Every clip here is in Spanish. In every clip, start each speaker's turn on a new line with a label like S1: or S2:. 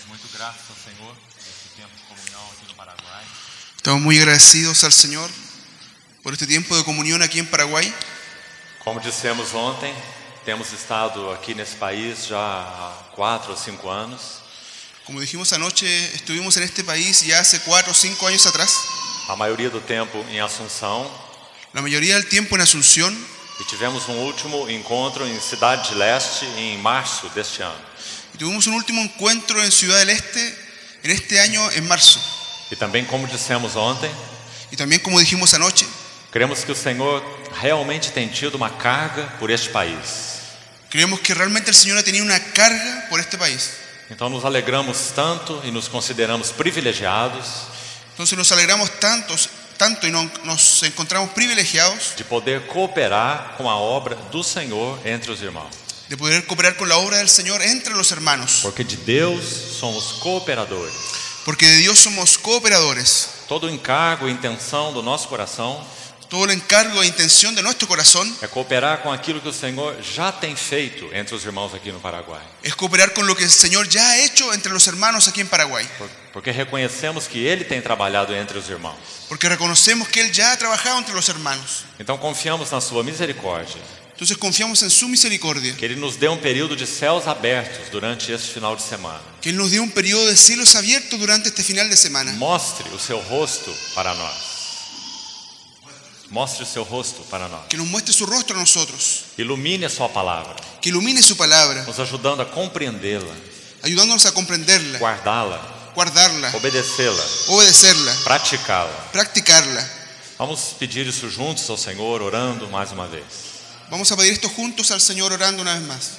S1: muito gratos ao Senhor por este tempo de comunhão aqui no Paraguai.
S2: Estamos muy agradecidos al Señor por este tiempo de comunión aquí en Paraguay.
S1: Como dissemos ontem, temos estado aqui nesse país já há 4 ou 5 anos.
S2: Como dijimos anoche, estuvimos en este país ya hace 4 o 5 años atrás.
S1: A maioria do tempo em Assunção.
S2: La mayoría del tiempo en Asunción.
S1: E tivemos um último encontro em Cidade de Leste em março deste ano.
S2: Y tuvimos un último encuentro en Ciudad del Este en este año en marzo.
S1: E também, como dissemos ontem,
S2: Y también como dijimos anoche,
S1: cremos que o Senhor realmente tem tido uma carga por este país.
S2: creemos que realmente el Señor ha tenido una carga por este país.
S1: Então nos alegramos tanto e nos consideramos privilegiados
S2: Entonces nos alegramos tanto y nos encontramos privilegiados
S1: de poder cooperar com a obra do Senhor entre os irmãos.
S2: de poder cooperar con la obra del Señor entre los hermanos.
S1: Porque de Deus somos cooperadores.
S2: Porque de Dios somos cooperadores.
S1: Todo encargo e intenção do nosso coração
S2: Todo el encargo e intención de nuestro corazón
S1: é cooperar com aquilo que o Senhor já tem feito entre os irmãos aqui no Paraguai.
S2: es cooperar con lo que el Señor ya ha hecho entre los hermanos aquí en Paraguay.
S1: Porque reconhecemos que Ele tem trabalhado entre os irmãos.
S2: Porque reconocemos que Él ya ha trabajado entre los hermanos.
S1: Então confiamos na sua misericórdia,
S2: Entonces confiamos en su misericordia.
S1: que Ele nos dê um período de céus abertos durante este final de semana.
S2: Que Él nos dio un periodo de cielos abiertos durante este final de semana.
S1: Mostre o seu rosto para nós. Mostre o seu rosto para nós.
S2: Que nos muestre su rostro a nosotros.
S1: Ilumine a sua palavra,
S2: Que ilumine su palabra,
S1: nos ajudando a compreendê-la,
S2: ayudándonos a comprenderla,
S1: guardá-la,
S2: guardarla,
S1: obedecê-la,
S2: obedecerla,
S1: praticá-la.
S2: practicarla.
S1: Vamos pedir isso juntos ao Senhor, orando mais uma vez.
S2: Vamos a pedir esto juntos al Señor orando una vez más.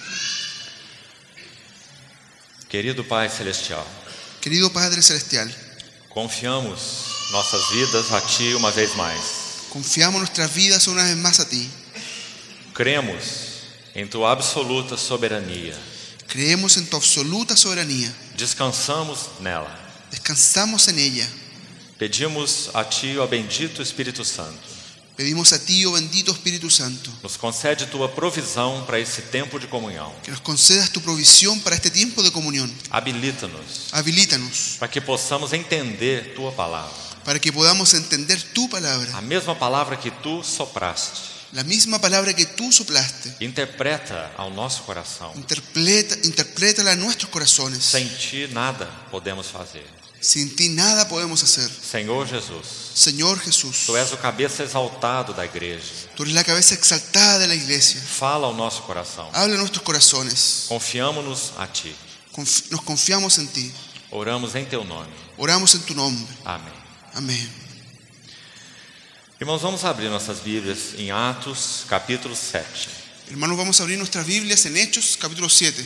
S1: Querido Pai Celestial,
S2: Querido Padre Celestial,
S1: confiamos nossas vidas a Ti uma vez mais.
S2: confiamos nuestras vidas una vez más a Ti.
S1: Cremos em Tua absoluta soberania.
S2: Creemos en Tu absoluta soberanía.
S1: Descansamos nela.
S2: Descansamos en ella.
S1: Pedimos a Ti, ó bendito Espírito Santo,
S2: Pedimos a Ti, oh bendito Espíritu Santo,
S1: nos concede Tua provisão para esse tempo de comunhão.
S2: que nos concedas Tu provisión para este tiempo de comunión.
S1: Habilita-nos
S2: Habilítanos
S1: para que possamos entender Tua palavra.
S2: para que podamos entender Tu palabra,
S1: A mesma palavra que Tu sopraste.
S2: la misma palabra que Tú soplaste.
S1: Interpreta ao nosso coração.
S2: Interprétala en nuestros corazones.
S1: Sem Ti nada podemos fazer.
S2: Sin Ti nada podemos hacer.
S1: Senhor Jesus,
S2: Señor Jesús,
S1: Tu és o cabeça exaltado da igreja.
S2: Tú eres la cabeza exaltada de la iglesia.
S1: Fala ao nosso coração.
S2: Habla en nuestros corazones.
S1: Confiamo-nos a Ti.
S2: Nos confiamos en Ti.
S1: Oramos em Teu nome.
S2: Oramos en Tu nombre.
S1: Amém.
S2: Amén.
S1: Irmãos, vamos abrir nossas Bíblias em Atos, capítulo 7.
S2: Hermanos, vamos a abrir nuestras Biblias en Hechos, capítulo 7.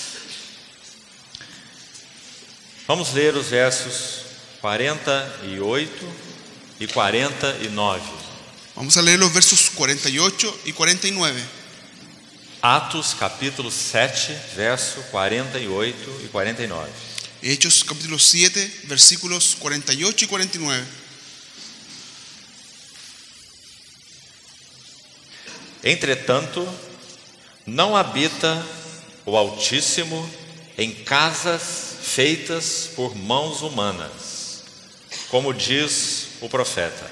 S1: Vamos ler os versos 48 e 49.
S2: Vamos a leer los versos 48 y 49.
S1: Atos, capítulo 7, verso 48 e 49.
S2: Hechos, capítulo 7, versículos 48 y 49.
S1: Entretanto, não habita o Altíssimo em casas feitas por mãos humanas, como diz o profeta.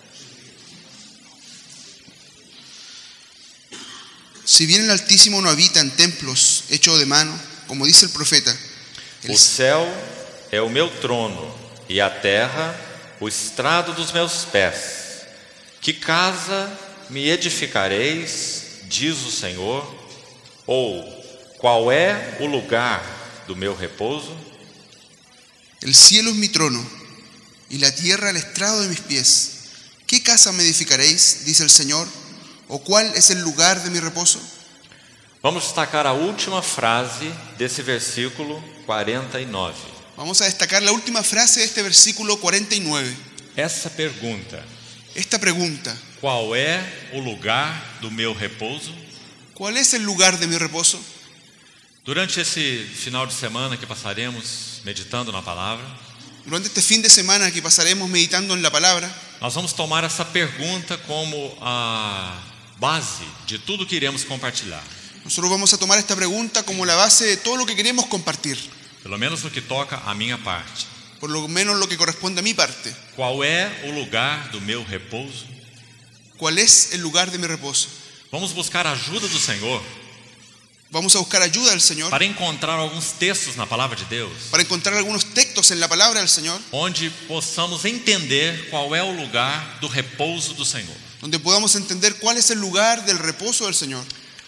S2: Si bien el Altísimo no habita en templos hechos de mano, como dice el profeta,
S1: O céu é o meu trono e a terra o estrado dos meus pés. Que casa me edificareis, diz o Senhor? Ou qual é o lugar do meu repouso?
S2: el cielo es mi trono y la tierra el estrado de mis pies. ¿Qué casa me edificaréis? Dice el Señor. ¿O cuál es el lugar de mi reposo?
S1: Vamos destacar a última frase desse versículo 49.
S2: Vamos a destacar la última frase de este versículo 49.
S1: Essa pergunta:
S2: Esta pregunta:
S1: qual é o lugar do meu repouso?
S2: ¿cuál es el lugar de mi reposo?
S1: Durante esse final de semana que passaremos meditando na palavra,
S2: Durante este fin de semana que pasaremos meditando en la palabra,
S1: nós vamos tomar essa pergunta como a base de tudo que iremos compartilhar.
S2: nosotros vamos a tomar esta pregunta como la base de todo lo que queremos compartir.
S1: pelo menos no que toca a minha parte.
S2: por lo menos lo que corresponde a mi parte.
S1: Qual é o lugar do meu repouso?
S2: ¿Cuál es el lugar de mi reposo?
S1: Vamos buscar a ajuda do Senhor
S2: Vamos a buscar ayuda del Señor
S1: para encontrar alguns textos na palavra de Deus,
S2: para encontrar algunos textos en la palabra del Señor
S1: onde possamos entender qual é o lugar do repouso do Senhor.
S2: donde podamos entender cuál es el lugar del reposo del Señor.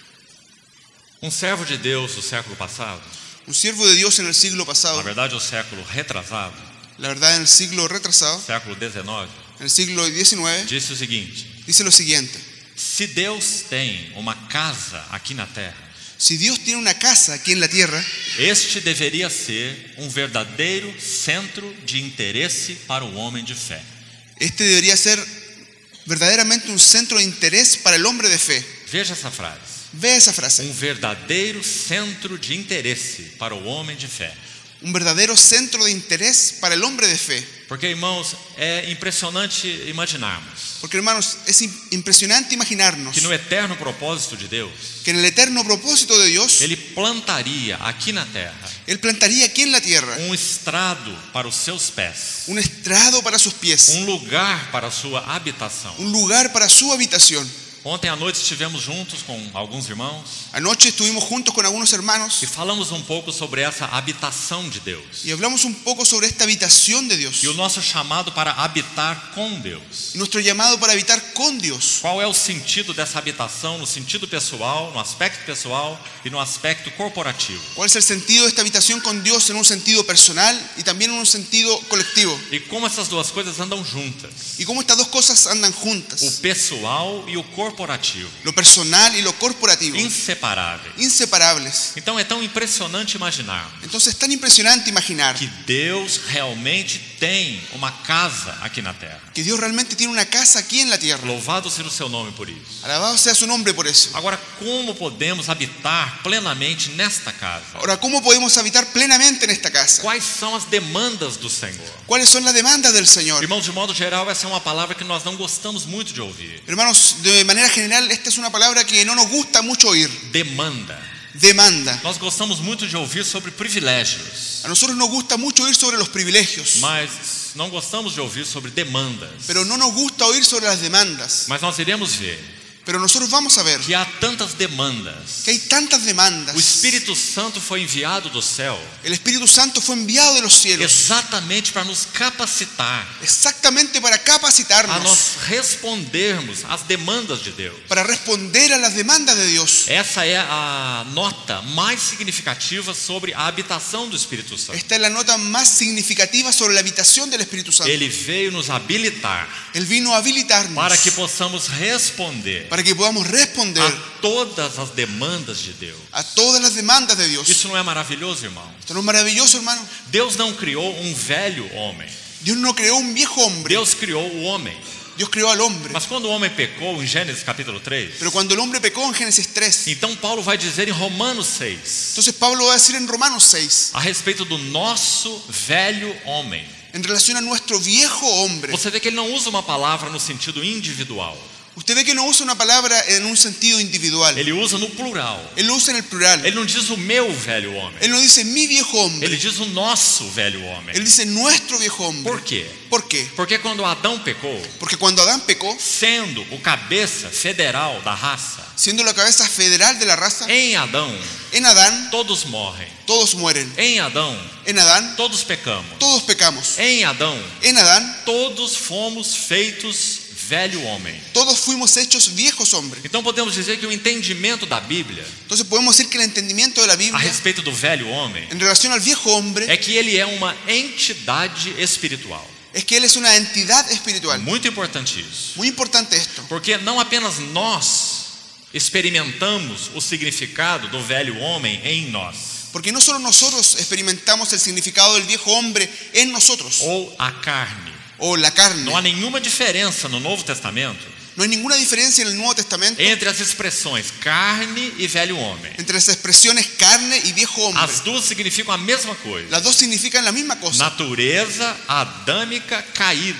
S1: Um servo de Deus do século passado,
S2: Un siervo de Dios en el siglo
S1: na
S2: pasado,
S1: verdade o século retrasado,
S2: la verdad en el siglo retrasado,
S1: século XIX,
S2: en el siglo XIX,
S1: disse o seguinte:
S2: dice lo siguiente:
S1: se Deus tem uma casa aqui na terra,
S2: si Dios tiene una casa aquí en la tierra,
S1: este deveria ser um verdadeiro centro de interesse para o homem de fé.
S2: este debería ser verdaderamente un centro de interés para el hombre de fe.
S1: Veja essa frase:
S2: Ve esa frase:
S1: um verdadeiro centro de interesse para o homem de fé.
S2: un verdadero centro de interés para el hombre de fe.
S1: Porque, irmãos, é impressionante imaginarmos
S2: Porque, hermanos, es impresionante imaginarnos
S1: que no eterno propósito de Deus,
S2: que en el eterno propósito de Dios,
S1: Ele plantaria aqui na terra
S2: Él plantaría aquí en la tierra
S1: um estrado para os seus pés,
S2: un estrado para sus pies,
S1: um lugar para a sua habitação.
S2: un lugar para su habitación.
S1: Ontem à noite estivemos juntos com alguns irmãos
S2: Anoche estuvimos juntos con algunos hermanos
S1: e falamos um pouco sobre essa habitação de Deus
S2: y hablamos un poco sobre esta habitación de Dios
S1: e o nosso chamado para habitar com Deus.
S2: y nuestro llamado para habitar con Dios.
S1: Qual é o sentido dessa habitação no sentido pessoal, no aspecto pessoal e no aspecto corporativo?
S2: ¿Cuál es el sentido de esta habitación con Dios en un sentido personal y también en un sentido colectivo?
S1: E como essas duas coisas andam juntas?
S2: Y cómo estas dos cosas andan juntas,
S1: O pessoal e o corporativo,
S2: lo personal y lo corporativo,
S1: inseparáveis.
S2: inseparables.
S1: Então é tão impressionante imaginar
S2: Entonces es tan impresionante imaginar
S1: que Deus realmente tem uma casa aqui na terra.
S2: que Dios realmente tiene una casa aquí en la tierra.
S1: Louvado seja o seu nome por isso.
S2: Alabado sea su nombre por eso.
S1: Agora, como podemos habitar plenamente nesta casa?
S2: Ahora, ¿cómo podemos habitar plenamente en esta casa?
S1: Quais são as demandas do Senhor?
S2: ¿Cuáles son las demandas del Señor?
S1: Irmãos, de modo geral, essa é uma palavra que nós não gostamos muito de ouvir.
S2: Hermanos, de manera general, esta es una palabra que no nos gusta mucho oír.
S1: Demanda.
S2: Demanda.
S1: Nós gostamos muito de ouvir sobre privilégios,
S2: A nosotros nos gusta mucho oír sobre los privilegios,
S1: mas não gostamos de ouvir sobre demandas.
S2: pero no nos gusta oír sobre las demandas.
S1: Mas nós iremos ver
S2: Pero nosotros vamos a ver
S1: que há tantas demandas.
S2: que hay tantas demandas.
S1: O Espírito Santo foi enviado do céu
S2: El Espíritu Santo fue enviado de los cielos
S1: exatamente para nos capacitar
S2: exactamente para
S1: a
S2: capacitarnos,
S1: nós respondermos às demandas de Deus.
S2: para responder a las demandas de Dios.
S1: Essa é a nota mais significativa sobre a habitação do Espírito Santo.
S2: Esta es la nota más significativa sobre la habitación del Espíritu Santo.
S1: Ele veio nos habilitar
S2: Él vino a habilitarnos
S1: para que possamos responder
S2: para que podamos responder
S1: a todas as demandas de Deus.
S2: a todas las demandas de Dios.
S1: Isso não é maravilhoso, irmão?
S2: Esto no es maravilloso, hermano.
S1: Deus não criou um velho homem.
S2: Dios no creó un viejo hombre,
S1: Deus criou o homem.
S2: Dios creó al hombre.
S1: Mas quando o homem pecou, em Gênesis capítulo 3,
S2: Pero cuando el hombre pecó en Génesis 3,
S1: então Paulo vai dizer em Romanos 6
S2: entonces Pablo va a decir en Romanos 6,
S1: a respeito do nosso velho homem.
S2: en relación a nuestro viejo hombre.
S1: Você vê que ele não usa uma palavra no sentido individual.
S2: Usted ve que no usa una palabra en un sentido individual.
S1: Ele usa no plural.
S2: Él lo usa en el plural.
S1: Ele não diz o meu velho homem.
S2: Él no dice mi viejo hombre.
S1: Ele diz o nosso velho homem.
S2: Él dice nuestro viejo hombre.
S1: Por quê?
S2: ¿Por qué?
S1: Porque quando Adão pecou,
S2: Porque cuando Adán pecó,
S1: sendo o cabeça federal da raça,
S2: siendo la cabeza federal de la raza,
S1: em Adão
S2: en Adán
S1: todos morrem.
S2: todos mueren.
S1: Em Adão
S2: En Adán
S1: todos pecamos.
S2: todos pecamos.
S1: Em Adão
S2: En Adán
S1: todos fomos feitos velho homem.
S2: todos fuimos hechos viejos hombres.
S1: Então podemos dizer que o entendimento da Bíblia
S2: Entonces podemos decir que el entendimiento de la
S1: a
S2: Biblia
S1: respeito do velho homem
S2: en relación al viejo hombre
S1: é que ele é uma entidade espiritual.
S2: es que él es una entidad espiritual.
S1: Muito importante isso.
S2: Muy importante esto.
S1: Porque não apenas nós experimentamos o significado do velho homem em nós,
S2: Porque no solo nosotros experimentamos el significado del viejo hombre en nosotros
S1: ou a carne.
S2: o la carne.
S1: Não há nenhuma diferença no Novo Testamento
S2: No hay ninguna diferencia en el Nuevo Testamento
S1: entre as expressões carne e velho homem.
S2: entre las expresiones carne y viejo hombre.
S1: As duas significam a mesma coisa.
S2: Las dos significan la misma cosa.
S1: Natureza adâmica caída.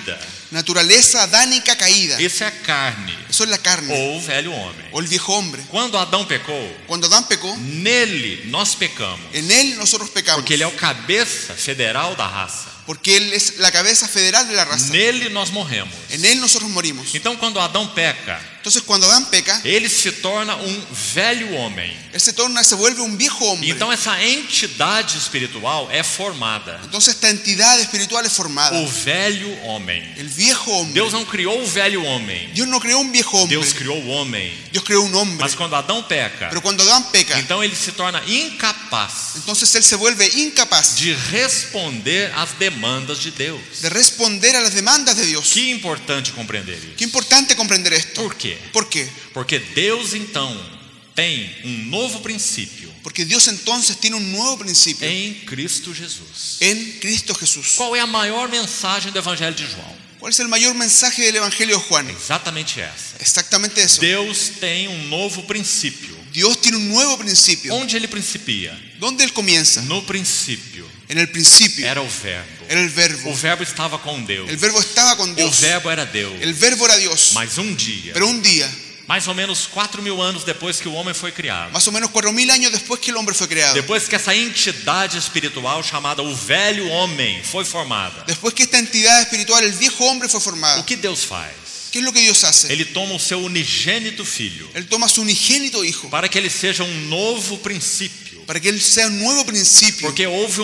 S2: Naturaleza adánica caída.
S1: Isso é a carne,
S2: Eso es la carne
S1: ou o velho homem.
S2: o el viejo hombre.
S1: Quando Adão pecou,
S2: Cuando Adán pecó,
S1: nele nós pecamos,
S2: en él nosotros pecamos.
S1: porque ele é o cabeça federal da raça.
S2: Porque él es la cabeza federal de la raza.
S1: Nele nós morremos.
S2: En él nosotros morimos.
S1: Então, quando Adão peca,
S2: Entonces cuando Adán peca,
S1: ele se torna velho homem.
S2: él se vuelve un viejo hombre.
S1: Então, essa entidade espiritual é formada.
S2: Entonces esta entidad espiritual es formada.
S1: O velho homem.
S2: El viejo hombre.
S1: Deus não criou o velho homem.
S2: Dios no creó un viejo hombre.
S1: Deus criou o homem.
S2: Dios creó un hombre.
S1: Mas quando Adão peca,
S2: Pero cuando Adán peca,
S1: então ele se torna incapaz
S2: entonces él se vuelve incapaz
S1: de responder às demandas de Deus.
S2: de responder a las demandas de Dios.
S1: Que importante compreender isso.
S2: Qué importante comprender esto.
S1: Por quê?
S2: ¿Por qué?
S1: Porque Deus então tem novo princípio
S2: Porque Dios entonces tiene un nuevo principio
S1: em Cristo Jesus.
S2: en Cristo Jesús.
S1: Qual é a maior mensagem do Evangelho de João?
S2: ¿Cuál es el mayor mensaje del Evangelio de Juan?
S1: Exatamente essa.
S2: Exactamente eso.
S1: Deus tem novo princípio.
S2: Dios tiene un nuevo principio.
S1: Onde ele principia?
S2: ¿Dónde él comienza?
S1: No princípio.
S2: En el principio
S1: Era o verbo.
S2: era el verbo.
S1: O verbo estava com Deus.
S2: El verbo estaba con
S1: O
S2: Dios.
S1: verbo era Deus.
S2: El verbo era Dios.
S1: Mas dia,
S2: Pero un día,
S1: mais ou menos 4.000 anos depois que o homem foi criado,
S2: más o menos 4000 años después que el hombre fue creado,
S1: depois que essa entidade espiritual chamada o velho homem foi formada,
S2: después que esta entidad espiritual, el viejo hombre, fue
S1: o
S2: formado,
S1: que Deus faz?
S2: ¿qué es lo que Dios hace?
S1: Ele toma o seu unigênito filho
S2: Él toma a su unigénito hijo
S1: para que ele seja novo princípio.
S2: para que él sea un nuevo principio.
S1: Porque houve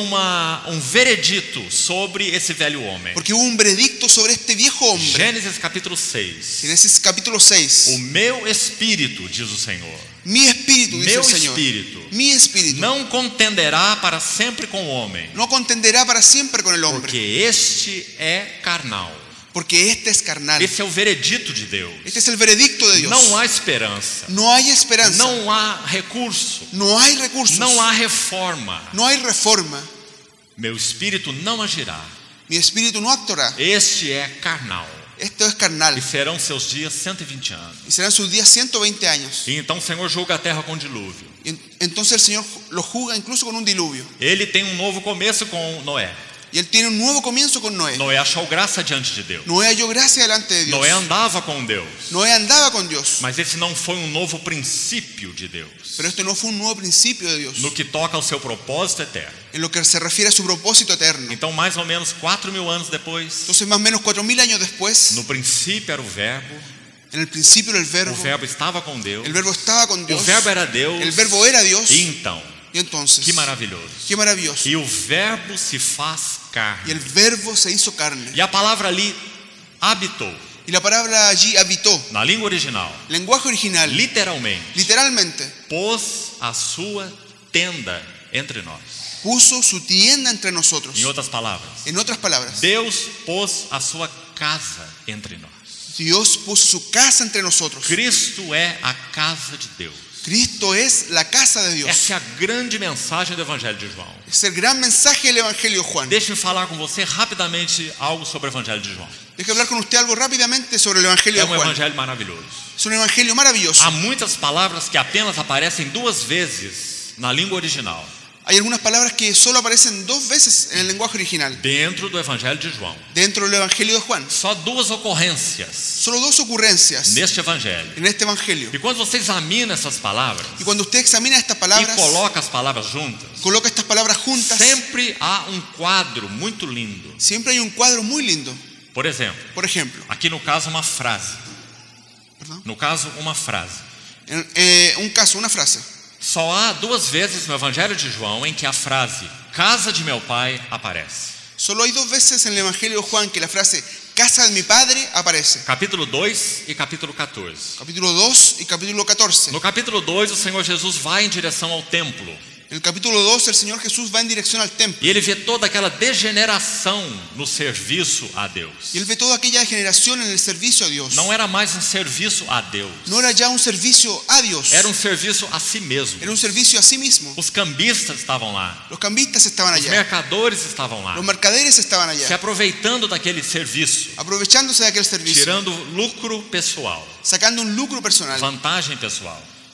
S1: veredito sobre esse velho homem.
S2: Porque hubo un veredicto sobre este viejo hombre.
S1: Gênesis capítulo 6.
S2: Génesis capítulo 6.
S1: O meu espírito, diz o Senhor,
S2: Mi espíritu, dice
S1: meu
S2: el Señor.
S1: espírito
S2: Mi espíritu
S1: não contenderá para sempre com o homem,
S2: no contenderá para siempre con el hombre.
S1: porque este é carnal.
S2: Porque este es carnal.
S1: Esse é o veredito de Deus.
S2: Este es el veredicto de Dios.
S1: Não há esperança.
S2: No hay esperanza.
S1: Não há recurso.
S2: No hay recursos.
S1: Não há reforma.
S2: No hay reforma.
S1: Meu espírito não agirá.
S2: Mi espíritu no actuará.
S1: Este é carnal.
S2: Esto es carnal.
S1: E serão seus dias 120 anos.
S2: Y serán sus días 120 años.
S1: E então o Senhor julga a terra com dilúvio.
S2: Y entonces el Señor lo juzga incluso con un diluvio.
S1: Ele tem novo começo com Noé.
S2: Y él tiene un nuevo comienzo con Noé.
S1: Noé achou graça diante de Deus.
S2: Noé halló gracia delante de Dios.
S1: Noé andava com Deus.
S2: Noé andaba con Dios.
S1: Mas esse não foi novo princípio de Deus.
S2: Pero este no fue un nuevo principio de Dios.
S1: No que toca ao seu propósito eterno.
S2: En lo que se refiere a su propósito eterno.
S1: Então, mais ou menos 4.000 anos depois,
S2: Entonces más o menos 4000 años después,
S1: no princípio era o verbo.
S2: en el principio era el
S1: O
S2: verbo.
S1: verbo estava com Deus.
S2: El verbo estaba con
S1: O
S2: Dios.
S1: verbo era Deus.
S2: El verbo era Dios.
S1: E então,
S2: Y entonces,
S1: que maravilhoso.
S2: qué maravilloso.
S1: E o verbo se faz
S2: Y
S1: carne.
S2: el verbo se hizo carne.
S1: E a palavra ali, habitou,
S2: Y la palabra allí habitó.
S1: na língua original,
S2: Lenguaje original.
S1: literalmente,
S2: Literalmente,
S1: pôs a sua tenda entre nós.
S2: puso su tienda entre nosotros.
S1: Em outras palavras,
S2: En otras palabras,
S1: Deus pôs a sua casa entre nós.
S2: Dios puso su casa entre nosotros.
S1: Cristo é a casa de Deus.
S2: Cristo es la casa de Dios.
S1: Essa é a grande mensagem do Evangelho de João.
S2: Es el gran mensaje del Evangelio de Juan.
S1: Deixe-me falar com você rapidamente algo sobre o Evangelho de João.
S2: Deje hablar con usted algo rápidamente sobre el Evangelio
S1: É
S2: de
S1: um
S2: Juan.
S1: evangelho maravilhoso.
S2: Es un evangelio maravilloso.
S1: Há muitas palavras que apenas aparecem 2 vezes na língua original,
S2: Hay algunas palabras que solo aparecen 2 veces en el lenguaje original
S1: dentro do Evangelho de João.
S2: dentro del Evangelio de Juan.
S1: Só 2 ocorrências
S2: Solo 2 ocurrencias
S1: neste evangelho.
S2: en este evangelio.
S1: E quando você examina essas palavras
S2: Y cuando usted examina estas
S1: e
S2: palabras,
S1: coloca as palavras juntas,
S2: coloca estas palabras juntas,
S1: sempre há quadro muito lindo.
S2: siempre hay un cuadro muy lindo.
S1: Por exemplo,
S2: Por ejemplo,
S1: aqui no caso uma frase.
S2: ¿perdón?
S1: No caso, uma frase.
S2: Un caso, una frase.
S1: Só há 2 vezes no Evangelho de João em que a frase casa de meu pai aparece.
S2: Solo hay 2 veces en el Evangelio de Juan que la frase casa de mi padre aparece.
S1: Capítulo 2 e capítulo 14.
S2: Capítulo 2 y capítulo 14.
S1: No capítulo 2, o Senhor Jesus vai em direção ao templo.
S2: En el capítulo 2 el Señor Jesús va en dirección al templo.
S1: E ele vê toda aquela degeneração no serviço a Deus.
S2: Y él ve toda aquella degeneración en el servicio a Dios.
S1: Não era mais serviço a Deus.
S2: No era ya un servicio a Dios.
S1: Era serviço a si mesmo.
S2: Era un servicio a sí mismo.
S1: Os cambistas estavam lá.
S2: Los cambistas estaban
S1: Os
S2: allá.
S1: mercadores estavam lá.
S2: Los mercaderes estaban
S1: Se
S2: allá.
S1: aproveitando daquele serviço.
S2: Aprovechándose de aquel servicio.
S1: Tirando lucro pessoal.
S2: Sacando un lucro personal.
S1: Vantagem pessoal.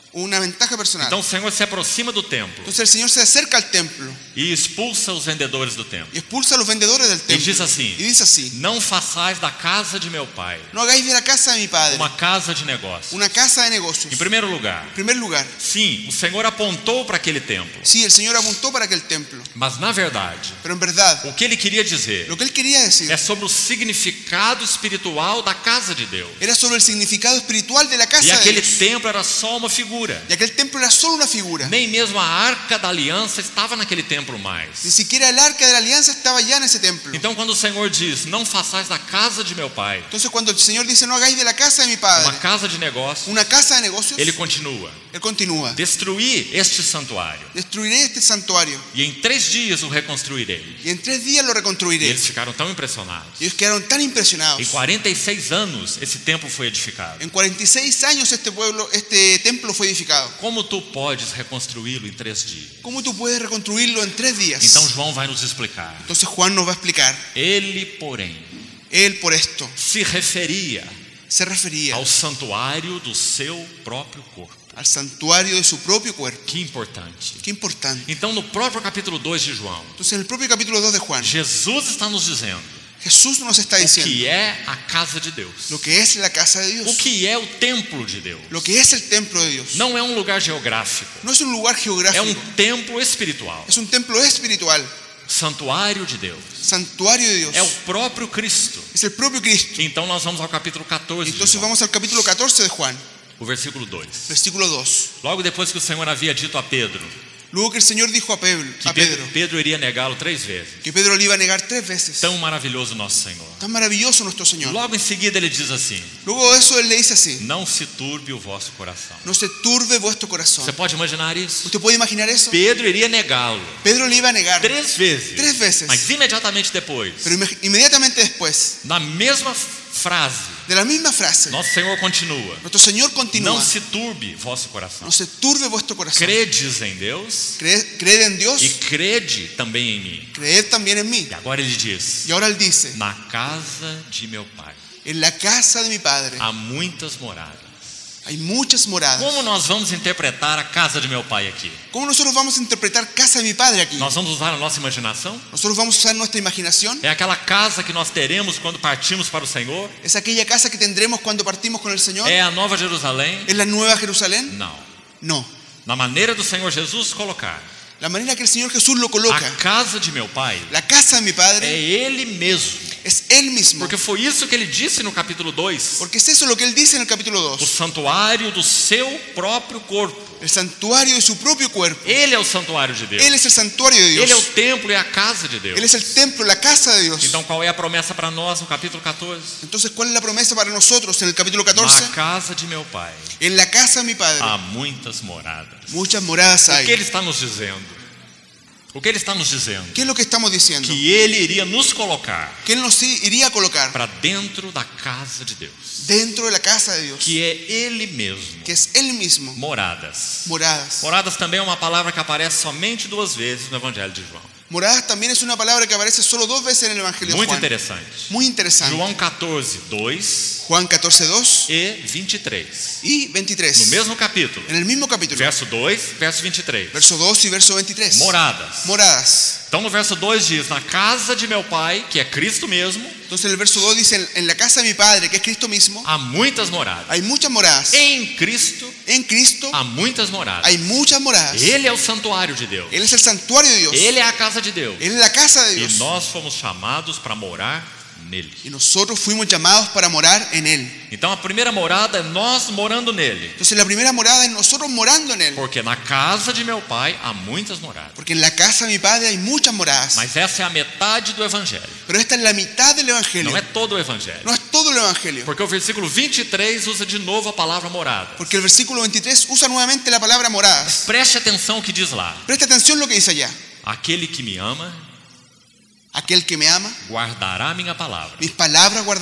S2: una ventaja personal.
S1: Então o Senhor se aproxima do templo
S2: Entonces el Señor se acerca al templo
S1: e expulsa os vendedores do templo.
S2: y expulsa a los vendedores del
S1: E
S2: templo.
S1: diz assim:
S2: Y dice así:
S1: não façais da casa de meu pai
S2: no hagáis de la casa de mi padre
S1: uma casa de negócios.
S2: una casa de negocios.
S1: Em primeiro lugar,
S2: En primer lugar,
S1: sim, o Senhor apontou para aquele templo,
S2: sí, el Señor apuntó para aquel templo,
S1: mas na verdade,
S2: pero en verdad,
S1: o que ele queria dizer
S2: lo que él quería decir
S1: é sobre o significado espiritual da casa de Deus.
S2: era sobre el significado espiritual de la
S1: E
S2: casa de
S1: aquele
S2: Dios.
S1: templo era só uma figura.
S2: Y aquel templo era solo una figura.
S1: Nem mesmo a arca da aliança estava naquele templo
S2: Ni
S1: mais.
S2: siquiera el arca de la alianza estaba ya en ese templo.
S1: Então, quando o Senhor diz: não façais da casa de meu pai
S2: Entonces cuando el Señor dice no hagáis de la casa de mi
S1: uma
S2: padre
S1: casa de negócios,
S2: una casa de negocios,
S1: ele continua:
S2: él continúa:
S1: destruir este santuário,
S2: destruiré este santuario
S1: e em 3 dias o reconstruirei.
S2: y en 3 días lo
S1: E
S2: reconstruiré.
S1: eles ficaram tão impressionados.
S2: Y ellos quedaron tan impresionados.
S1: Em 46 anos, esse templo foi edificado.
S2: En 46 años este templo fue edificado.
S1: Como tu podes reconstruí-lo em 3 dias?
S2: ¿Cómo tú puedes reconstruirlo en 3 días?
S1: Então João vai nos explicar.
S2: Entonces Juan nos va a explicar.
S1: Ele, porém,
S2: Él por esto
S1: se referia
S2: se refería
S1: ao santuário do seu próprio corpo.
S2: al santuario de su propio cuerpo.
S1: Que importante.
S2: Qué importante.
S1: Então, no próprio capítulo 2 de João,
S2: Entonces en el propio capítulo 2 de Juan,
S1: Jesus está nos dizendo
S2: Jesús nos está
S1: o
S2: diciendo
S1: que é a casa de Deus,
S2: lo que es la casa de
S1: o
S2: Dios,
S1: que é o templo de Deus.
S2: lo que es el templo de Dios.
S1: Não é um lugar geográfico,
S2: No es un lugar
S1: é
S2: geográfico,
S1: um templo espiritual,
S2: es un templo espiritual,
S1: santuário de Deus.
S2: santuario de Dios.
S1: É o próprio Cristo.
S2: Es el propio Cristo.
S1: Então nós vamos ao capítulo 14 de
S2: Entonces
S1: João,
S2: vamos al capítulo 14 de Juan,
S1: o versículo 2.
S2: versículo 2.
S1: Logo depois que o Senhor havia dito a Pedro
S2: Luego que el Señor dijo a
S1: que
S2: Pedro
S1: Pedro iria negá-lo 3 vezes.
S2: que Pedro le iba a negar 3 veces.
S1: Tão maravilhoso nosso Senhor.
S2: Tan maravilloso nuestro Señor.
S1: Logo em seguida ele diz assim:
S2: Luego de eso él le dice así:
S1: não se turbe o vosso coração.
S2: no se turbe vuestro corazón.
S1: Você pode imaginar isso?
S2: ¿Usted puede imaginar eso?
S1: Pedro iria negá-lo
S2: Pedro le iba a negar
S1: 3 vezes.
S2: 3 veces.
S1: Mas imediatamente depois,
S2: Pero inmediatamente después
S1: na mesma frase,
S2: de la misma frase,
S1: nosso Senhor continua:
S2: nuestro Señor continúa:
S1: não se turbe vosso coração.
S2: no se turbe vuestro corazón.
S1: Credes em Deus
S2: Creed en Dios,
S1: e crede também em mim.
S2: creed también en mí.
S1: E agora ele diz:
S2: Y ahora él dice:
S1: na casa de meu pai
S2: en la casa de mi padre
S1: há muitas moradas.
S2: hay muchas moradas.
S1: Como nós vamos interpretar a casa de meu pai aqui?
S2: ¿Cómo nosotros vamos a interpretar casa de mi padre aquí?
S1: Nós vamos usar a nossa imaginação?
S2: Nosotros vamos a usar nuestra imaginación.
S1: É aquela casa que nós teremos quando partimos para o Senhor?
S2: ¿Es aquella casa que tendremos cuando partimos con el Señor?
S1: É a Nova Jerusalém?
S2: ¿Es la nueva Jerusalén?
S1: Não.
S2: No.
S1: Na maneira do Senhor Jesus colocar,
S2: La manera que el Señor Jesús lo
S1: a
S2: coloca,
S1: casa de meu pai
S2: la casa de mi
S1: é
S2: padre
S1: Ele mesmo.
S2: es Él mismo.
S1: Porque foi isso que ele disse no capítulo 2.
S2: Porque es eso lo que Él dice en el capítulo
S1: O
S2: 2.
S1: santuário do seu próprio corpo.
S2: El santuario de su propio cuerpo.
S1: Ele é o santuário de Deus.
S2: Él es el santuario de
S1: Ele é o
S2: Dios.
S1: templo e a casa de Deus.
S2: Él es el templo, la casa de Dios.
S1: Então qual é a promessa para nós no capítulo 14?
S2: Entonces, ¿cuál es la promesa para nosotros en el capítulo 14?
S1: Na casa de meu pai
S2: En la casa de mi padre
S1: há muitas moradas.
S2: muchas moradas
S1: O que
S2: hay.
S1: ele está nos dizendo? O que ele está nos dizendo?
S2: ¿Qué es lo que estamos diciendo?
S1: Que ele iria nos colocar
S2: Que Él nos iría a colocar
S1: para dentro da casa de Deus,
S2: dentro de la casa de Dios,
S1: que é Ele mesmo.
S2: que es Él mismo.
S1: Moradas.
S2: Moradas.
S1: Moradas também é uma palavra que aparece somente 2 vezes no Evangelho de João.
S2: Moradas también es una palabra que aparece solo 2 veces en el Evangelio de
S1: Muito
S2: Juan.
S1: interessante.
S2: Muy interesante.
S1: João 14, 2
S2: Juan 14:2
S1: e 23.
S2: y 23.
S1: No mesmo capítulo.
S2: En el mismo capítulo.
S1: Verso 2, verso 23.
S2: Verso 2 y verso 23.
S1: Moradas.
S2: Moradas.
S1: Então no verso 2 diz: na casa de meu pai, que é Cristo mesmo,
S2: Entonces el verso 2 dice: en la casa de mi padre, que es Cristo mismo,
S1: há muitas moradas.
S2: hay muchas moradas.
S1: Em Cristo
S2: En Cristo
S1: há muitas moradas.
S2: hay muchas moradas.
S1: Ele é o santuário de Deus.
S2: Él es el santuario de Dios.
S1: Ele é a casa de Deus.
S2: Él es la casa de
S1: E
S2: Dios.
S1: nós fomos chamados para morar nele.
S2: Y nosotros fuimos llamados para morar en Él.
S1: Então a primeira morada é nós morando nele.
S2: Entonces la primera morada es nosotros morando en Él.
S1: Porque na casa de meu pai há muitas moradas.
S2: Porque en la casa de mi padre hay muchas moradas.
S1: Mas essa é a metade do evangelho.
S2: Pero esta es la mitad del Evangelio.
S1: Não é todo o evangelho.
S2: No es todo el Evangelio.
S1: Porque o versículo 23 usa de novo a palavra morada.
S2: Porque el versículo 23 usa nuevamente la palabra moradas.
S1: Preste atenção o que diz lá.
S2: Presta atención lo que dice allá.
S1: Aquele que me ama
S2: Aquel que me ama,
S1: guardará minha palavra.
S2: mis palabras guardará.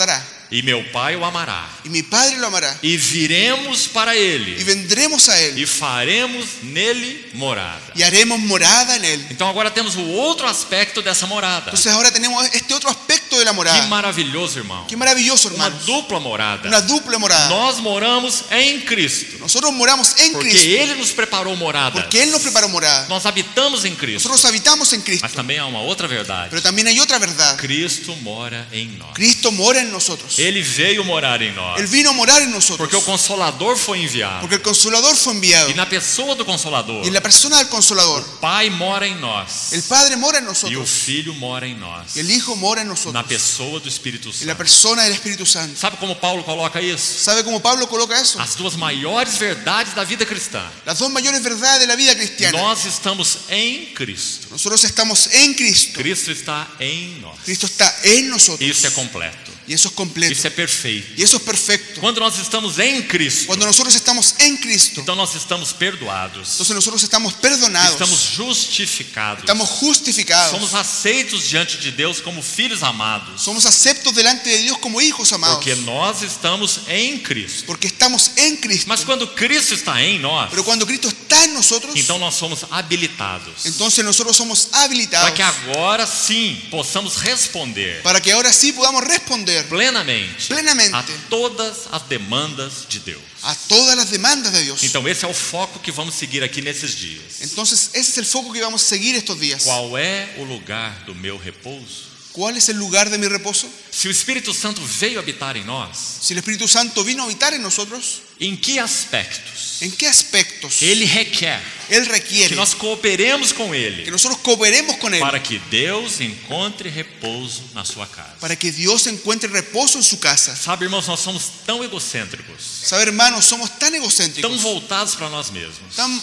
S1: e meu Pai o amará.
S2: y mi Padre lo amará.
S1: E viremos para
S2: Y
S1: ele
S2: vendremos a él
S1: e faremos nele morada.
S2: y haremos morada en él.
S1: Então agora temos o outro aspecto dessa morada.
S2: Entonces ahora tenemos este otro aspecto de la
S1: Que
S2: morada.
S1: maravilhoso, irmão.
S2: Qué maravilloso,
S1: Uma
S2: hermanos.
S1: dupla morada.
S2: Una dupla morada.
S1: Nós moramos em Cristo,
S2: Nosotros moramos en
S1: porque
S2: Cristo,
S1: Ele nos preparou morada.
S2: porque Él nos preparó morada.
S1: Nós habitamos em Cristo.
S2: Nosotros habitamos en Cristo.
S1: Mas também há uma outra verdade.
S2: Pero también hay otra verdad.
S1: Cristo mora em nós.
S2: Cristo mora en nosotros.
S1: Ele veio morar em nós.
S2: Él vino a morar en nosotros.
S1: Porque o Consolador foi enviado.
S2: Porque el Consolador fue enviado.
S1: E na pessoa do Consolador,
S2: Y en la persona del Consolador,
S1: o Pai mora em nós.
S2: el Padre mora en
S1: E o
S2: nosotros.
S1: Filho mora em nós.
S2: Y el Hijo mora en
S1: Na
S2: nosotros.
S1: pessoa do Espírito
S2: Y la
S1: Santo.
S2: persona del Espíritu Santo.
S1: Sabe como Paulo coloca isso?
S2: ¿Sabe cómo Pablo coloca eso?
S1: As duas maiores verdades da vida cristã.
S2: Las dos mayores verdades de la vida cristiana.
S1: Nós estamos em Cristo.
S2: Nosotros estamos en Cristo.
S1: Cristo está em nós.
S2: Cristo está en nosotros.
S1: Isso é completo.
S2: Y eso es completo.
S1: Isso é perfeito.
S2: Y eso es perfecto.
S1: Quando nós estamos em Cristo,
S2: Cuando nosotros estamos en Cristo,
S1: então nós estamos perdoados.
S2: entonces nosotros estamos perdonados.
S1: Estamos justificados.
S2: Estamos justificados.
S1: Somos aceitos diante de Deus como filhos amados.
S2: Somos aceptos delante de Dios como hijos amados.
S1: Porque nós estamos em Cristo.
S2: Porque estamos en Cristo.
S1: Mas quando Cristo está em nós,
S2: Pero cuando Cristo está en nosotros,
S1: então nós somos habilitados.
S2: entonces nosotros somos
S1: Para
S2: habilitados
S1: que agora sim possamos responder
S2: para que ahora sí podamos responder
S1: plenamente a
S2: plenamente
S1: todas as demandas de Deus.
S2: a todas las demandas de Dios.
S1: Então esse é o foco que vamos seguir aqui nesses dias.
S2: Entonces ese es el foco que vamos a seguir estos días.
S1: Qual é o lugar do meu repouso?
S2: ¿Cuál es el lugar de mi reposo?
S1: Se o Espírito Santo veio habitar em nós,
S2: Si el Espíritu Santo vino a habitar en nosotros,
S1: em que aspectos
S2: ¿en qué aspectos
S1: Ele requer
S2: Él
S1: que
S2: requiere
S1: nós cooperemos com
S2: que
S1: Ele
S2: nosotros cooperemos con Él
S1: para que Deus encontre repouso na sua casa?
S2: para que Dios encuentre reposo en su casa?
S1: Sabe, irmãos, nós somos tão egocêntricos,
S2: ¿Sabe, hermanos? Somos tan
S1: tão
S2: egocéntricos,
S1: voltados para nós mesmos,
S2: tan,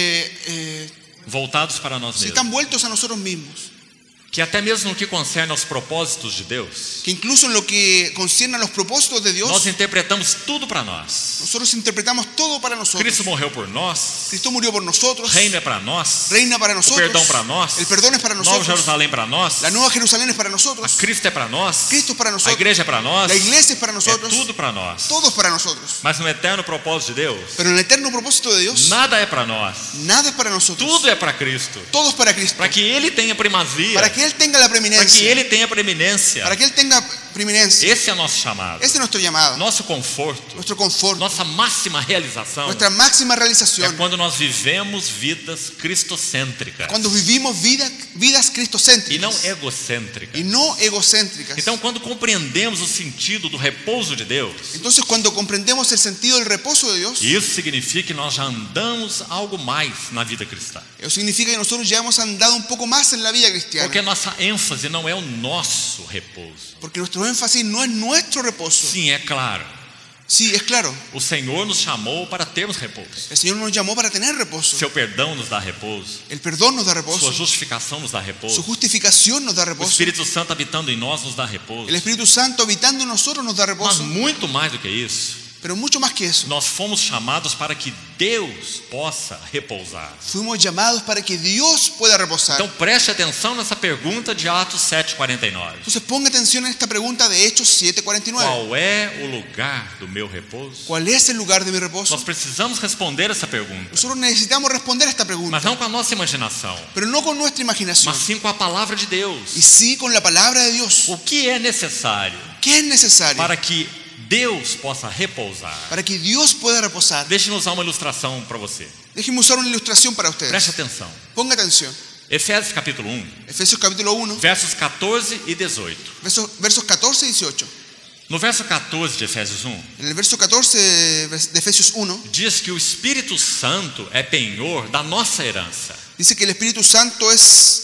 S1: voltados para nós
S2: sí,
S1: mesmos,
S2: tan vueltos a nosotros mismos,
S1: que até mesmo no que concerne aos propósitos de Deus,
S2: que incluso en lo que concierne a los propósitos de Dios,
S1: nós interpretamos tudo para nós.
S2: nosotros interpretamos todo para nosotros.
S1: Cristo morreu por nós,
S2: Cristo murió por nosotros,
S1: reino é para nós,
S2: reina para
S1: o
S2: nosotros,
S1: perdão para nós,
S2: el perdón es para
S1: Nova
S2: nosotros,
S1: Jerusalém para nós,
S2: la Nueva Jerusalén es para
S1: a
S2: nosotros,
S1: Cristo é para nós,
S2: Cristo es para
S1: a
S2: nosotros,
S1: igreja é para nós,
S2: la iglesia es para
S1: é
S2: nosotros,
S1: tudo para nós.
S2: todo es para nosotros.
S1: Mas no eterno propósito de Deus,
S2: Pero en el eterno propósito de Dios,
S1: nada é para nós,
S2: nada es para nosotros,
S1: tudo é para Cristo,
S2: todo es para Cristo,
S1: para que Ele tenha primazia,
S2: para que Él tenga la
S1: para que
S2: preeminencia,
S1: Ele tenha preeminência.
S2: para que Él tenga preeminencia.
S1: Esse é o nosso chamado,
S2: Este es nuestro llamado,
S1: nosso conforto,
S2: nuestro confort,
S1: nossa máxima realização
S2: nuestra máxima
S1: é
S2: realización,
S1: quando nós vivemos vidas cristocêntricas
S2: cuando vivimos vidas
S1: e
S2: cristocéntricas
S1: não egocêntricas.
S2: y no egocéntricas.
S1: Então, quando compreendemos o sentido do repouso de Deus,
S2: Entonces, cuando comprendemos el sentido del reposo de Dios,
S1: isso significa que nós já andamos algo mais na vida cristã.
S2: eso significa que nosotros ya hemos andado un poco más en la vida cristiana,
S1: Porque a nossa ênfase não é o nosso repouso.
S2: porque nuestro énfasis no es nuestro reposo.
S1: Sim, é claro.
S2: Sí, es claro,
S1: O Senhor nos chamou para termos repouso.
S2: el Señor nos llamó para tener reposo.
S1: Seu perdão nos dá repouso.
S2: El perdón nos da
S1: Sua
S2: reposo,
S1: justificação nos dá
S2: su
S1: repouso.
S2: justificación nos da
S1: O
S2: reposo,
S1: Espírito Santo habitando em nós nos dá repouso.
S2: el Espíritu Santo habitando en nosotros nos da
S1: Mas
S2: reposo.
S1: muito mais do que isso,
S2: Pero mucho más que eso,
S1: nós fomos chamados para que Deus possa repousar.
S2: fuimos llamados para que Dios pueda reposar.
S1: Então preste atenção nessa pergunta de Atos 7:49.
S2: Entonces ponga atención en esta pregunta de Hechos 7:49.
S1: Qual é o lugar do meu repouso?
S2: ¿Cuál es el lugar de mi reposo?
S1: Nós precisamos responder essa pergunta,
S2: Nosotros necesitamos responder a esta pregunta,
S1: mas não com a nossa imaginação,
S2: pero no con nuestra imaginación,
S1: mas sim com a palavra de
S2: y
S1: Deus.
S2: sí con la palabra de Dios.
S1: O que é necessário
S2: ¿Qué es necesario
S1: para que Deus possa repousar?
S2: para que Dios pueda reposar?
S1: Deixe-nos usar uma ilustração para você.
S2: Déjenme usar una ilustración para
S1: Preste
S2: ustedes.
S1: atenção.
S2: Ponga atención.
S1: Efésios capítulo 1,
S2: Efesios capítulo 1,
S1: versos 14 e 18.
S2: versos 14 y 18.
S1: No verso 14 de Efésios 1,
S2: En el verso 14 de Efesios 1,
S1: diz que o Espírito Santo é penhor da nossa herança.
S2: dice que el Espíritu Santo es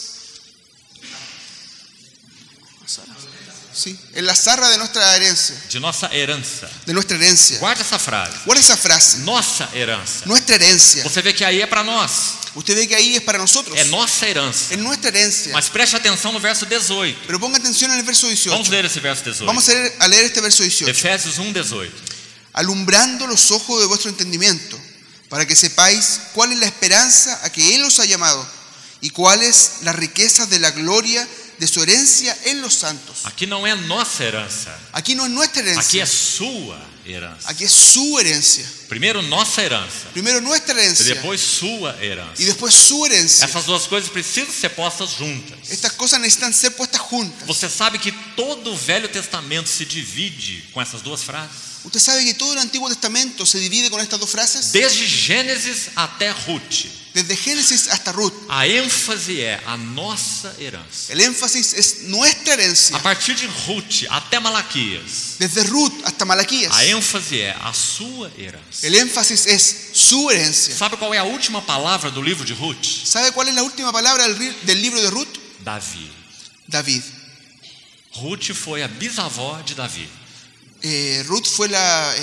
S2: la zarra de nuestra herencia,
S1: De nossa herança.
S2: de nuestra herencia.
S1: Guarda essa frase.
S2: Guarda esa frase,
S1: Nossa herança.
S2: nuestra herencia.
S1: Você vê que aí é para nós.
S2: Usted ve que ahí es para nosotros,
S1: É nossa herança.
S2: es nuestra herencia.
S1: Mas preste atenção no verso 18.
S2: Pero ponga atención en el verso
S1: Vamos
S2: 18.
S1: ler esse verso 18.
S2: Vamos a leer este verso 18.
S1: Efésios 1, 18.
S2: Alumbrando los ojos de vuestro entendimiento, para que sepáis cuál es la esperanza a que Él os ha llamado y cuáles las riquezas de la gloria de su herencia en los santos.
S1: Aqui não é nossa herança.
S2: Aquí no es nuestra
S1: Aqui é
S2: herencia,
S1: sua herança.
S2: aquí es su herencia.
S1: Primeiro nossa herança
S2: Primero nuestra
S1: e
S2: herencia
S1: depois sua
S2: y
S1: herança.
S2: después su herencia.
S1: Essas duas coisas precisam ser postas juntas.
S2: Estas cosas necesitan ser puestas juntas.
S1: Você sabe que todo o Velho Testamento se divide com essas duas frases?
S2: Usted sabe que todo el Antiguo Testamento se divide con estas dos frases.
S1: Desde Gênesis até Ruth,
S2: Desde Génesis hasta Ruth.
S1: a ênfase é a nossa herança.
S2: El énfasis es nuestra herencia.
S1: A partir de Ruth até Malaquias,
S2: Desde Ruth hasta Malaquías.
S1: a ênfase é a sua herança.
S2: El énfasis es su herencia.
S1: Sabe qual é a última palavra do livro de Ruth?
S2: ¿Sabe cuál es la última palabra del libro de Ruth?
S1: Davi.
S2: David.
S1: Ruth foi a bisavó de Davi.
S2: Ruth fue la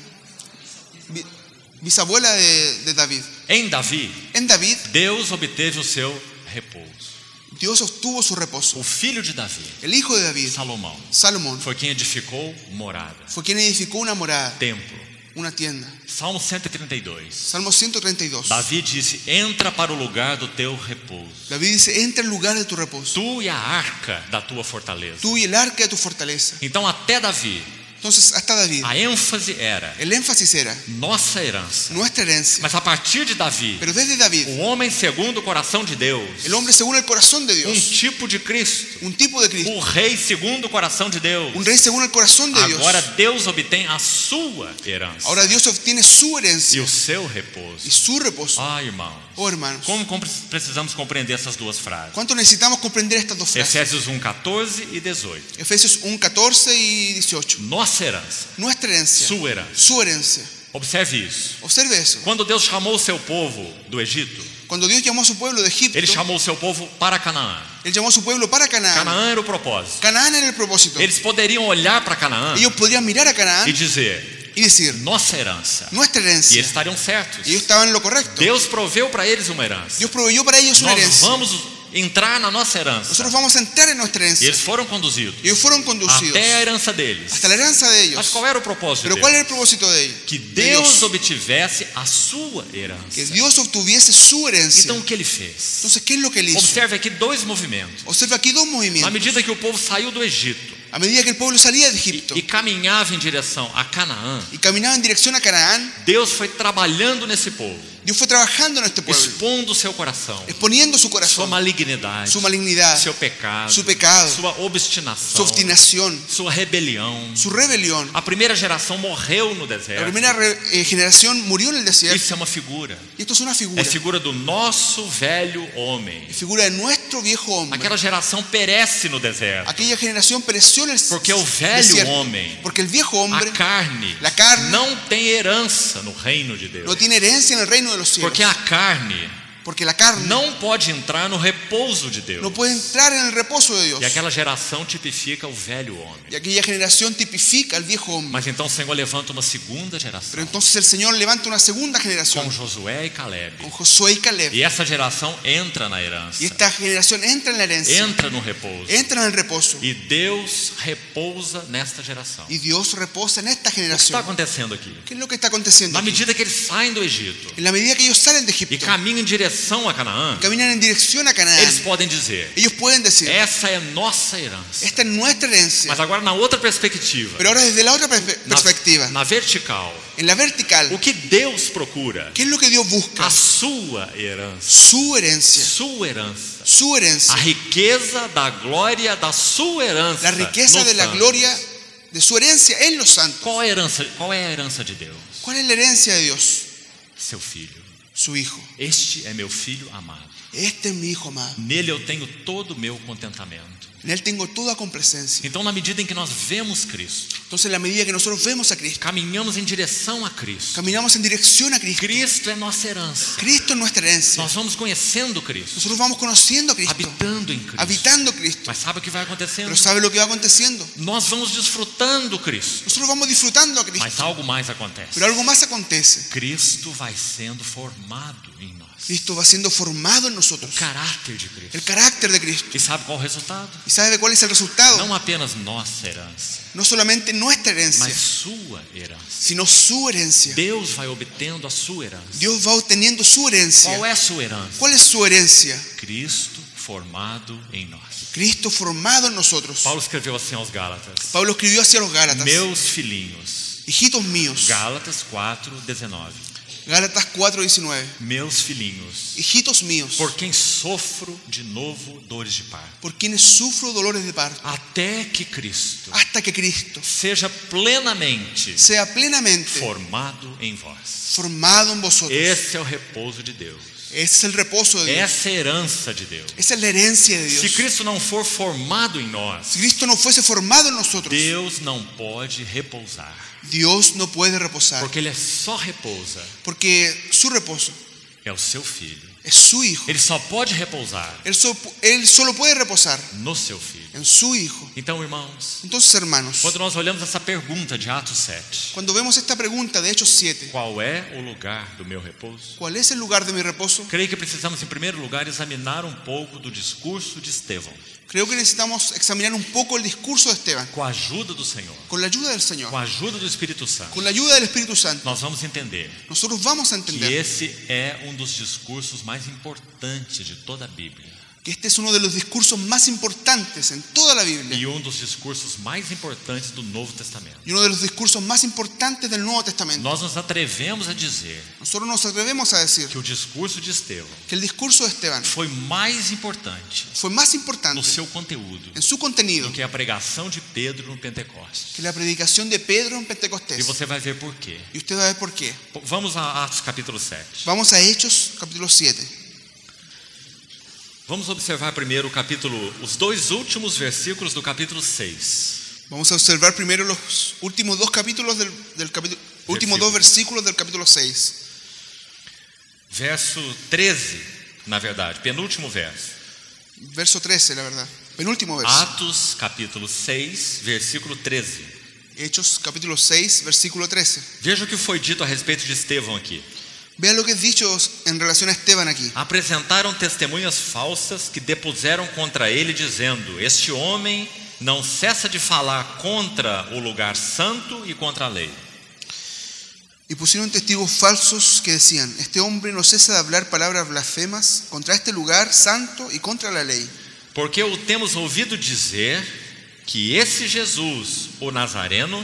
S2: bisabuela de David.
S1: Em Davi,
S2: En David,
S1: Deus obteve o seu repouso.
S2: Dios obtuvo su reposo.
S1: O filho de Davi,
S2: El hijo de David,
S1: Salomão,
S2: Salomón,
S1: foi quem edificou morada,
S2: fue quien edificó una morada,
S1: templo.
S2: una tienda.
S1: Salmo 132.
S2: Salmo 132.
S1: Davi disse: entra para o lugar do teu repouso,
S2: David dice, entra al lugar de tu reposo,
S1: tu e a arca da tua fortaleza.
S2: tú y el arca de tu fortaleza.
S1: Então até Davi,
S2: Entonces, hasta David,
S1: a ênfase era
S2: el énfasis era
S1: nossa herança.
S2: nuestra herencia.
S1: Mas a partir de Davi,
S2: Pero desde David,
S1: o homem segundo o coração de Deus,
S2: el hombre según el corazón de Dios,
S1: tipo de Cristo,
S2: un tipo de Cristo,
S1: o rei segundo o coração de Deus,
S2: un rey según el corazón de Dios.
S1: agora Deus obtém a sua herança
S2: Ahora Dios obtiene su
S1: e
S2: herencia
S1: o seu
S2: y
S1: repouso.
S2: su reposo.
S1: Ah, irmãos,
S2: Oh, hermanos,
S1: como precisamos compreender essas duas frases?
S2: ¿cuánto necesitamos comprender estas dos frases?
S1: Efésios 1:14 e 18.
S2: Efesios 1, 14 y 18.
S1: Nossa herança,
S2: Nuestra herencia,
S1: sua herança.
S2: su herencia.
S1: Observe isso.
S2: Observe eso.
S1: Quando Deus chamou o seu povo do Egito,
S2: Cuando Dios llamó a su pueblo de Egipto,
S1: Ele chamou o seu povo para Canaã.
S2: Él llamó a su pueblo para Canaán.
S1: Canaã era o propósito.
S2: Canaán era el propósito.
S1: Eles poderiam olhar para Canaã
S2: Ellos podrían mirar a Canaán
S1: e dizer:
S2: y decir,
S1: nossa herança.
S2: nuestra
S1: E
S2: herencia.
S1: eles estariam certos.
S2: Ellos estaban en lo correcto.
S1: Deus proveu para eles uma herança.
S2: Dios proveyó para ellos una
S1: Nós
S2: herencia.
S1: vamos entrar na nossa herança.
S2: Nosotros vamos a entrar en nuestra
S1: E
S2: herencia.
S1: eles foram conduzidos
S2: Ellos fueron conducidos
S1: até a herança deles.
S2: hasta la herencia de
S1: Mas
S2: ellos.
S1: qual era o propósito
S2: Pero
S1: de
S2: ¿cuál
S1: Deus?
S2: era el propósito de ellos?
S1: Que
S2: De
S1: Deus
S2: Dios.
S1: obtivesse a sua
S2: Que
S1: herança.
S2: Dios obtuviese su herencia.
S1: Então o que ele fez?
S2: Entonces, ¿qué es lo que él hizo?
S1: Observe aqui dois movimentos.
S2: Observa aquí dos
S1: Na
S2: movimientos.
S1: medida que o povo saiu do Egito
S2: A medida que el pueblo salía de Egipto
S1: e caminhava em direção a Canaã,
S2: y caminaba en dirección a Canaán,
S1: Deus foi trabalhando nesse povo,
S2: Dios fue trabajando en este pueblo,
S1: expondo o seu coração,
S2: exponiendo su
S1: sua
S2: corazón,
S1: malignidade,
S2: su malignidad,
S1: seu pecado,
S2: su pecado,
S1: sua
S2: su
S1: obstinação,
S2: obstinación,
S1: sua rebelião.
S2: su rebelión.
S1: A primeira geração morreu no
S2: La
S1: deserto.
S2: primera generación murió en el desierto.
S1: Isso é uma figura.
S2: Y esto es una
S1: É
S2: figura.
S1: figura do nosso velho homem.
S2: Es figura de nuestro viejo hombre.
S1: Aquela geração perece no deserto.
S2: Aquella generación pereció en el
S1: Porque o velho
S2: desierto.
S1: homem,
S2: Porque el viejo
S1: a
S2: hombre
S1: carne,
S2: la carne
S1: não tem herança no reino de Deus.
S2: no tiene herencia en el reino de los cielos.
S1: Porque a carne
S2: Porque la carne
S1: não pode entrar no repouso de Deus.
S2: no puede entrar en el reposo de Dios.
S1: E aquela geração tipifica o velho homem.
S2: Y aquella generación tipifica al viejo hombre.
S1: Mas então o Senhor levanta uma segunda
S2: Pero
S1: geração,
S2: entonces el Señor levanta una segunda generación
S1: com Josué e Caleb.
S2: con Josué y Caleb.
S1: E essa geração entra na herança,
S2: Y esta generación entra en la herencia,
S1: entra no repouso.
S2: entra en el reposo.
S1: E Deus repousa nesta geração.
S2: Y Dios reposa en esta
S1: O que está
S2: generación.
S1: acontecendo aqui?
S2: ¿Qué es lo que está aconteciendo
S1: Na
S2: aquí?
S1: medida que eles saem do Egito
S2: En la medida que ellos salen de
S1: e
S2: Egipto,
S1: caminham em direção a Canaã,
S2: caminan en dirección a Canaán,
S1: eles podem dizer:
S2: ellos pueden decir,
S1: essa é nossa herança.
S2: esta es nuestra herencia.
S1: Mas agora na outra perspectiva,
S2: Pero ahora desde la otra perspectiva,
S1: na vertical,
S2: en la vertical,
S1: o que Deus procura?
S2: ¿qué es lo que Dios busca?
S1: A sua herança.
S2: Su herencia,
S1: Sua herança.
S2: su
S1: A
S2: herencia,
S1: riqueza da glória da sua herança.
S2: la riqueza
S1: no
S2: de la
S1: santo.
S2: gloria de su herencia en los santos.
S1: Qual é a herança? Qual é a herança de Deus?
S2: ¿Cuál es la herencia de Dios?
S1: Seu filho.
S2: Su hijo.
S1: Este é meu filho amado.
S2: Este es mi hijo amado.
S1: Nele eu tenho todo o meu contentamento.
S2: En él tengo toda complacencia.
S1: Então, na medida em que nós vemos Cristo,
S2: Entonces, en la medida que nosotros vemos a Cristo,
S1: caminhamos em direção a Cristo.
S2: caminamos en dirección a Cristo.
S1: Cristo é nossa herança.
S2: Cristo es nuestra herencia.
S1: Nós vamos conhecendo Cristo,
S2: Nosotros vamos conociendo a Cristo,
S1: habitando em Cristo.
S2: habitando Cristo.
S1: Mas sabe o que vai acontecendo?
S2: Pero ¿sabe lo que va aconteciendo?
S1: Nós vamos desfrutando Cristo.
S2: Nosotros vamos disfrutando a Cristo.
S1: Mas algo mais acontece.
S2: Pero algo más acontece.
S1: Cristo vai sendo formado em nós.
S2: Cristo va siendo formado en
S1: O
S2: nosotros.
S1: caráter de Cristo.
S2: El carácter de Cristo.
S1: E sabe qual o resultado?
S2: ¿Y sabe cuál es el resultado?
S1: Não apenas nossa herança,
S2: No solamente nuestra herencia,
S1: mas sua herança.
S2: sino su herencia.
S1: Deus vai obtendo a sua herança.
S2: Dios va obteniendo su herencia.
S1: Qual é a sua herança?
S2: ¿Cuál es su herencia?
S1: Cristo formado em nós.
S2: Cristo formado en nosotros.
S1: Paulo escreveu assim aos Gálatas:
S2: Pablo escribió hacia los Gálatas:
S1: meus filhinhos.
S2: hijitos míos.
S1: Gálatas 4:19.
S2: Gálatas 4:19.
S1: Meus filhinhos,
S2: Hijitos míos,
S1: por quem sofro de novo dores de parto,
S2: por quienes sufro dolores de parto,
S1: até que Cristo
S2: hasta que Cristo
S1: seja plenamente
S2: sea plenamente
S1: formado em vós.
S2: formado en vosotros.
S1: Esse é o repouso de Deus.
S2: Ese es el reposo de Dios.
S1: Essa é a herança de Deus.
S2: Esa es la herencia de
S1: Se
S2: Dios.
S1: Cristo não for formado em nós,
S2: Si Cristo no fuese formado en nosotros,
S1: Deus não pode repousar,
S2: Dios no puede reposar,
S1: porque Ele só repousa
S2: porque su reposo
S1: é o seu Filho.
S2: es su Hijo.
S1: Ele só pode repousar
S2: Él solo puede reposar
S1: no seu Filho.
S2: en su Hijo.
S1: Então, irmãos,
S2: Entonces, hermanos,
S1: quando nós olhamos essa pergunta de Atos 7,
S2: cuando vemos esta pregunta de Hechos 7,
S1: qual é o lugar do meu repouso?
S2: ¿cuál es el lugar de mi reposo?
S1: Creio que precisamos, em primeiro lugar, examinar um pouco do discurso de Estevão,
S2: Creo que necesitamos examinar un poco el discurso de Esteban,
S1: com a ajuda do Senhor,
S2: con la ayuda del Señor,
S1: com a ajuda do Espírito Santo.
S2: con la ayuda del Espíritu Santo.
S1: Nós vamos entender
S2: Nosotros vamos a
S1: que
S2: entender
S1: esse é um dos discursos mais importantes de toda a Bíblia
S2: que este es uno de los discursos más importantes en toda la Biblia
S1: e um dos discursos mais importantes do Novo Testamento.
S2: y uno de los discursos más importantes del Nuevo Testamento.
S1: Nós nos atrevemos a dizer
S2: Nosotros nos atrevemos a decir
S1: que o discurso de Estevão
S2: que el discurso de Esteban
S1: foi mais importante
S2: fue más
S1: no
S2: importante
S1: seu conteúdo
S2: en su contenido
S1: do que a pregação de Pedro no Pentecostes.
S2: que la predicación de Pedro en
S1: E
S2: Pentecostés.
S1: você vai ver por quê.
S2: Y usted va a ver por qué.
S1: Vamos a Atos capítulo 7.
S2: Vamos a Hechos capítulo 7.
S1: Vamos observar primeiro os dois últimos versículos do capítulo 6.
S2: Vamos a observar primero los últimos dos capítulos del capítulo, últimos dos versículos del capítulo 6.
S1: Verso 13, na verdade, penúltimo verso.
S2: Verso 13, la verdad. Penúltimo verso.
S1: Atos capítulo 6, versículo 13.
S2: Hechos capítulo 6, versículo 13.
S1: Veja o que foi dito a respeito de Estevão aqui.
S2: Vean lo que es dicho en relación a Esteban aquí.
S1: Apresentaram testemunhas falsas que depuseram contra ele, dizendo: este homem não cessa de falar contra o lugar santo e contra a lei.
S2: Y pusieron testigos falsos que decían: este hombre no cesa de hablar palabras blasfemas contra este lugar santo y contra la ley.
S1: Porque o temos ouvido dizer que esse Jesus, o Nazareno,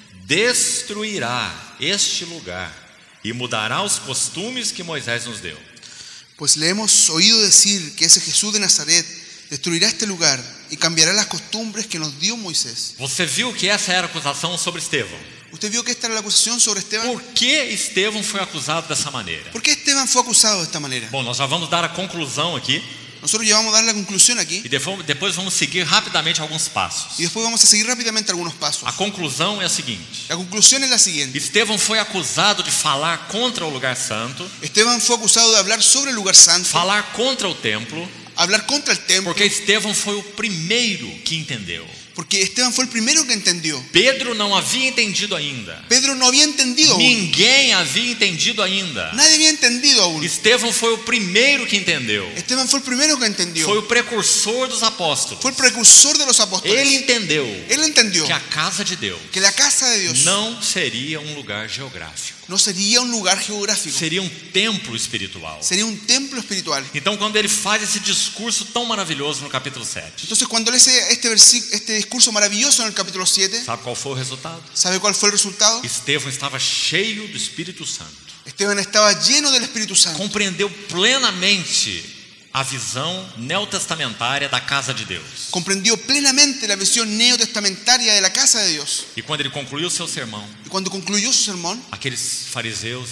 S1: destruirá este lugar e mudará os costumes que Moisés nos deu.
S2: Pues le hemos oído decir que ese Jesús de Nazaret destruirá este lugar y cambiará las costumbres que nos dio Moisés.
S1: Você viu que essa era a acusação sobre Estevão?
S2: ¿Usted vio que esta era la acusación sobre Esteban?
S1: Por que Estevão foi acusado dessa maneira?
S2: ¿Por qué Esteban fue acusado de esta manera?
S1: Bom, nós já vamos dar a conclusão aqui
S2: Nosotros ya vamos a dar la conclusión aquí
S1: e depois vamos seguir rapidamente alguns passos.
S2: y después vamos a seguir rápidamente algunos pasos.
S1: A conclusão é a seguinte:
S2: La conclusión es la siguiente.
S1: Estevão foi acusado de falar contra o lugar santo,
S2: Esteban fue acusado de hablar sobre el lugar santo,
S1: falar contra o templo,
S2: hablar contra el templo,
S1: porque Estevão foi o primeiro que entendeu.
S2: porque Esteban fue el primero que entendió.
S1: Pedro não havia entendido ainda.
S2: Pedro no había entendido aún.
S1: Ninguém havia entendido ainda.
S2: Nadie había entendido aún.
S1: Estevão foi o primeiro que entendeu.
S2: Esteban fue el primero que entendió.
S1: Foi o precursor dos apóstolos.
S2: Fue el precursor de los apóstoles.
S1: Ele entendeu
S2: Él entendió
S1: que a casa de Deus
S2: que la casa de Dios
S1: não seria um lugar geográfico.
S2: no sería un lugar geográfico,
S1: Seria um templo espiritual.
S2: sería un templo espiritual.
S1: Então, quando ele faz esse discurso tão maravilhoso no capítulo 7,
S2: Entonces, cuando lee este discurso maravilloso en el capítulo 7,
S1: sabe qual foi o resultado?
S2: ¿sabe cuál fue el resultado?
S1: Estevão estava cheio do Espírito Santo.
S2: Esteban estaba lleno del Espíritu Santo.
S1: Compreendeu plenamente a visão neotestamentária da casa de Deus.
S2: Comprendió plenamente la visión neotestamentaria de la casa de Dios.
S1: E quando ele concluiu seu sermão,
S2: Y cuando concluyó su sermón,
S1: aqueles fariseus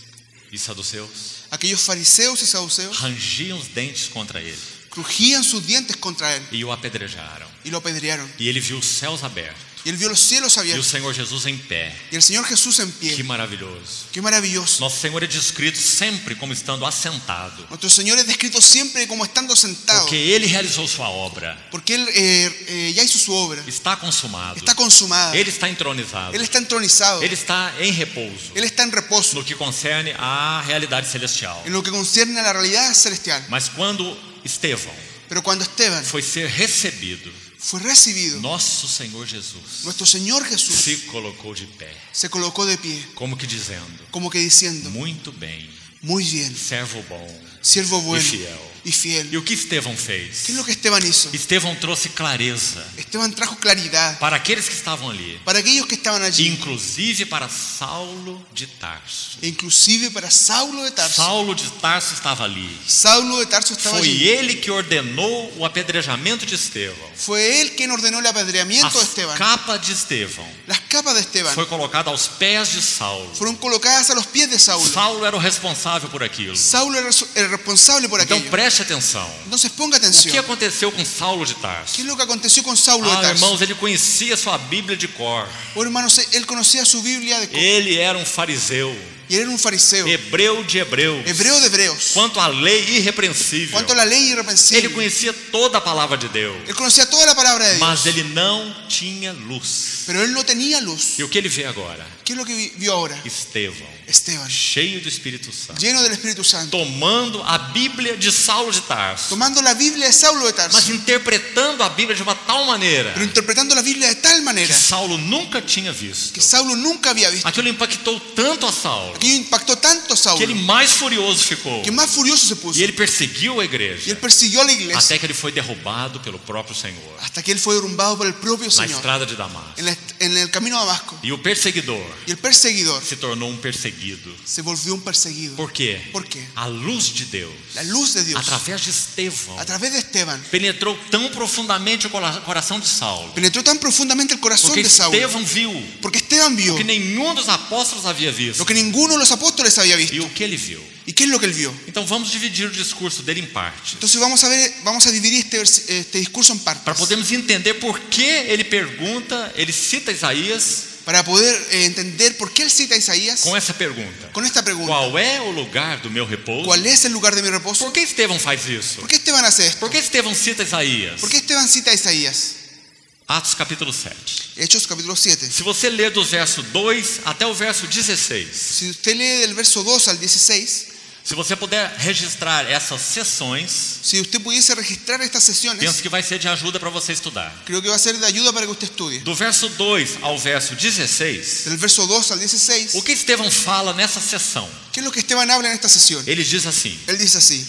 S1: e saduceus
S2: aquellos fariseos y saduceos
S1: rangiam os dentes contra ele
S2: crujían sus dientes contra él
S1: e o apedrejaram.
S2: y lo apedrearon.
S1: E ele viu os céus abertos
S2: Y él vio los cielos
S1: e o
S2: abiertos
S1: Senhor Jesus em pé.
S2: y el Señor Jesús en
S1: Que
S2: pie.
S1: maravilhoso.
S2: Qué maravilloso.
S1: Nosso Senhor é descrito sempre como estando assentado,
S2: Nuestro Señor es descrito siempre como estando sentado,
S1: porque ele realizou sua obra.
S2: porque Él ya hizo su obra.
S1: Está consumado.
S2: Está consumada.
S1: Ele está entronizado.
S2: Él está entronizado.
S1: Ele está em repouso
S2: Él está en reposo
S1: no que concerne à realidade celestial.
S2: en lo que concierne a la realidad celestial.
S1: Mas quando Estevão
S2: Pero cuando Esteban
S1: foi ser recebido,
S2: fue recibido,
S1: nosso Senhor Jesus
S2: nuestro Señor Jesús
S1: se colocou de pé,
S2: se colocó de pie,
S1: como que dizendo:
S2: como que diciendo:
S1: muito bem,
S2: muy bien,
S1: servo bom,
S2: siervo bueno
S1: fiel.
S2: y fiel.
S1: E o que Estevão fez?
S2: ¿Qué es lo que Esteban hizo?
S1: Estevão trouxe clareza
S2: Esteban trajo claridad
S1: para aqueles que estavam ali,
S2: para aquellos que estaban allí,
S1: inclusive para Saulo de Tarso.
S2: e inclusive para Saulo de Tarso.
S1: Saulo de Tarso estava ali.
S2: Saulo de Tarso estaba
S1: Foi
S2: allí.
S1: ele que ordenou o apedrejamento de Estevão.
S2: Fue él quien ordenó el apedreamiento de
S1: As
S2: Esteban.
S1: capas de Estevão
S2: Las capas de Esteban
S1: foi colocada aos pés de Saulo.
S2: fueron colocadas a los pies de Saulo.
S1: Saulo era o responsável por aquilo.
S2: Saulo era el responsable por
S1: Então
S2: aquello.
S1: preste atenção.
S2: Entonces ponga
S1: O que
S2: atención.
S1: aconteceu com Saulo de
S2: ¿Qué
S1: Tarso?
S2: es lo que aconteció con Saulo de Tarso?
S1: Irmãos, ele conhecia sua Bíblia de cor.
S2: Oh, hermanos, él conocía su Biblia de
S1: Ele era um fariseu,
S2: y él era un fariseo,
S1: hebreu de hebreus.
S2: hebreo de hebreos.
S1: Quanto à lei irrepreensível,
S2: Cuanto a la ley
S1: ele
S2: irreprensible,
S1: conhecia toda a palavra de Deus,
S2: él conocía toda la palabra de Dios,
S1: mas ele não tinha luz.
S2: pero él no tenía luz.
S1: E o que ele vê agora?
S2: ¿Qué es lo que vio ahora?
S1: Estevão,
S2: Esteban,
S1: cheio do Espírito Santo,
S2: lleno del Espíritu Santo,
S1: tomando a Bíblia de Saulo de Tarso,
S2: tomando la Biblia de Saulo de
S1: mas
S2: Tarso,
S1: interpretando a Bíblia de uma tal maneira
S2: pero interpretando la Biblia de tal
S1: que
S2: manera
S1: Saulo nunca tinha visto.
S2: que Saulo nunca había visto.
S1: Aquilo impactou tanto a Saulo
S2: Aquello impactó tanto a Saulo
S1: que ele mais furioso ficou.
S2: que más furioso se puso.
S1: E ele perseguiu a
S2: Y
S1: igreja
S2: él persiguió a la iglesia
S1: até que ele foi derrubado pelo próprio Senhor
S2: hasta que él fue derrumbado por el propio
S1: na
S2: Señor
S1: estrada de Damasco.
S2: en el camino a Damasco.
S1: E o perseguidor
S2: Y el perseguidor
S1: se tornou um perseguido.
S2: se volvió un perseguido.
S1: Por quê?
S2: ¿Por qué?
S1: A luz de Deus,
S2: La luz de Dios,
S1: através de Estevão,
S2: a través de Esteban,
S1: penetrou tão profundamente o coração de Saulo,
S2: penetró tan profundamente el corazón
S1: porque
S2: de Saulo,
S1: Estevão viu
S2: porque Esteban vio
S1: o que nenhum dos apóstolos havia visto.
S2: lo que ninguno de los apóstoles había
S1: E
S2: visto.
S1: o que ele viu?
S2: ¿Y qué es lo que él vio?
S1: Então vamos dividir o discurso dele em partes,
S2: Entonces vamos a dividir este discurso en
S1: para
S2: partes
S1: podermos entender por que ele pergunta, ele cita Isaías
S2: para poder entender por qué él cita a Isaías
S1: com essa pergunta:
S2: con esta pregunta.
S1: qual é o lugar do meu repouso?
S2: ¿Cuál es el lugar de mi reposo?
S1: Por que Estevão faz isso?
S2: ¿Por qué Esteban hace esto?
S1: Por que Estevão cita Isaías?
S2: ¿Por qué Esteban cita a Isaías?
S1: Atos capítulo 7.
S2: Hechos capítulo 7.
S1: Se você ler dos versos 2 até o verso 16,
S2: Si usted lee del verso 2 al 16,
S1: se você puder registrar essas sessões,
S2: si usted pudiese registrar estas sesiones,
S1: penso que vai ser de ajuda para você estudar.
S2: creo que va a ser de ayuda para que usted estudie.
S1: Do verso 2 ao verso 16,
S2: Del verso 2 al 16,
S1: o que Estevão fala nessa sessão?
S2: ¿qué es lo que Esteban habla en esta sesión?
S1: Ele diz assim:
S2: Él dice así: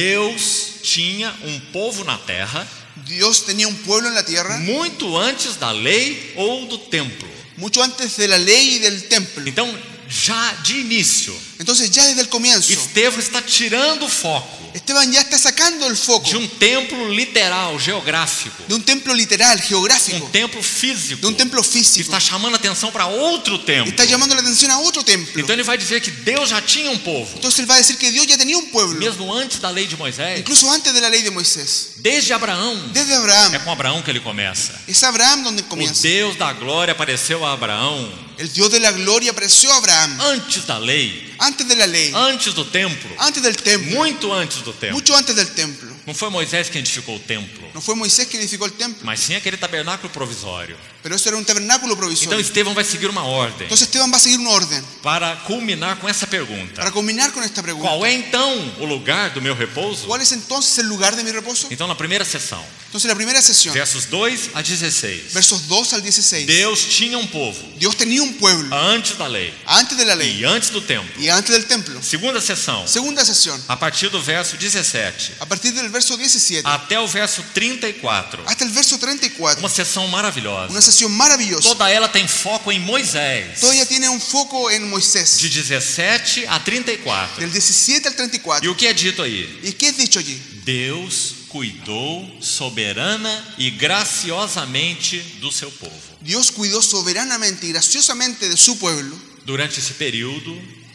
S1: Deus tinha um povo na terra
S2: Dios tenía un pueblo en la tierra
S1: muito antes da lei ou do templo.
S2: mucho antes de la ley y del templo.
S1: Então, já de início,
S2: Entonces ya desde el comienzo,
S1: Estevão está tirando o foco
S2: Esteban ya está sacando el foco
S1: de um templo literal, geográfico,
S2: de un templo literal, geográfico,
S1: um templo físico,
S2: de un templo
S1: que
S2: físico.
S1: está chamando a atenção para outro templo.
S2: Está llamando la atención a otro templo.
S1: Então ele vai dizer que Deus já tinha um povo,
S2: Entonces él va a decir que Dios ya tenía un pueblo,
S1: mesmo antes da lei de Moisés,
S2: incluso antes de la ley de Moisés.
S1: desde Abraão.
S2: Desde
S1: É
S2: Abraham.
S1: com Abraão que ele começa.
S2: Es Abraham donde
S1: O
S2: comienza.
S1: Deus da glória apareceu a Abraão
S2: El Dios de la gloria apareció a Abraham
S1: antes da lei,
S2: antes de la ley,
S1: antes do templo,
S2: antes del templo,
S1: muito antes do templo.
S2: mucho antes del templo.
S1: Não foi Moisés quem edificou o templo,
S2: No fue Moisés quien edificó el templo,
S1: mas sim aquele tabernáculo provisório.
S2: pero eso era un tabernáculo
S1: Então
S2: provisorio.
S1: Estevão vai seguir uma ordem
S2: Entonces Esteban va a seguir un orden
S1: para culminar com essa pergunta:
S2: para culminar con esta pregunta.
S1: qual é então o lugar do meu repouso?
S2: ¿Cuál es entonces el lugar de mi reposo?
S1: Então, na primeira sessão,
S2: Entonces la primera sesión,
S1: versos 2 a 16,
S2: versos 2 al 16.
S1: Deus tinha um povo
S2: Dios tenía un pueblo
S1: antes da lei
S2: antes de la ley
S1: e antes do templo.
S2: y antes del templo.
S1: Segunda sessão,
S2: Segunda sesión,
S1: a partir do verso 17
S2: a partir del verso 17
S1: até o verso 34,
S2: hasta el verso 34.
S1: uma sessão maravilhosa.
S2: Una sesión maravillosa.
S1: Toda ela tem foco em Moisés,
S2: Todavía tiene un foco en Moisés,
S1: de 17 a 34.
S2: del 17 al
S1: E
S2: 34.
S1: o que é dito aí?
S2: ¿Y qué es dicho allí?
S1: Deus cuidou soberana e graciosamente do seu povo
S2: Dios cuidó soberanamente y graciosamente de su pueblo
S1: durante esse período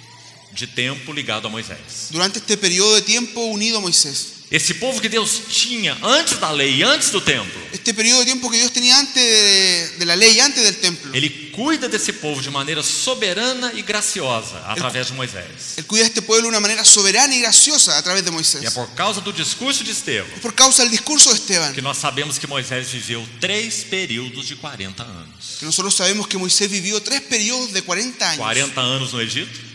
S1: de tempo ligado a Moisés.
S2: durante este periodo de tiempo unido a Moisés.
S1: Esse povo que Deus tinha antes da lei e antes do templo,
S2: Este periodo de tiempo que Dios tenía antes de la ley, antes del templo.
S1: Ele cuida desse povo de maneira soberana e graciosa através de Moisés.
S2: Él cuida de este pueblo de una manera soberana y graciosa a través de
S1: E é
S2: Moisés.
S1: por causa do discurso de Estevão
S2: Es por causa del discurso de Esteban
S1: que nós sabemos que Moisés viveu 3 períodos de 40 anos.
S2: que nosotros sabemos que Moisés vivió 3 periodos de 40 años.
S1: 40 anos no Egito,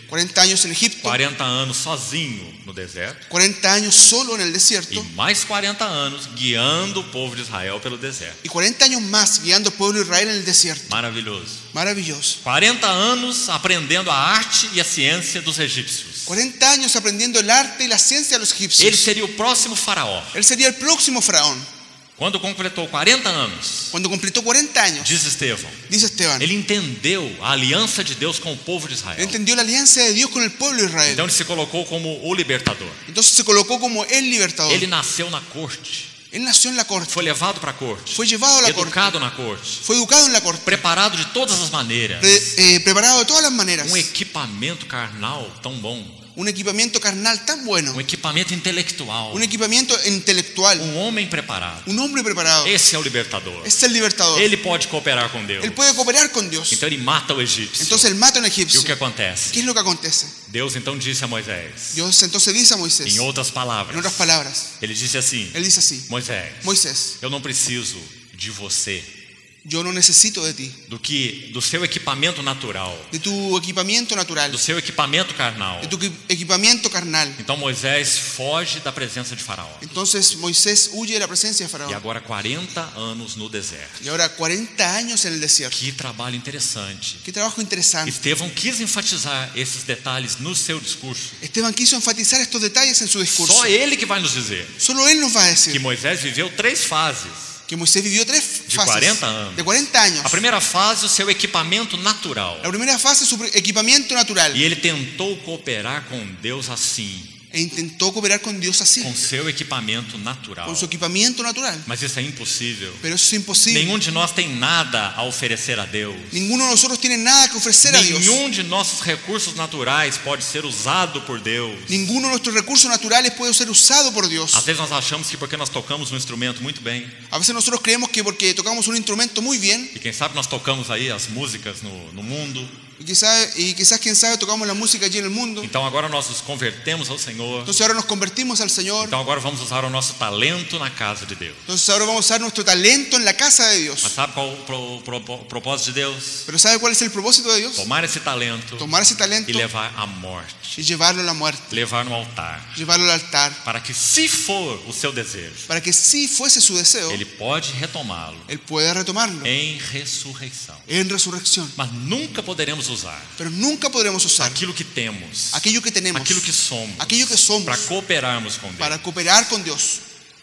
S2: 40 años en Egipto,
S1: 40 anos sozinho no deserto
S2: 40 años solo en el desierto
S1: e mais 40 anos guiando o povo de Israel pelo deserto.
S2: y 40 años más guiando al pueblo de Israel en el desierto.
S1: Maravilhoso.
S2: Maravilloso.
S1: 40 anos aprendendo a arte e a ciência dos egípcios.
S2: 40 años aprendiendo el arte y la ciencia de los
S1: Ele
S2: egipcios.
S1: seria o próximo faraó.
S2: Él sería el próximo faraón.
S1: Quando completou 40 anos,
S2: Cuando completó 40 años,
S1: diz Estevão,
S2: dice Esteban,
S1: ele entendeu a aliança de Deus com o povo de
S2: él
S1: Israel.
S2: entendió la alianza de Dios con el pueblo de Israel.
S1: Então ele se colocou como o libertador.
S2: Entonces se colocó como el libertador.
S1: Ele nasceu na corte,
S2: Él nació en la corte,
S1: foi levado para a corte,
S2: fue llevado a la corte,
S1: educado na corte,
S2: fue educado en la corte,
S1: preparado de todas as maneiras.
S2: preparado de todas las maneras.
S1: Equipamento carnal tão bom,
S2: Un equipamiento carnal tan bueno,
S1: equipamento intelectual,
S2: un equipamiento intelectual,
S1: homem preparado.
S2: un hombre preparado.
S1: Esse é o libertador.
S2: Es el libertador.
S1: Ele pode cooperar com Deus.
S2: Él puede cooperar con Dios.
S1: Então ele mata o egípcio.
S2: Entonces él mata a un
S1: E
S2: egipcio.
S1: o que acontece?
S2: ¿Qué es lo que acontece?
S1: Deus então disse a Moisés,
S2: Dios entonces dice a Moisés,
S1: em outras
S2: en
S1: palavras,
S2: otras palabras,
S1: ele disse assim:
S2: él dice así:
S1: Moisés,
S2: Moisés,
S1: eu não preciso de você,
S2: yo no necesito de ti,
S1: do seu equipamento natural,
S2: de tu equipamiento natural,
S1: do seu equipamento carnal.
S2: de tu equipamiento carnal.
S1: Então Moisés foge da presença de Faraó.
S2: Entonces Moisés huye de la presencia de
S1: E
S2: Faraón.
S1: agora 40 anos no deserto.
S2: Y ahora 40 años en el desierto.
S1: Que trabalho interessante.
S2: Qué trabajo interesante.
S1: Estevão quis enfatizar esses detalhes no seu discurso.
S2: Esteban quiso enfatizar estos detalles en su discurso.
S1: Só ele que vai nos dizer
S2: Solo él nos va a
S1: que
S2: decir
S1: Moisés viveu 3 fases.
S2: que Moisés vivió 3
S1: De
S2: fases
S1: 40 anos.
S2: de 40 años.
S1: A primeira fase, o seu equipamento natural.
S2: La primera fase es su equipamiento natural.
S1: E ele tentou cooperar com Deus assim,
S2: E intentó cooperar con Dios así,
S1: com seu equipamento natural.
S2: con su equipamiento natural.
S1: Mas isso é impossível.
S2: Pero eso es imposible.
S1: Nenhum de nós tem nada a oferecer a Deus.
S2: Ninguno de nosotros tiene nada que ofrecer a Dios.
S1: Nenhum de nossos recursos naturais pode ser usado por Deus.
S2: Ninguno de nuestros recursos naturales puede ser usado por Dios.
S1: Às vezes nós achamos que porque nós tocamos um instrumento muito bem,
S2: A veces nosotros creemos que porque tocamos un instrumento muy bien,
S1: e quem sabe nós tocamos aí as músicas no mundo,
S2: y quizás quién sabe, tocamos la música allí en el mundo.
S1: então agora nós nos convertemos ao Senhor.
S2: Entonces ahora nos convertimos al Señor.
S1: Então agora vamos usar o nosso talento na casa de Deus.
S2: Entonces ahora vamos a usar nuestro talento en la casa de Dios.
S1: Mas sabe qual o propósito de Deus?
S2: Pero ¿sabe cuál es el propósito de Dios?
S1: Tomar esse talento
S2: Tomar ese talento
S1: e levar à morte,
S2: y llevarlo a la muerte,
S1: levar no altar,
S2: llevarlo al altar,
S1: para que, se for o seu desejo,
S2: para que si fuese su deseo,
S1: ele pode retomá-lo
S2: Él pueda retomarlo
S1: em ressurreição.
S2: en resurrección.
S1: Mas nunca poderemos usar
S2: Pero nunca podremos usar
S1: aquilo que temos,
S2: aquello que tenemos,
S1: aquilo que somos,
S2: aquello que somos,
S1: para cooperarmos com Deus.
S2: para cooperar con Dios.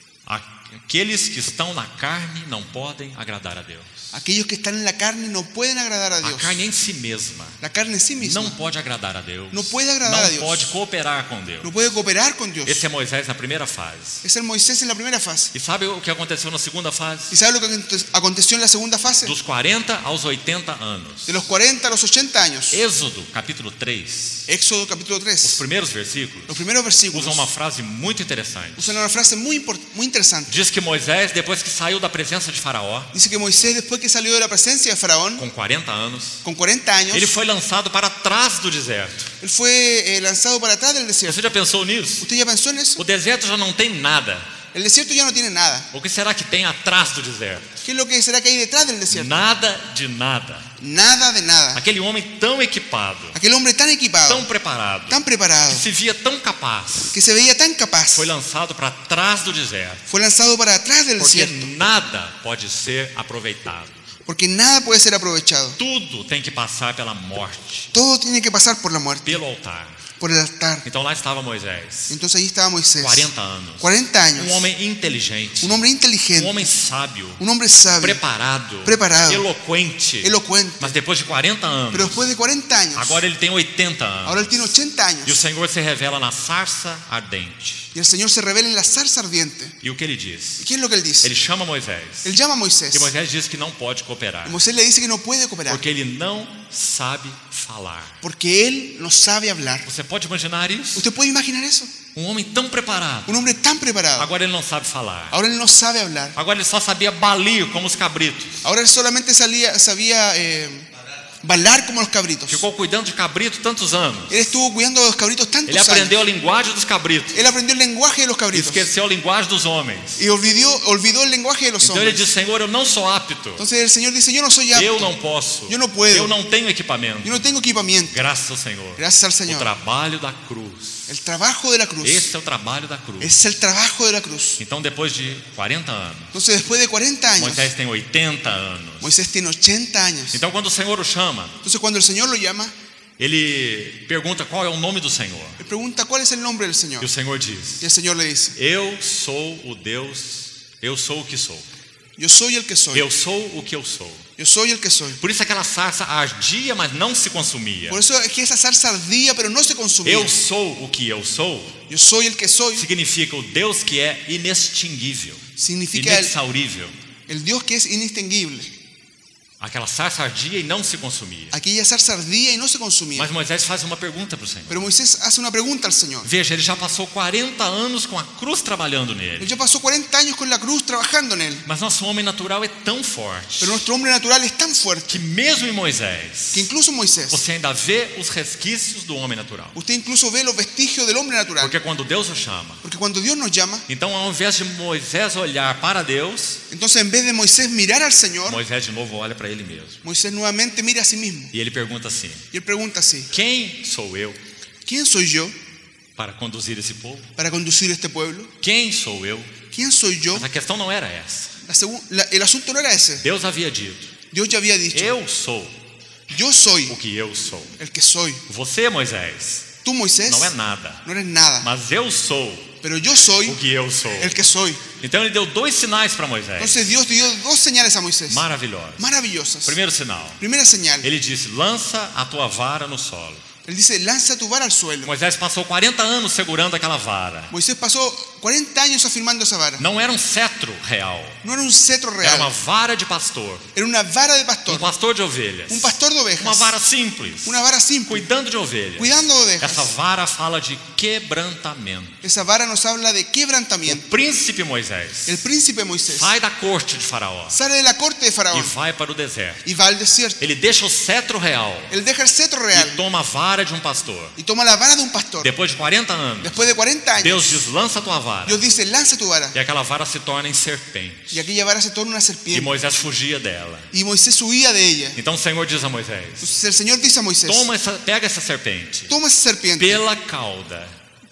S1: Aqueles que estão na carne não podem agradar a Deus.
S2: Aquellos que están en la carne no pueden agradar a
S1: A
S2: Dios.
S1: carne em si mesma
S2: La carne en sí misma
S1: não pode agradar a Deus.
S2: no puede agradar a
S1: Não pode
S2: Dios,
S1: cooperar com Deus.
S2: no puede cooperar con Dios.
S1: Esse é Moisés na primeira fase.
S2: Es el Moisés en la primera fase.
S1: E sabe o que aconteceu na segunda fase?
S2: ¿Y sabe lo que aconteció en la segunda fase?
S1: Dos 40 aos 80 anos.
S2: De los 40 a los 80 años.
S1: Êxodo, capítulo 3.
S2: Éxodo capítulo
S1: Os
S2: 3.
S1: primeiros versículos
S2: Los primeros versículos
S1: usam uma frase muito interessante.
S2: usan una frase muy interesante.
S1: Diz que Moisés, depois que saiu da presença de Faraó,
S2: Dice que Moisés, después que salió de la presencia de Faraón,
S1: com 40 anos,
S2: con 40 años,
S1: ele foi lançado para trás do deserto.
S2: él fue lanzado para atrás del desierto.
S1: Você já pensou nisso?
S2: ¿Usted ya pensó en eso?
S1: O deserto já não tem nada.
S2: El desierto ya no tiene nada.
S1: O que será que tem atrás do deserto?
S2: ¿Qué es lo que será que hay detrás del desierto?
S1: Nada de nada.
S2: Nada de nada.
S1: Aquele homem tão equipado,
S2: Aquel hombre tan equipado,
S1: tão preparado,
S2: tan preparado,
S1: que se via tão capaz,
S2: que se veía tan capaz,
S1: foi lançado para trás do deserto.
S2: fue lanzado para atrás del
S1: Porque
S2: desierto.
S1: nada pode ser aproveitado.
S2: Porque nada puede ser aprovechado.
S1: Tudo tem que passar pela morte,
S2: Todo tiene que pasar por la muerte,
S1: pelo altar.
S2: por el altar.
S1: Então lá estava Moisés,
S2: Entonces ahí estaba Moisés,
S1: 40 anos,
S2: 40 años,
S1: homem inteligente,
S2: un hombre inteligente,
S1: homem sábio,
S2: un hombre sabio,
S1: preparado,
S2: Preparado,
S1: eloquente.
S2: elocuente.
S1: Mas depois de 40 anos,
S2: Pero después de 40 años,
S1: agora ele tem 80 anos.
S2: ahora él tiene 80
S1: E o
S2: años.
S1: Senhor se revela na sarça ardente.
S2: Y el Señor se revela en la zarza ardiente.
S1: E o que ele diz?
S2: ¿Y qué es lo que él dice?
S1: Ele chama Moisés.
S2: Él llama a Moisés.
S1: E Moisés diz que não pode cooperar,
S2: Y Moisés le dice que no puede cooperar
S1: porque ele não sabe falar.
S2: porque él no sabe hablar.
S1: Você pode imaginar isso?
S2: ¿Usted puede imaginar eso?
S1: Homem tão preparado,
S2: Un hombre tan preparado.
S1: agora ele não sabe falar.
S2: Ahora él no sabe hablar.
S1: Agora ele só sabia balir como os cabritos.
S2: Ahora él solamente sabía balar como los cabritos.
S1: Ficou cuidando de cabrito tantos anos.
S2: Él estuvo cuidando de los cabritos tantos
S1: Ele
S2: años.
S1: aprendeu a linguagem dos cabritos.
S2: Él aprendió el lenguaje de los
S1: E
S2: cabritos.
S1: esqueceu a linguagem dos homens.
S2: Y olvidó el lenguaje de los
S1: Então ele
S2: hombres.
S1: diz: Senhor, eu não sou apto.
S2: Entonces el Señor dice, yo no soy apto.
S1: Eu não posso.
S2: Eu não puedo.
S1: Eu não tenho equipamento.
S2: Yo no tengo equipamiento.
S1: Graças ao Senhor.
S2: Gracias al
S1: O
S2: Señor.
S1: trabalho da cruz.
S2: El trabajo de la cruz.
S1: Esse é o trabalho da cruz.
S2: Es el trabajo de la cruz.
S1: Então, depois de 40 anos,
S2: Entonces después de 40 años,
S1: Moisés tem 80 anos.
S2: Moisés tiene 80 años.
S1: Então, quando o Senhor o chama,
S2: Entonces cuando el Señor lo llama,
S1: ele pergunta qual é o nome do Senhor.
S2: le pregunta cuál es el nombre del Señor.
S1: E o Senhor diz:
S2: Y el Señor le dice,
S1: Eu sou o Deus, eu sou o que sou.
S2: yo soy el que soy.
S1: Eu sou o que eu sou.
S2: Yo soy el que soy.
S1: Por isso aquela sarça ardia, mas não se consumia.
S2: Por eso es que esa salsa ardía, pero no se consumía.
S1: Eu sou o que eu sou
S2: Yo soy el que soy.
S1: significa o Deus que é inextinguível,
S2: Significa
S1: inexaurível.
S2: el Dios que es inextinguible.
S1: Aquela sarça ardia e não se consumia.
S2: Aquella salsa ardía y no se consumía.
S1: Mas Moisés faz uma pergunta para o Senhor.
S2: Pero Moisés hace una pregunta al Señor.
S1: Veja, ele já passou 40 anos com a cruz trabalhando
S2: Él
S1: nele.
S2: ya pasó 40 años con la cruz trabajando en él.
S1: Mas nosso homem natural é tão forte
S2: Pero nuestro hombre natural es tan fuerte
S1: que mesmo em Moisés
S2: que incluso Moisés,
S1: você ainda vê os resquícios do homem natural.
S2: usted incluso ve los vestigios del hombre natural.
S1: Porque quando Deus o chama,
S2: Porque cuando Dios nos llama,
S1: então ao invés de Moisés olhar para Deus,
S2: entonces en vez de Moisés mirar al Señor,
S1: Moisés de novo olha para ele mesmo.
S2: Moisés nuevamente mira a sí mismo.
S1: E ele pergunta assim:
S2: Y él pregunta así,
S1: quem sou eu
S2: ¿quién soy yo
S1: para conduzir esse povo?
S2: para conducir este pueblo?
S1: Quem sou eu?
S2: ¿Quién soy yo?
S1: Mas a questão não era essa.
S2: El asunto no era ese.
S1: Deus havia dito:
S2: Dios ya había dicho,
S1: eu sou
S2: yo soy
S1: o que eu sou.
S2: el que soy.
S1: Você, Moisés,
S2: Tú, Moisés,
S1: não é nada,
S2: no eres nada,
S1: mas eu sou
S2: pero yo soy
S1: o que eu sou.
S2: el que soy.
S1: Então ele deu 2 sinais para Moisés,
S2: Entonces Dios dio dos señales a Moisés,
S1: maravilhosos.
S2: maravillosas.
S1: Primeiro sinal,
S2: Primera señal,
S1: ele disse: lança a tua vara no solo.
S2: él dice, lanza tu vara al suelo.
S1: Moisés passou 40 anos segurando aquela vara.
S2: Moisés pasó 40 años afirmando esa vara.
S1: Não era um cetro real,
S2: No era un cetro
S1: era uma
S2: real,
S1: vara de pastor,
S2: era una vara de
S1: um
S2: pastor,
S1: pastor de ovelhas,
S2: un pastor de
S1: uma
S2: ovejas,
S1: vara simples,
S2: una vara simple,
S1: cuidando de ovelhas.
S2: cuidando de
S1: Essa
S2: ovejas.
S1: vara fala de quebrantamento.
S2: Esa vara nos habla de
S1: O
S2: quebrantamiento.
S1: príncipe Moisés
S2: El príncipe Moisés
S1: sai da corte de Faraó
S2: sale de la corte de
S1: e
S2: Faraón
S1: vai para o deserto.
S2: y va al desierto.
S1: Ele deixa o cetro real
S2: Él deja el cetro
S1: e
S2: real
S1: toma a vara de um pastor.
S2: y toma la vara de un pastor.
S1: Depois de 40 anos,
S2: Después de 40
S1: Deus
S2: años,
S1: diz: lança a tua vara.
S2: Dios dice, lanza tu vara.
S1: E aquela vara se torna em serpente.
S2: Y aquella vara se torna una
S1: E
S2: serpiente.
S1: Moisés fugia dela.
S2: Y Moisés huía de ella.
S1: Então o Senhor diz a Moisés:
S2: Entonces el Señor dice a Moisés,
S1: pega essa serpente
S2: toma esa serpiente
S1: pela cauda.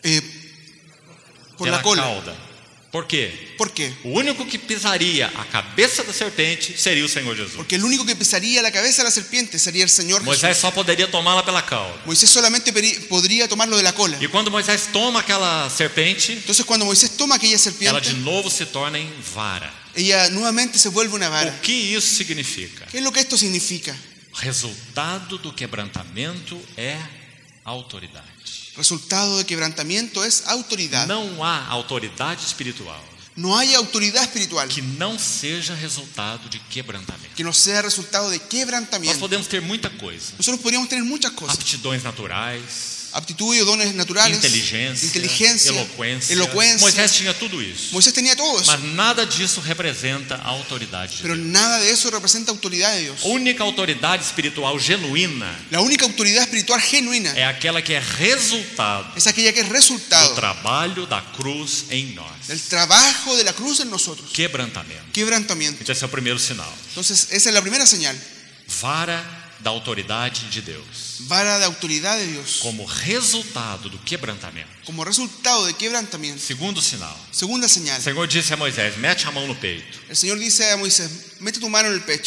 S2: por
S1: Pela
S2: la cola.
S1: cauda. Por quê?
S2: ¿Por qué?
S1: O único que pisaria a cabeça da serpente seria o Senhor Jesus.
S2: Porque el único que pisaría la cabeza de la serpiente sería el Señor Jesús.
S1: Moisés só poderia tomá-la pela cauda.
S2: Moisés solamente podría tomarlo de la cola.
S1: E quando Moisés toma aquela serpente,
S2: Entonces cuando Moisés toma aquella
S1: ela
S2: serpiente,
S1: de novo se torna em vara.
S2: ella nuevamente se vuelve una vara.
S1: O que isso significa?
S2: ¿Qué es lo que esto significa?
S1: O resultado do quebrantamento é autoridade.
S2: Resultado de quebrantamiento es autoridad.
S1: Não há autoridade espiritual
S2: No hay autoridad espiritual
S1: que não seja resultado de quebrantamento.
S2: que no sea resultado de
S1: Nós
S2: quebrantamiento.
S1: podemos ter muita coisa:
S2: Nosotros podríamos tener muchas cosas.
S1: aptidões naturais,
S2: Aptitudes y dones naturales.
S1: inteligência, eloquência. Moisés tinha tudo isso.
S2: Moisés tenía todo eso.
S1: Mas nada disso representa a autoridade de
S2: Pero
S1: Deus.
S2: nada de eso representa autoridad de Dios.
S1: A única autoridade espiritual genuína
S2: La única autoridad espiritual genuina
S1: é aquela que é resultado
S2: es aquella que es
S1: do
S2: resultado
S1: trabalho da cruz em nós.
S2: del trabajo de la cruz en nosotros.
S1: Quebrantamento.
S2: Quebrantamiento.
S1: Então esse é o primeiro sinal.
S2: Entonces, esa es la primera señal.
S1: Vara da autoridade de Deus.
S2: Vara de autoridad de Dios.
S1: Como resultado do quebrantamento.
S2: Como resultado de quebrantamiento.
S1: Segundo sinal.
S2: Segunda señal.
S1: O Senhor disse a Moisés: mete a mão no peito.
S2: El Señor dice a Moisés, mete tu mano en el pecho.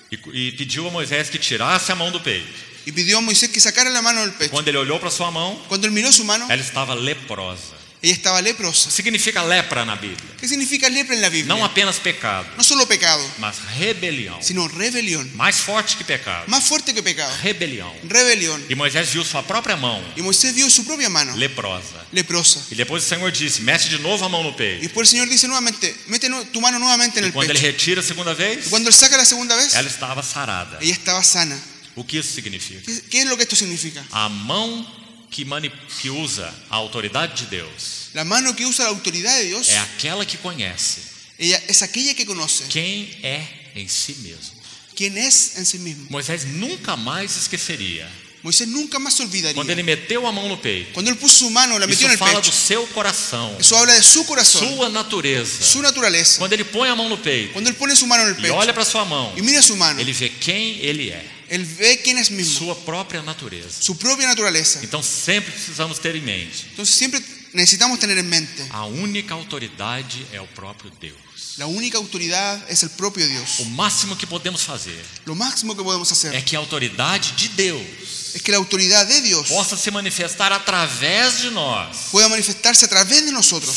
S1: E pediu a Moisés que tirasse a mão do peito.
S2: Y pidió a Moisés que sacara la mano del pecho.
S1: Quando ele olhou para sua mão,
S2: Cuando él miró su mano,
S1: ela estava leprosa.
S2: ella estaba leprosa.
S1: Significa lepra na Bíblia.
S2: ¿Qué significa lepra en la Biblia?
S1: Não apenas pecado,
S2: No solo pecado,
S1: mas rebelião.
S2: sino rebelión.
S1: Mais forte que pecado.
S2: Más fuerte que pecado.
S1: Rebelião.
S2: Rebelión.
S1: E Moisés viu sua própria mão
S2: Y Moisés vio su propia mano
S1: leprosa.
S2: leprosa.
S1: E depois o Senhor disse: mete de novo a mão no
S2: Y
S1: peito.
S2: después el Señor dice nuevamente, mete tu mano nuevamente en
S1: E
S2: el
S1: quando ele
S2: pecho.
S1: retira a segunda vez,
S2: Y cuando él saca la segunda vez,
S1: ela estava sarada.
S2: ella estaba sana.
S1: O que isso significa?
S2: ¿Qué es lo que esto significa?
S1: A mão que usa a autoridade de Deus
S2: La mano que usa la autoridad de Dios,
S1: é aquela que conhece
S2: ella es aquella que conoce
S1: quem é em si mesmo.
S2: quién es en sí mismo.
S1: Moisés nunca mais esqueceria.
S2: Moisés nunca más se olvidaría.
S1: Quando ele meteu a mão no peito,
S2: Cuando él puso su mano, la metió en
S1: isso
S2: el
S1: fala
S2: pecho.
S1: do seu coração,
S2: Eso habla de su corazón,
S1: sua natureza.
S2: su naturaleza.
S1: Quando ele põe a mão no peito
S2: Cuando él pone su mano en el
S1: e
S2: pecho
S1: olha para sua mão,
S2: y mira su mano,
S1: ele vê quem ele é,
S2: él ve quién es mismo,
S1: sua própria natureza.
S2: su propia naturaleza.
S1: Então sempre precisamos ter em mente:
S2: Entonces siempre necesitamos tener en mente,
S1: a única autoridade é o próprio Deus.
S2: la única autoridad es el propio
S1: O
S2: Dios.
S1: máximo que podemos fazer
S2: Lo máximo que podemos hacer
S1: é que a autoridade de Deus
S2: es que la autoridad de Dios
S1: possa se manifestar através de nós,
S2: pueda manifestarse a través de nosotros.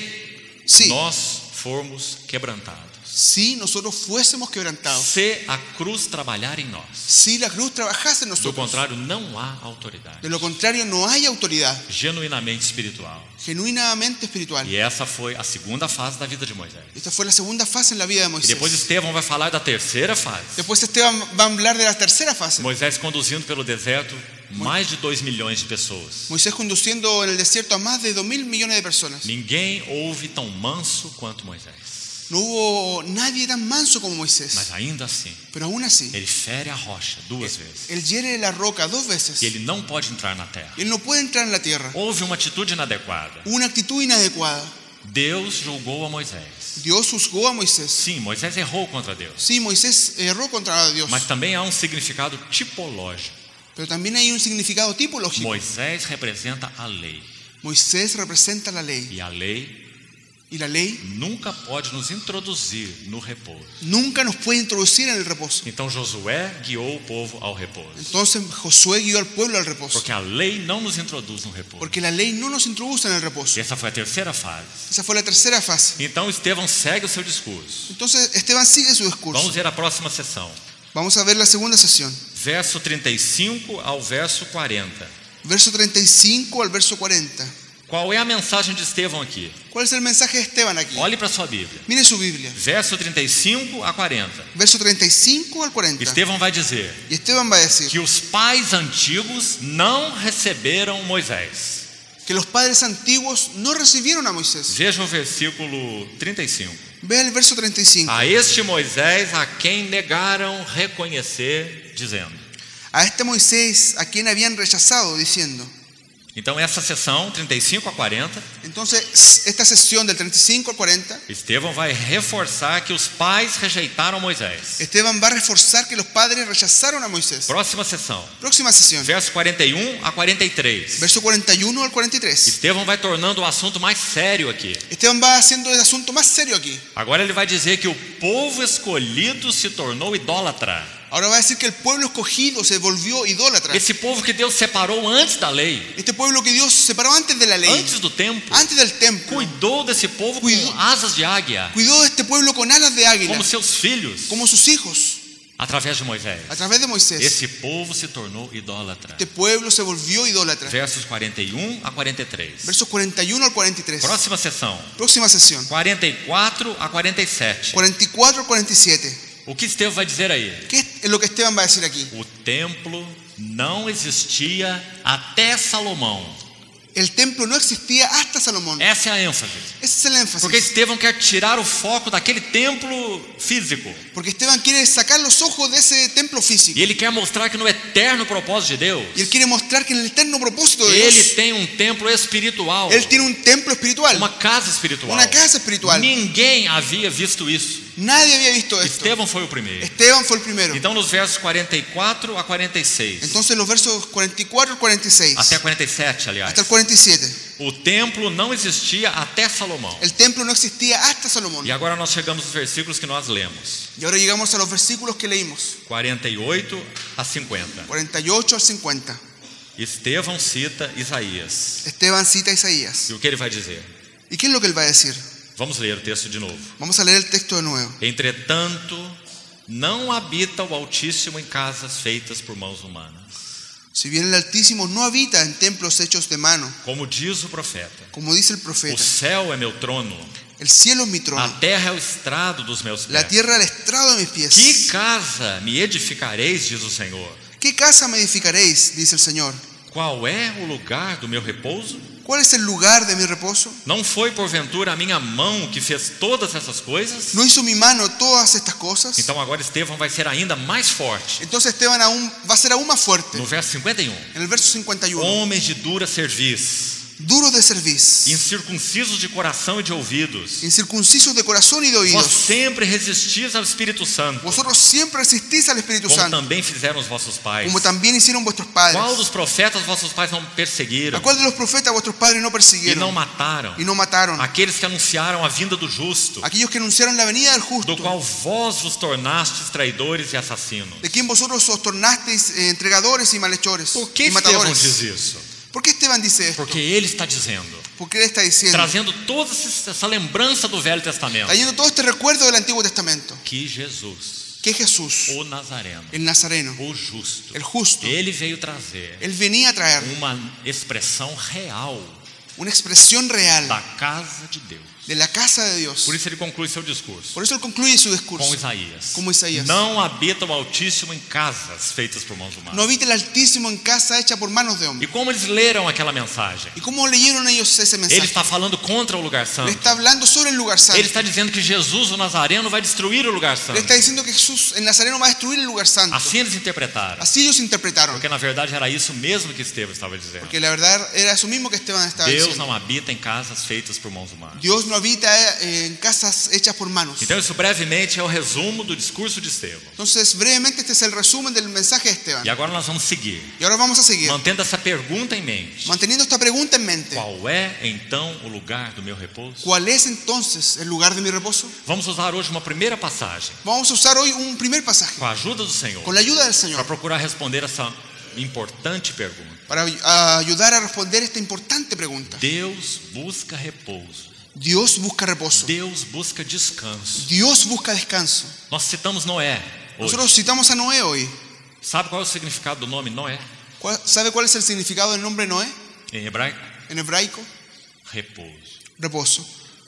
S1: se nós formos quebrantados,
S2: Si nosotros fuésemos quebrantados,
S1: se a cruz trabalhar em nós.
S2: si la cruz trabajase en
S1: Do
S2: nosotros.
S1: contrário, não há autoridade
S2: De lo contrario, no hay autoridad
S1: genuinamente espiritual.
S2: genuinamente espiritual.
S1: E essa foi a segunda fase da vida de Moisés.
S2: Esta fue la segunda fase en la vida de
S1: E
S2: Moisés.
S1: depois Estevão vai falar da terceira fase.
S2: Después Esteban va a hablar de la tercera fase.
S1: Moisés conduzindo pelo deserto mais de 2 milhões de pessoas.
S2: Moisés conduciendo en el desierto a más de 2.000 millones de personas.
S1: Ninguém houve tão manso quanto Moisés.
S2: No hubo nadie tan manso como Moisés.
S1: Mas ainda assim,
S2: Pero aún así,
S1: ele fere a rocha 2 vezes.
S2: él hiere la roca 2 veces.
S1: E ele não pode entrar na terra.
S2: Él no puede entrar en la tierra.
S1: Houve uma atitude inadequada.
S2: Hubo una actitud inadecuada.
S1: Deus julgou a Moisés.
S2: Dios juzgó a Moisés.
S1: Sim, Moisés errou contra Deus.
S2: Sí, Moisés erró contra Dios.
S1: Mas também há um significado tipológico.
S2: Pero también hay un significado tipológico.
S1: Moisés representa a lei.
S2: Moisés representa la ley.
S1: E a lei
S2: Y la ley
S1: nunca pode nos introduzir no repouso.
S2: nunca nos puede introducir en el reposo.
S1: Então Josué guiou o povo ao repouso.
S2: Entonces Josué guió al pueblo al reposo.
S1: Porque a lei não nos introduz no repouso.
S2: Porque la ley no nos introduce en el
S1: E
S2: reposo.
S1: essa foi a terceira fase.
S2: Esa fue la tercera fase.
S1: Então Estevão segue o seu discurso.
S2: Entonces Esteban sigue su discurso.
S1: Vamos ver a próxima sessão.
S2: Vamos a ver la segunda sesión.
S1: Verso 35 ao verso 40.
S2: Verso 35 al verso 40.
S1: Qual é a mensagem de Estevão aqui?
S2: ¿Cuál es el mensaje de Esteban aquí?
S1: Olhe para sua Bíblia.
S2: Mire su Biblia.
S1: Verso 35 a 40.
S2: Verso 35 al 40.
S1: Estevão vai dizer
S2: Y Esteban va a decir
S1: que os pais antigos não receberam Moisés.
S2: que los padres antiguos no recibieron a Moisés.
S1: Veja o versículo 35.
S2: Ve el verso 35.
S1: A este Moisés a quem negaram reconhecer, dizendo.
S2: A este Moisés a quien habían rechazado, diciendo.
S1: Então essa sessão 35 a 40,
S2: Entonces, esta sesión del 35 al 40,
S1: Estevão vai reforçar que os pais rejeitaram Moisés.
S2: Esteban va a reforzar que los padres rechazaron a Moisés.
S1: Próxima sessão,
S2: Próxima sesión.
S1: verso 41 a 43.
S2: Verso 41 al 43.
S1: Estevão vai tornando o assunto mais sério aqui.
S2: Esteban va haciendo el asunto más serio aquí.
S1: Agora ele vai dizer que o povo escolhido se tornou idólatra.
S2: Ahora va a decir que el pueblo escogido se volvió idólatra.
S1: Esse povo que Deus separou antes da lei,
S2: Este pueblo que Dios separó antes de la ley,
S1: antes do templo,
S2: antes del templo,
S1: cuidou desse povo com
S2: Cuidou.
S1: asas de águia,
S2: cuidó de este pueblo con alas de águila,
S1: como seus filhos,
S2: como sus hijos,
S1: através de Moisés.
S2: a través de Moisés.
S1: Esse povo se tornou idólatra.
S2: Este pueblo se volvió idólatra.
S1: Versos 41 a 43.
S2: Versos 41 al 43.
S1: Próxima sessão,
S2: Próxima sesión.
S1: 44 a 47.
S2: 44 al 47.
S1: O que Estevão vai dizer aí?
S2: ¿Qué es lo que Esteban va a decir aquí?
S1: O templo não existia até Salomão.
S2: El templo no existía hasta Salomón.
S1: Essa é a ênfase.
S2: Ese es el énfasis.
S1: Porque Estevão quer tirar o foco daquele templo físico.
S2: Porque Esteban quiere sacar los ojos de ese templo físico.
S1: E ele quer mostrar que no eterno propósito de Deus,
S2: Y él quiere mostrar que en el eterno propósito de
S1: ele
S2: Dios,
S1: tem um templo espiritual,
S2: él tiene un templo espiritual,
S1: uma casa espiritual.
S2: una casa espiritual.
S1: Ninguém havia visto isso.
S2: Nadie había visto esto.
S1: Estevão foi o primeiro.
S2: Esteban fue el primero.
S1: Então, nos versos 44 a 46,
S2: Entonces los versos 44 al 46,
S1: até 47, aliás,
S2: hasta el 47,
S1: o templo não existia até Salomão.
S2: el templo no existía hasta Salomón.
S1: E agora nós chegamos nos versículos que nós lemos,
S2: Y ahora llegamos a los versículos que leímos,
S1: 48 a 50.
S2: 48 al 50.
S1: Estevão cita Isaías.
S2: Esteban cita a Isaías.
S1: E o que ele vai dizer?
S2: ¿Y qué es lo que él va a decir?
S1: Vamos ler o texto de novo.
S2: Vamos a leer el texto de nuevo.
S1: Entretanto, não habita o Altíssimo em casas feitas por mãos humanas,
S2: Si bien el Altísimo no habita en templos hechos de mano,
S1: como diz o profeta.
S2: como dice el
S1: O
S2: profeta,
S1: céu é meu trono,
S2: el cielo es mi
S1: a
S2: trono,
S1: terra é o estrado dos meus
S2: la
S1: pés.
S2: tierra el estrado de mis
S1: Que
S2: pies.
S1: casa me edificareis, diz o Senhor?
S2: ¿Qué casa me edificaréis? Dice el Señor.
S1: Qual é o lugar do meu repouso?
S2: ¿Cuál es el lugar de mi reposo?
S1: Não foi porventura a minha mão que fez todas essas coisas?
S2: ¿No hizo mi mano todas estas cosas?
S1: Então agora Estevão vai ser ainda mais forte.
S2: Entonces Esteban va a ser aún más fuerte.
S1: No verso 51.
S2: En el verso 51.
S1: Homens de dura cerviz,
S2: Duros de cerviz,
S1: incircuncisos de coração e de ouvidos,
S2: incircuncisos de corazón y de
S1: vós
S2: oídos.
S1: sempre resistis ao Espírito Santo,
S2: Vosotros siempre resistís al Espíritu
S1: como
S2: Santo,
S1: também fizeram os vossos pais.
S2: como también hicieron vuestros padres.
S1: Qual dos profetas vossos pais não perseguiram
S2: ¿A cuál de los profetas vuestros padres no
S1: e não
S2: persiguieron
S1: mataram?
S2: y no mataron?
S1: Aqueles que anunciaram a vinda do justo,
S2: Aquellos que anunciaron la venida del
S1: do
S2: justo,
S1: qual vós vos tornastes traidores e assassinos.
S2: de quien vosotros os tornasteis entregadores y malhechores
S1: Por que
S2: y
S1: Estevão
S2: matadores.
S1: diz isso?
S2: ¿Por qué Esteban dice esto?
S1: Porque ele está dizendo,
S2: Porque él está diciendo,
S1: trazendo toda essa lembrança do Velho Testamento,
S2: trayendo todo este recuerdo del Antiguo Testamento,
S1: que Jesus,
S2: que Jesús,
S1: o Nazareno,
S2: el Nazareno,
S1: o justo,
S2: el justo,
S1: ele veio trazer
S2: él venía a traer
S1: uma expressão real
S2: una expresión real
S1: da casa de Deus.
S2: de la casa de Dios.
S1: Por isso ele conclui seu discurso
S2: Por eso él concluye su
S1: com
S2: discurso
S1: Isaías.
S2: como Isaías.
S1: Não habita o Altíssimo em casas feitas por mãos humanas.
S2: No habita el Altísimo en casa hecha por manos de
S1: E
S2: hombre.
S1: como eles leram aquela mensagem?
S2: ¿Y cómo leyeron ellos ese
S1: Ele
S2: mensaje?
S1: está falando contra o lugar
S2: Le
S1: santo.
S2: está hablando sobre el lugar santo.
S1: Ele está dizendo que Jesus, o Nazareno, vai destruir o lugar
S2: Le
S1: santo.
S2: está diciendo que Jesús, el Nazareno, va a destruir el lugar santo.
S1: Assim eles interpretaram.
S2: Así ellos interpretaron.
S1: Porque na verdade era isso mesmo que Estevão estava dizendo.
S2: Porque la verdad era eso mismo que Esteban estaba
S1: Deus
S2: diciendo.
S1: não habita em casas feitas por mãos humanas.
S2: Dios no habita en casas hechas por manos.
S1: Então isso brevemente é o resumo do discurso de Estevão.
S2: Entonces, brevemente, este es el resumen del mensaje de Esteban.
S1: E agora nós vamos seguir,
S2: Y ahora vamos a seguir,
S1: mantendo essa pergunta em mente.
S2: manteniendo esta pregunta en mente.
S1: Qual é então o lugar do meu repouso?
S2: ¿Cuál es entonces el lugar de mi reposo?
S1: Vamos usar hoje uma primeira passagem,
S2: Vamos a usar hoy un primer pasaje,
S1: com a ajuda do Senhor,
S2: con la ayuda del
S1: para
S2: Señor,
S1: procurar responder essa importante pergunta.
S2: para ayudar a responder esta importante pregunta.
S1: Deus busca repouso.
S2: Dios busca reposo.
S1: Deus busca descanso.
S2: Dios busca descanso.
S1: Nós citamos Noé hoje.
S2: Nosotros citamos a Noé hoy.
S1: Sabe qual é o significado do nome Noé?
S2: ¿Sabe cuál es el significado del nombre Noé?
S1: Em hebraico?
S2: En hebraico,
S1: Repouso.
S2: reposo.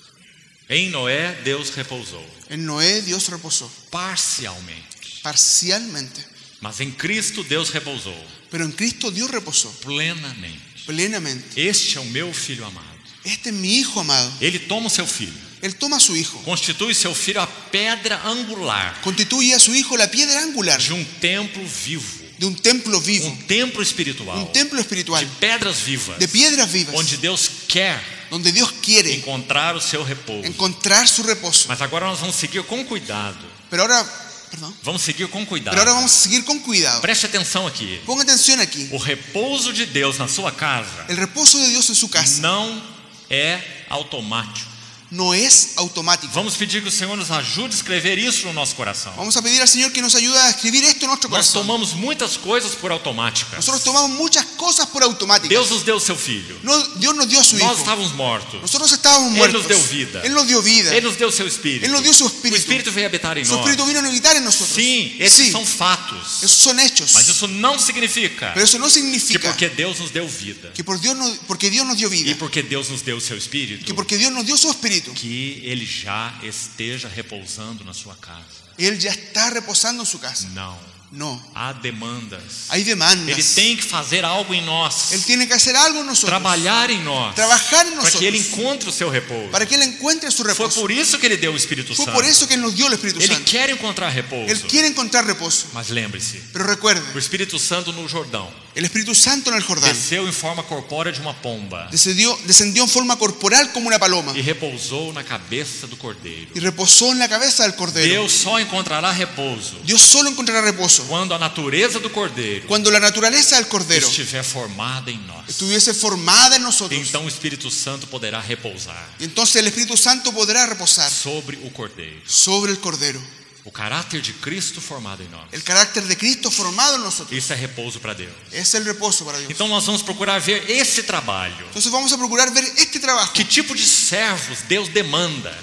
S1: Em Noé, Deus repousou
S2: En Noé Dios reposó
S1: parcialmente.
S2: parcialmente,
S1: Mas em Cristo, Deus repousou
S2: pero en Cristo Dios reposó
S1: plenamente.
S2: plenamente.
S1: Este é o meu filho amado.
S2: Este es mi hijo amado.
S1: Ele toma o seu filho,
S2: Él toma a su hijo,
S1: constitui seu filho a pedra angular
S2: constituye a su hijo la piedra angular
S1: de templo vivo,
S2: de un templo vivo,
S1: templo espiritual,
S2: un templo
S1: de
S2: espiritual,
S1: pedras vivas,
S2: de piedras vivas,
S1: onde Deus quer
S2: donde Dios quiere
S1: encontrar o seu repouso.
S2: encontrar su reposo.
S1: Mas agora nós vamos seguir com cuidado.
S2: Pero ahora, perdón,
S1: Vamos seguir com cuidado.
S2: pero ahora vamos a seguir con cuidado.
S1: Preste atenção aqui.
S2: Ponga atención aquí.
S1: O repouso de Deus na sua casa
S2: El reposo de Dios en su casa
S1: não é automático.
S2: no es automático.
S1: Vamos pedir que o Senhor nos ajude a escrever isso no nosso coração.
S2: Vamos a pedir al Señor que nos ayude a escribir esto en nuestro
S1: Nós
S2: corazón.
S1: tomamos muitas coisas por automática.
S2: Nosotros tomamos muchas cosas por automática.
S1: Deus nos deu o seu filho.
S2: Dios nos dio a su
S1: Nós
S2: hijo.
S1: estávamos mortos.
S2: Nosotros estábamos
S1: Él
S2: muertos.
S1: nos dio vida.
S2: Él nos dio vida.
S1: Ele nos deu o seu espírito.
S2: Él nos dio su
S1: O
S2: espíritu.
S1: espírito veio habitar em
S2: Su
S1: nós.
S2: espíritu vino a habitar en nosotros.
S1: Sim, esses
S2: Sí,
S1: são fatos.
S2: esos son hechos.
S1: Mas isso não significa
S2: Pero eso no
S1: que
S2: significa
S1: porque Deus nos deu vida
S2: que porque Dios nos dio
S1: e
S2: vida,
S1: porque Deus nos deu o seu
S2: que
S1: espírito,
S2: porque Dios nos dio su espíritu,
S1: que Ele já esteja repousando na sua casa.
S2: Él ya está reposando en su casa.
S1: Não.
S2: No,
S1: Há demandas.
S2: hay demandas.
S1: Ele tem que fazer algo em nós.
S2: Él tiene que hacer algo en nosotros,
S1: Trabalhar em nós.
S2: trabajar en
S1: Para que Ele
S2: nosotros,
S1: encontre o seu repouso.
S2: para que Él encuentre su
S1: Foi
S2: reposo.
S1: por isso que Ele deu o Espírito
S2: Fue
S1: Santo.
S2: por eso que Él nos dio el Espíritu
S1: Ele
S2: Santo.
S1: quer encontrar repouso.
S2: Él quiere encontrar reposo.
S1: Mas lembre-se,
S2: Pero recuerde,
S1: o Espírito Santo no Jordão
S2: el Espíritu Santo en el Jordán
S1: desceu em forma corpórea de uma pomba
S2: descendió en forma corporal como una paloma
S1: e repousou na cabeça do cordeiro.
S2: y reposó en la cabeza del cordero.
S1: Deus só encontrará repouso
S2: Dios solo encontrará reposo
S1: quando a natureza do cordeiro
S2: cuando la naturaleza del cordero
S1: estiver formada em nós.
S2: estuviese formada en nosotros.
S1: Então o Espírito Santo poderá repousar
S2: Y entonces el Espíritu Santo podrá reposar
S1: sobre o cordeiro.
S2: sobre el cordero.
S1: O caráter de Cristo formado em nós.
S2: El carácter de Cristo formado en nosotros
S1: Isso é repouso para Deus.
S2: es el reposo para Dios.
S1: Então nós vamos procurar ver esse trabalho.
S2: Entonces vamos a procurar ver este trabajo.
S1: Que tipo de servos Deus demanda?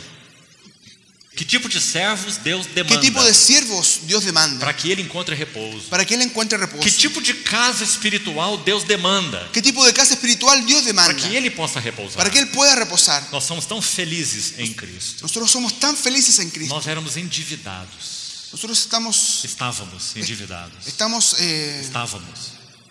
S1: Que tipo de servos Deus
S2: ¿Qué
S1: demanda
S2: tipo de siervos Dios demanda
S1: para que ele encontre repouso?
S2: para que Él encuentre reposo?
S1: Que tipo de casa espiritual Deus demanda
S2: ¿Qué tipo de casa espiritual Dios
S1: para
S2: demanda
S1: que ele possa repousar?
S2: para que Él pueda reposar?
S1: Nós somos tão felizes em Cristo.
S2: Nosotros somos tan felices en Cristo.
S1: Nós éramos endividados.
S2: Nosotros estamos
S1: Estávamos endividados.
S2: Estamos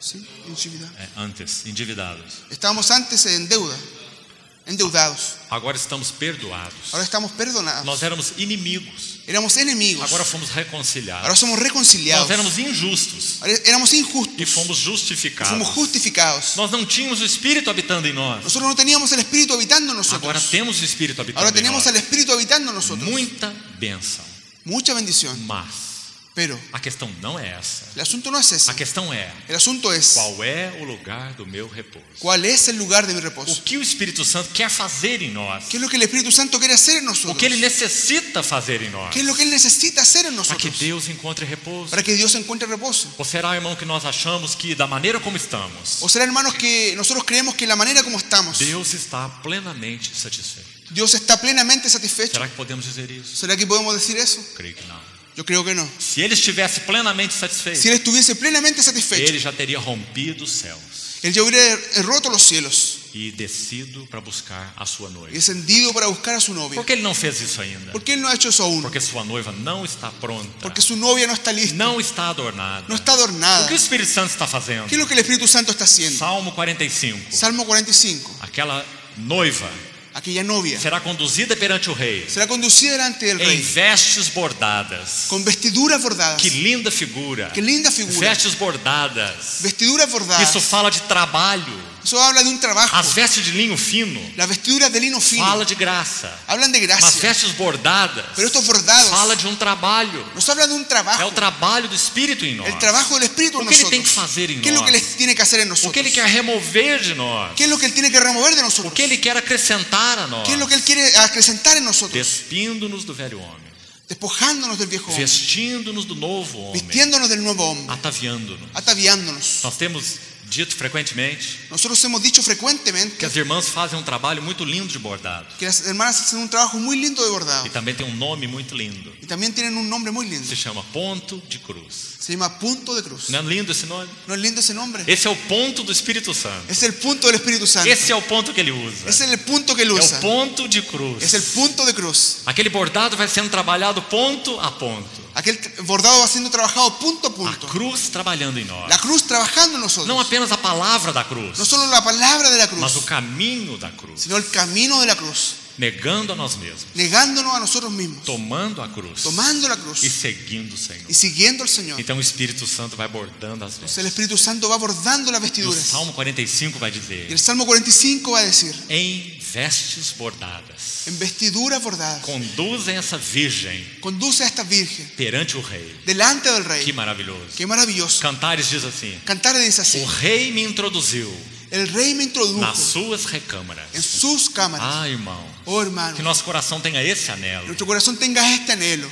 S2: ¿Sí? Endividado.
S1: Antes, endividados.
S2: Estábamos antes en deuda, endeudados.
S1: Agora estamos perdoados.
S2: Ahora estamos perdonados.
S1: Nós éramos inimigos.
S2: Éramos enemigos.
S1: Agora fomos reconciliados.
S2: Ahora somos reconciliados.
S1: Nós éramos injustos
S2: Ahora éramos injustos.
S1: e fomos
S2: Y
S1: justificados.
S2: fuimos justificados.
S1: Nós não tínhamos o Espírito habitando em nós.
S2: Nosotros no teníamos el Espíritu habitando en
S1: Agora
S2: nosotros.
S1: temos o Espírito habitando
S2: Ahora
S1: em
S2: tenemos
S1: nós.
S2: al Espíritu habitando en nosotros.
S1: Muita bênção.
S2: Mucha bendición.
S1: Mas
S2: Pero
S1: a questão não é essa.
S2: el asunto no es ese.
S1: A questão é:
S2: El asunto es
S1: qual é o lugar do meu repouso?
S2: cuál es el lugar de mi
S1: O
S2: reposo.
S1: que o Espírito Santo quer fazer em nós?
S2: ¿Qué es lo que el Espíritu Santo quiere hacer en
S1: O
S2: nosotros?
S1: que ele necessita fazer em nós?
S2: ¿Qué es lo que Él necesita hacer en
S1: Para que
S2: nosotros?
S1: Deus encontre repouso.
S2: Para que Dios encuentre reposo.
S1: Ou será, irmão, que nós achamos que da maneira como estamos,
S2: O será, hermanos, que nosotros creemos que la manera como estamos,
S1: Deus está plenamente satisfeito?
S2: Dios está plenamente satisfecho.
S1: Será que podemos dizer isso?
S2: ¿Será que podemos decir eso?
S1: Creio que não.
S2: Yo creo que no.
S1: Se ele estivesse plenamente
S2: Si
S1: satisfeito,
S2: Él estuviese plenamente satisfecho,
S1: ele já teria rompido os céus
S2: Él ya hubiera roto los cielos
S1: e descido para buscar a sua
S2: y
S1: noiva.
S2: descendido para buscar a su novia.
S1: Por que ele não fez isso ainda?
S2: ¿Por qué Él no ha hecho eso aún?
S1: Porque sua noiva não está pronta,
S2: Porque su novia no está lista,
S1: não está adornada.
S2: no está
S1: O
S2: adornada.
S1: que o Espírito Santo está fazendo?
S2: ¿Qué es lo que el Espíritu Santo está haciendo?
S1: Salmo 45.
S2: Salmo 45.
S1: Aquela noiva
S2: Aquella novia
S1: será conduzida perante o rei
S2: será conducida delante del
S1: em
S2: rey
S1: vestes bordadas.
S2: con vestiduras bordadas.
S1: Que linda figura.
S2: Qué linda figura.
S1: Vestes bordadas.
S2: Vestiduras bordadas.
S1: Isso fala de trabalho.
S2: Eso habla de un trabajo.
S1: As vestes de linho fino
S2: Las vestiduras de lino fino
S1: fala de graça.
S2: hablan de
S1: Mas
S2: gracia.
S1: vestes bordadas
S2: Pero estos bordados
S1: fala de um trabalho.
S2: nos hablan de un
S1: É o
S2: trabajo.
S1: trabalho do Espírito em nós.
S2: El trabajo del Espíritu en
S1: O que ele tem que
S2: nosotros.
S1: fazer em
S2: ¿Qué es lo que Él
S1: nós?
S2: tiene que hacer en
S1: O que
S2: nosotros?
S1: ele quer remover de nós.
S2: ¿Qué es lo que Él tiene que remover de
S1: O
S2: nosotros?
S1: que ele quer acrescentar a nós.
S2: ¿Qué es lo que Él quiere acrecentar en nosotros?
S1: Despindo-nos do velho homem.
S2: Despojándonos del viejo hombre,
S1: Vestindo-nos do novo homem.
S2: vistiéndonos del nuevo hombre,
S1: Ataviando-nos.
S2: ataviándonos.
S1: Nós temos dito frequentemente
S2: Nosotros hemos dicho
S1: que
S2: frecuentemente
S1: as irmãs fazem um trabalho muito lindo de bordado.
S2: que las hermanas hacen un trabajo muy lindo de bordado
S1: E também tem um nome muito lindo.
S2: y también tienen un nombre muy lindo.
S1: Se chama Ponto de Cruz.
S2: Se llama Punto de Cruz.
S1: Não é lindo esse nome?
S2: ¿No es lindo ese nombre?
S1: Esse é o ponto do Espírito Santo.
S2: Es el punto del Espíritu Santo.
S1: Esse é o ponto que ele usa.
S2: Es el punto que Él
S1: É o
S2: usa.
S1: ponto de cruz.
S2: Es el punto de cruz.
S1: Aquele bordado vai sendo trabalhado ponto a ponto.
S2: Aquel bordado va siendo trabajado punto a
S1: A
S2: punto.
S1: cruz trabalhando em nós.
S2: La cruz trabajando en nosotros.
S1: Não apenas a palavra da cruz,
S2: No solo la palabra de la
S1: mas o
S2: cruz,
S1: caminho da cruz.
S2: sino el camino de la cruz.
S1: Negando a nós mesmos.
S2: Negándonos a nosotros mismos.
S1: Tomando a cruz.
S2: Tomando la
S1: E
S2: cruz.
S1: seguindo o Senhor.
S2: Y siguiendo al Señor.
S1: Então o Espírito Santo vai bordando as
S2: Entonces el
S1: vestes.
S2: Espíritu Santo va bordando las
S1: E o
S2: vestiduras.
S1: Salmo 45 vai
S2: Y
S1: dizer:
S2: el Salmo 45 va a decir,
S1: em vestes bordadas,
S2: en vestiduras bordadas,
S1: conduzem essa virgem
S2: conduce a esta virgen
S1: perante o rei.
S2: delante del
S1: Que
S2: rey.
S1: maravilhoso.
S2: Qué maravilloso.
S1: Cantares diz assim:
S2: Cantar dice así,
S1: o rei me introduziu
S2: el rey me
S1: nas
S2: introdujo
S1: suas recâmaras.
S2: en sus cámaras.
S1: Ah, irmão,
S2: Oh hermano,
S1: que nosso coração tenha esse anelo,
S2: nuestro corazón tenga este anhelo,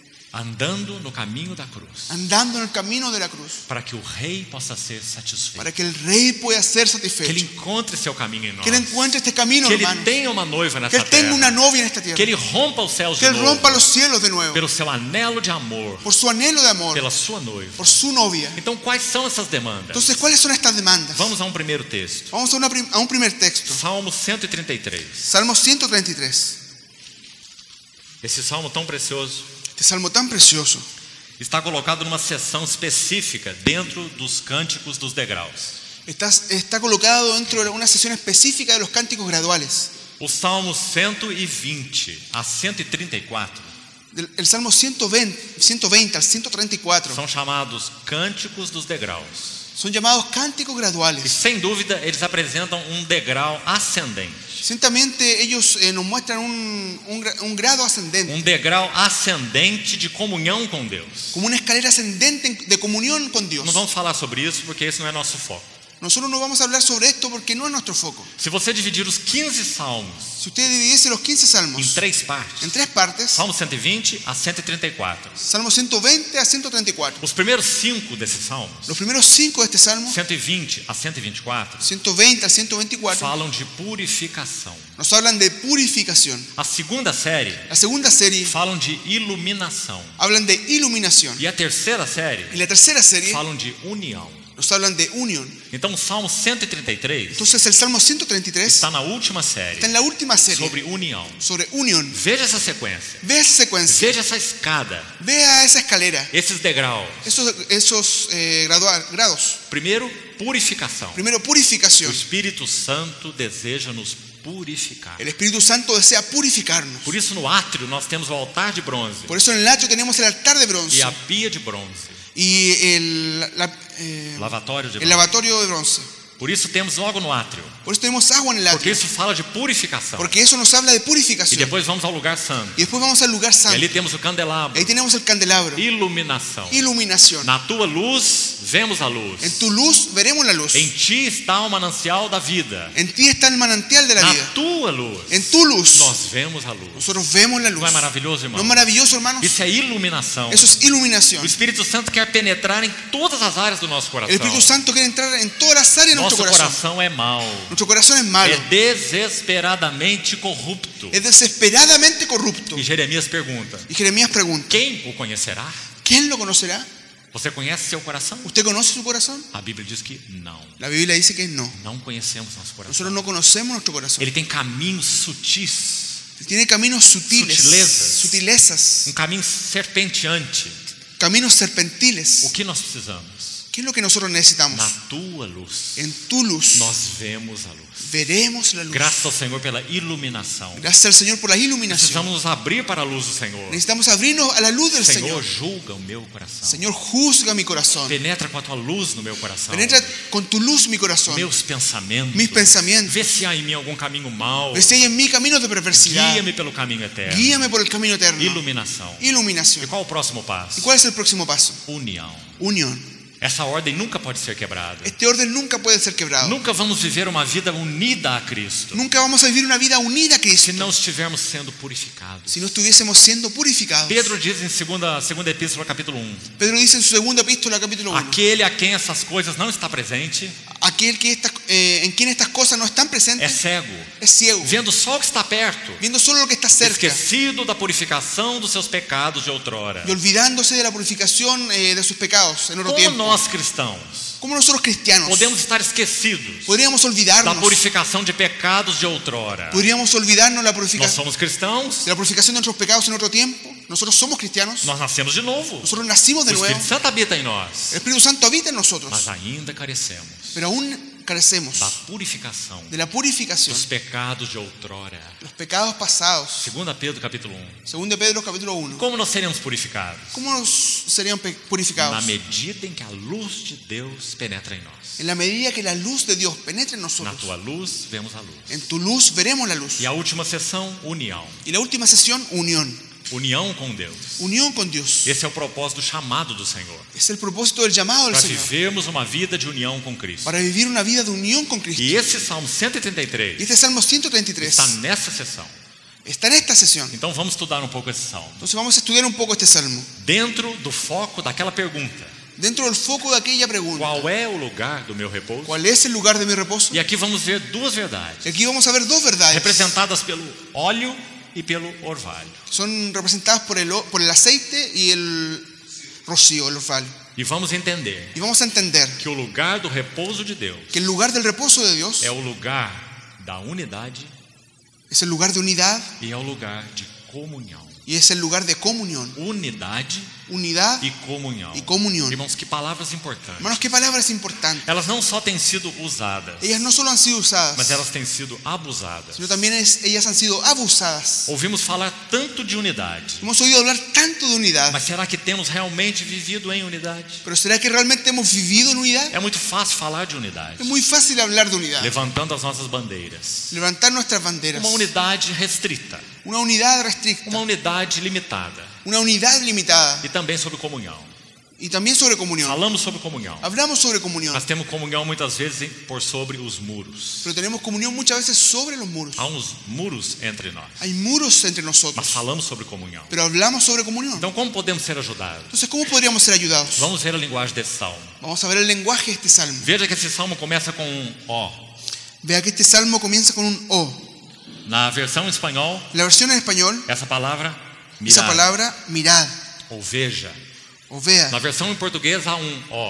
S1: andando no caminho da cruz,
S2: andando en el camino de la cruz,
S1: para que o rei possa ser satisfeito,
S2: para que el rey pueda ser
S1: que ele
S2: satisfecho,
S1: encontre seu caminho em nós,
S2: que él encuentre este camino,
S1: que ele
S2: hermano,
S1: tenha uma noiva
S2: que
S1: nessa
S2: él tenga
S1: terra,
S2: una novia en esta
S1: que
S2: tierra,
S1: ele rompa os céus
S2: que
S1: de
S2: él
S1: novo,
S2: rompa los cielos de nuevo,
S1: pelo seu anelo de amor,
S2: por su anhelo de amor,
S1: pela sua noiva.
S2: por su novia.
S1: Então, quais são essas demandas?
S2: Entonces, ¿cuáles son estas demandas?
S1: Vamos a um primeiro texto.
S2: Vamos a un primer texto,
S1: Salmo 133.
S2: Salmo 133.
S1: Esse salmo tão precioso
S2: Este salmo tan precioso
S1: está colocado numa seção específica dentro dos cânticos dos degraus.
S2: está colocado dentro de una sesión específica de los cánticos graduales.
S1: Os salmos 120 a 134
S2: El Salmo 120 al 134
S1: são chamados cânticos dos degraus.
S2: son llamados cánticos
S1: E
S2: graduales.
S1: sem dúvida eles apresentam um degrau ascendente.
S2: Ciertamente ellos nos muestran un grado ascendente,
S1: Um degrau ascendente de comunhão com Deus.
S2: como una escalera ascendente de comunión con Dios.
S1: Não vamos falar sobre isso porque esse não é nosso foco.
S2: Nosotros no vamos a hablar sobre esto porque no es nuestro foco.
S1: Se você dividir os 15 salmos
S2: Si usted dividiese los 15
S1: em
S2: salmos
S1: 3 partes,
S2: en 3 partes,
S1: Salmo 120 a 134.
S2: Salmo 120 a 134,
S1: Os primeiros 5 desses salmos,
S2: los primeros 5 de este salmo,
S1: 120 a 124,
S2: 120 al 124,
S1: falam de purificação.
S2: nos hablan de purificación.
S1: A segunda série
S2: La segunda serie
S1: falam de iluminação.
S2: hablan de iluminación.
S1: E a terceira série
S2: Y la tercera serie
S1: falam de união.
S2: nos hablan de unión.
S1: Então o Salmo 133
S2: Entonces el Salmo 133
S1: está na última série
S2: está en la última serie
S1: sobre união.
S2: sobre unión.
S1: Veja essa sequência.
S2: Ve esa secuencia,
S1: Veja essa escada,
S2: vea esa escalera,
S1: esses degraus.
S2: esos grados.
S1: Primeiro, purificação.
S2: Primero,
S1: O
S2: purificación.
S1: Espírito Santo deseja nos purificar.
S2: El Espíritu Santo desea purificarnos.
S1: Por isso no átrio nós temos o altar de bronze
S2: Por eso en el atrio tenemos el altar de
S1: e
S2: bronce
S1: a pia de bronze,
S2: y
S1: lavatório de
S2: el
S1: bronze.
S2: lavatorio de bronce.
S1: Por isso temos logo no átrio,
S2: Por eso tenemos agua en el
S1: porque
S2: atrio,
S1: isso fala de purificação.
S2: porque eso nos habla de
S1: E
S2: purificación.
S1: depois vamos ao lugar santo.
S2: Y después vamos al lugar
S1: E
S2: santo.
S1: ali temos o candelabro,
S2: Ahí tenemos el candelabro,
S1: iluminação.
S2: iluminación.
S1: Na tua luz vemos a luz.
S2: En tu luz veremos la luz.
S1: Em ti está o manancial da vida.
S2: En ti está el manantial de la
S1: Na
S2: vida.
S1: tua luz
S2: En tu luz
S1: nós vemos a luz.
S2: nosotros vemos la luz.
S1: Não é maravilhoso,
S2: ¿No
S1: irmão?
S2: es maravilloso, hermanos?
S1: Isso é iluminação.
S2: Eso es iluminación.
S1: O Espírito Santo quer penetrar em todas as áreas do nosso
S2: El
S1: coração.
S2: Espíritu Santo quiere entrar en todas las áreas de
S1: Nosso
S2: nuestro corazón.
S1: coração é mau.
S2: Nuestro corazón es malo,
S1: É desesperadamente corrupto.
S2: es desesperadamente corrupto.
S1: E Jeremias pergunta:
S2: Y Jeremías pregunta,
S1: quem o conhecerá?
S2: ¿quién lo conocerá?
S1: Você conhece seu coração?
S2: ¿Usted conoce su corazón?
S1: A Bíblia diz que não.
S2: La Biblia dice que no.
S1: Não conhecemos nosso coração.
S2: Nosotros no conocemos nuestro corazón.
S1: Ele tem caminhos sutis,
S2: Tiene caminos sutiles,
S1: Sutilezas.
S2: sutilezas,
S1: caminho serpenteante.
S2: caminos
S1: O
S2: serpentiles.
S1: que nós precisamos?
S2: ¿Qué es lo que nosotros necesitamos?
S1: Na tua luz,
S2: En tu luz
S1: nós vemos a luz.
S2: veremos la luz.
S1: Graças ao Senhor pela iluminação.
S2: Gracias al Señor por la iluminación.
S1: Precisamos nos abrir para a luz do Senhor.
S2: Necesitamos abrirnos a la luz del
S1: Senhor,
S2: Señor.
S1: julga o meu coração.
S2: Señor, juzga mi corazón.
S1: Penetra com a tua luz no meu coração.
S2: Penetra con tu luz mi corazón,
S1: Meus pensamentos.
S2: mis pensamientos.
S1: Vê se há em mim algum caminho mau.
S2: Ve si hay en mí caminos de perversidad.
S1: Guia-me pelo caminho eterno.
S2: Guíame por el camino eterno.
S1: Iluminação. E
S2: Iluminación.
S1: qual o próximo
S2: ¿Y
S1: passo?
S2: cuál es el próximo paso?
S1: União.
S2: Unión.
S1: Essa ordem nunca pode ser quebrada.
S2: Este orden nunca puede ser quebrado.
S1: Nunca vamos viver uma vida unida a Cristo
S2: Nunca vamos a vivir una vida unida a
S1: se
S2: Cristo
S1: não estivermos sendo purificados.
S2: si no estuviésemos siendo purificados.
S1: Pedro diz em segunda epístola, capítulo 1:
S2: Pedro dice en su segunda epístola, capítulo 1,
S1: aquele a quem essas coisas não está presente
S2: aquel que en quien estas cosas no están
S1: é
S2: presentes
S1: cego,
S2: es ciego,
S1: vendo só o que está perto,
S2: viendo solo lo que está cerca
S1: esquecido da purificação dos seus pecados de outrora.
S2: y olvidándose de la purificación de sus pecados en otro
S1: Como
S2: tiempo.
S1: nós cristãos
S2: Como nosotros cristianos
S1: podemos estar esquecidos
S2: podríamos
S1: da
S2: olvidarnos,
S1: purificação de pecados de outrora?
S2: podríamos olvidarnos
S1: Nós somos cristãos,
S2: de la purificación de nuestros pecados en otro tiempo. Nosotros somos cristianos,
S1: nós nascemos de novo.
S2: nosotros nacimos
S1: O
S2: de nuevo,
S1: Espírito Santo habita em
S2: el
S1: nós,
S2: Espíritu Santo habita en nosotros,
S1: mas ainda carecemos
S2: pero aún carecemos
S1: da purificação
S2: de la purificación,
S1: dos pecados de outrora.
S2: los pecados pasados.
S1: 2 Pedro capítulo 1.
S2: Según de Pedro capítulo 1.
S1: Como nós seremos purificados?
S2: ¿Cómo serían
S1: Na
S2: purificados?
S1: medida em que a luz de Deus penetra em nós.
S2: En la medida que la luz de Dios penetre en
S1: Na
S2: nosotros.
S1: tua luz vemos a luz.
S2: En tu luz veremos la luz.
S1: E a última sessão, união.
S2: Y la última sesión, unión.
S1: União com Deus.
S2: Unión con Dios.
S1: Esse é o propósito do chamado do Senhor.
S2: Es el propósito del llamado del
S1: Para
S2: Señor.
S1: vivermos uma vida de união com Cristo.
S2: Para vivir una vida de unión con Cristo.
S1: E esse Salmo
S2: Y
S1: 133
S2: este Salmo 133
S1: está nessa sessão.
S2: está en esta sesión.
S1: Então vamos estudar um pouco esse salmo.
S2: Entonces vamos a estudiar un poco este Salmo.
S1: Dentro do foco daquela pergunta:
S2: Dentro del foco de aquella pregunta,
S1: qual é o lugar do meu repouso?
S2: ¿cuál es el lugar de mi reposo?
S1: E aqui vamos ver duas verdades,
S2: Y aquí vamos a ver dos verdades.
S1: representadas pelo óleo e pelo orvalho.
S2: Son representadas por el aceite y el rocío, el orvalho.
S1: E vamos entender
S2: Y vamos a entender
S1: que o lugar do repouso de Deus
S2: que el lugar del reposo de Dios
S1: é o lugar da unidade
S2: es el lugar de unidad
S1: e é o lugar de comunhão.
S2: y es el lugar de comunión.
S1: Unidade
S2: Unidad
S1: e comunhão.
S2: y comunión.
S1: Irmãos, que palavras importantes.
S2: Hermanos, qué palabras importantes.
S1: Elas não só têm sido usadas,
S2: Ellas no solo han sido usadas,
S1: mas elas têm sido abusadas.
S2: sino también ellas han sido abusadas.
S1: Ouvimos falar tanto de unidade,
S2: Hemos oído hablar tanto de unidad,
S1: mas será que temos realmente vivido em unidade?
S2: pero ¿será que realmente hemos vivido en unidad?
S1: É muito fácil falar de unidade,
S2: Es muy fácil hablar de unidad,
S1: levantando as nossas bandeiras.
S2: levantar nuestras banderas.
S1: Uma unidade restrita,
S2: Una unidad restricta,
S1: uma unidade limitada.
S2: una unidad limitada
S1: E também sobre comunhão.
S2: y también sobre comunión.
S1: Falamos sobre comunhão.
S2: Hablamos sobre comunión,
S1: Nós temos comunhão muitas vezes por sobre os muros.
S2: pero tenemos comunión muchas veces sobre los muros.
S1: Há uns muros entre nós,
S2: Hay muros entre
S1: mas
S2: nosotros,
S1: falamos sobre comunhão.
S2: pero hablamos sobre comunión.
S1: Então, como podemos ser ajudados?
S2: Entonces, ¿cómo podríamos ser ayudados?
S1: Vamos ver a linguagem desse salmo.
S2: Vamos a ver el lenguaje de este salmo.
S1: Veja que esse salmo começa com um ó.
S2: Vea que este salmo comienza con un O.
S1: Na versão em espanhol,
S2: La versión en español,
S1: essa palavra
S2: esa
S1: mirar
S2: palabra mirad
S1: ou veja.
S2: o vea.
S1: Na versão em português há um ó.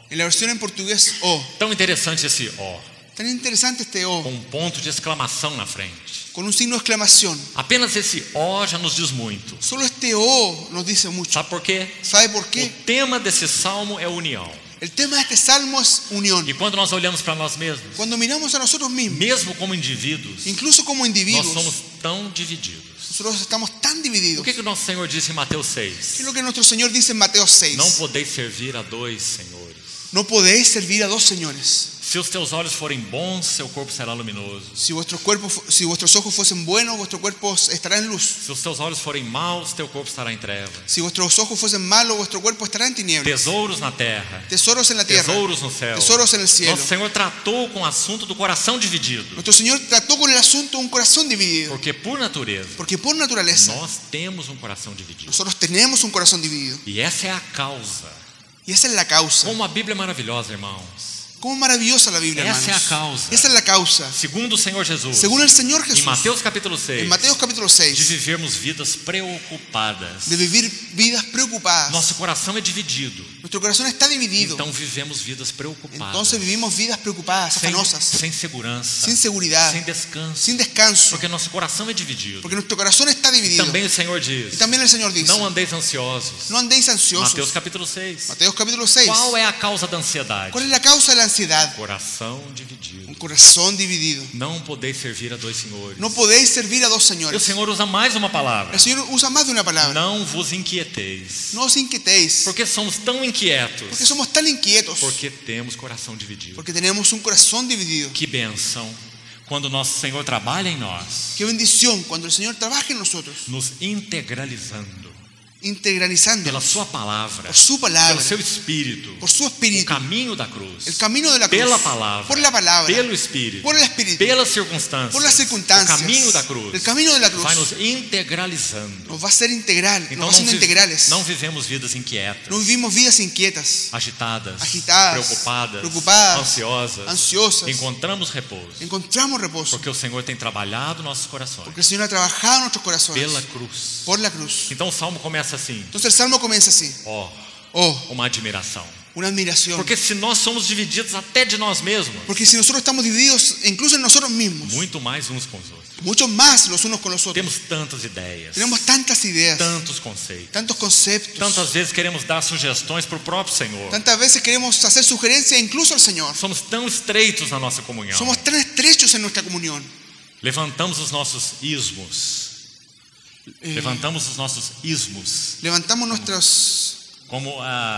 S2: En la versión en portugués, O.
S1: Tão interessante esse ó,
S2: Tan interesante este O,
S1: com um ponto de exclamação na frente.
S2: con un signo de exclamación.
S1: Apenas esse ó já nos diz muito.
S2: Solo este O nos dice mucho.
S1: Sabe por quê?
S2: ¿Sabe por
S1: O
S2: qué?
S1: tema desse salmo é união.
S2: El tema de este salmo es unión.
S1: E quando nós olhamos para nós mesmos,
S2: Cuando miramos a nosotros mismos,
S1: mesmo como indivíduos,
S2: incluso como
S1: nós
S2: individuos,
S1: somos tão divididos.
S2: nosotros estamos tan
S1: O
S2: divididos.
S1: que o nosso Senhor disse em Mateus
S2: ¿Qué
S1: 6?
S2: es lo que nuestro Señor dice en Mateo 6?
S1: Não podeis servir a dois senhores.
S2: No podéis servir a dos señores.
S1: Se os teus olhos forem bons, seu corpo será luminoso.
S2: Si vuestros ojos fuesen buenos, vuestro cuerpo estará en luz.
S1: Se os teus olhos forem maus, teu corpo estará em trevas.
S2: Si vuestros ojos fuesen malos, vuestro cuerpo estará en tinieblas.
S1: Tesouros na terra,
S2: Tesoros en la tierra,
S1: tesouros no céu.
S2: tesoros en el cielo.
S1: Nosso Senhor tratou com o assunto do coração dividido.
S2: Nuestro Señor trató con el asunto de un corazón dividido.
S1: Porque por natureza,
S2: Porque por naturaleza,
S1: nós temos um coração dividido.
S2: nosotros tenemos un corazón dividido.
S1: E essa é a causa.
S2: Y esa es la causa.
S1: Como a Bíblia é maravilhosa, irmãos.
S2: Cómo maravillosa la Biblia,
S1: Essa é a
S2: hermanos.
S1: causa.
S2: Esa es la causa.
S1: Segundo o Senhor Jesus,
S2: Según el Señor
S1: em
S2: Jesús,
S1: Mateus capítulo 6,
S2: en Mateo capítulo
S1: de
S2: 6,
S1: vivermos vidas preocupadas.
S2: de vivir vidas preocupadas.
S1: Nosso coração é dividido.
S2: Nuestro corazón está dividido.
S1: Então vivemos vidas preocupadas.
S2: Entonces vivimos vidas preocupadas, afanosas,
S1: sem segurança,
S2: sin seguridad,
S1: sem descanso.
S2: sin descanso.
S1: Porque nosso coração é dividido.
S2: Porque nuestro corazón está dividido.
S1: Também o Senhor
S2: Y
S1: diz:
S2: también el Señor dice,
S1: não andeis ansiosos.
S2: no andéis ansiosos.
S1: Mateus capítulo 6.
S2: Mateo capítulo 6.
S1: Qual é a causa da ansiedade?
S2: ¿Cuál es la causa de la ansiedad?
S1: Coração dividido.
S2: Un corazón dividido.
S1: Não podeis servir a dois senhores.
S2: No podéis servir a dos
S1: E o
S2: señores.
S1: Senhor usa mais uma palavra.
S2: El Señor usa más de una palabra.
S1: Não vos inquieteis.
S2: No os inquietéis.
S1: Porque somos tão inquietos.
S2: Porque somos tan inquietos.
S1: Porque temos coração dividido.
S2: Porque tenemos un corazón dividido.
S1: Que bênção quando nosso Senhor trabalha em nós,
S2: Qué bendición cuando el Señor trabaja en nosotros,
S1: nos integralizando
S2: integralizando
S1: pela sua palavra,
S2: por su palabra,
S1: pelo seu espírito,
S2: por su
S1: o
S2: espíritu,
S1: caminho da cruz,
S2: el camino de la cruz,
S1: pela palavra,
S2: por la palabra,
S1: pelo espírito,
S2: por el espíritu,
S1: pelas circunstâncias,
S2: por las circunstancias,
S1: o caminho da cruz,
S2: el camino de la cruz,
S1: vai nos integralizando.
S2: nos va a ser integral,
S1: Então
S2: nos va siendo integrales.
S1: não vivemos vidas inquietas,
S2: No vivimos vidas inquietas,
S1: agitadas,
S2: agitadas,
S1: preocupadas, ansiosas.
S2: ansiosas.
S1: Encontramos repouso,
S2: Encontramos reposo,
S1: porque o Senhor tem trabalhado nossos corações
S2: porque el Señor ha trabajado en nuestros corazones
S1: pela cruz.
S2: por la cruz.
S1: Então o salmo começa assim:
S2: Entonces el Salmo comienza así:
S1: ó,
S2: oh,
S1: uma admiração.
S2: una admiración.
S1: Porque se nós somos divididos até de nós mesmos,
S2: Porque si nosotros estamos divididos incluso en nosotros mismos,
S1: muito mais uns com os outros.
S2: mucho más los unos con los otros,
S1: Temos tantas ideias,
S2: tenemos tantas ideas,
S1: tantos conceitos.
S2: tantos conceptos,
S1: Tantas vezes queremos dar sugestões para o próprio Senhor.
S2: tantas veces queremos hacer sugerencias incluso al Señor.
S1: Somos tão estreitos na nossa comunhão.
S2: Somos tan estrechos en nuestra comunión.
S1: Levantamos os nossos ismos. Levantamos os nossos ismos
S2: Levantamos nuestras,
S1: como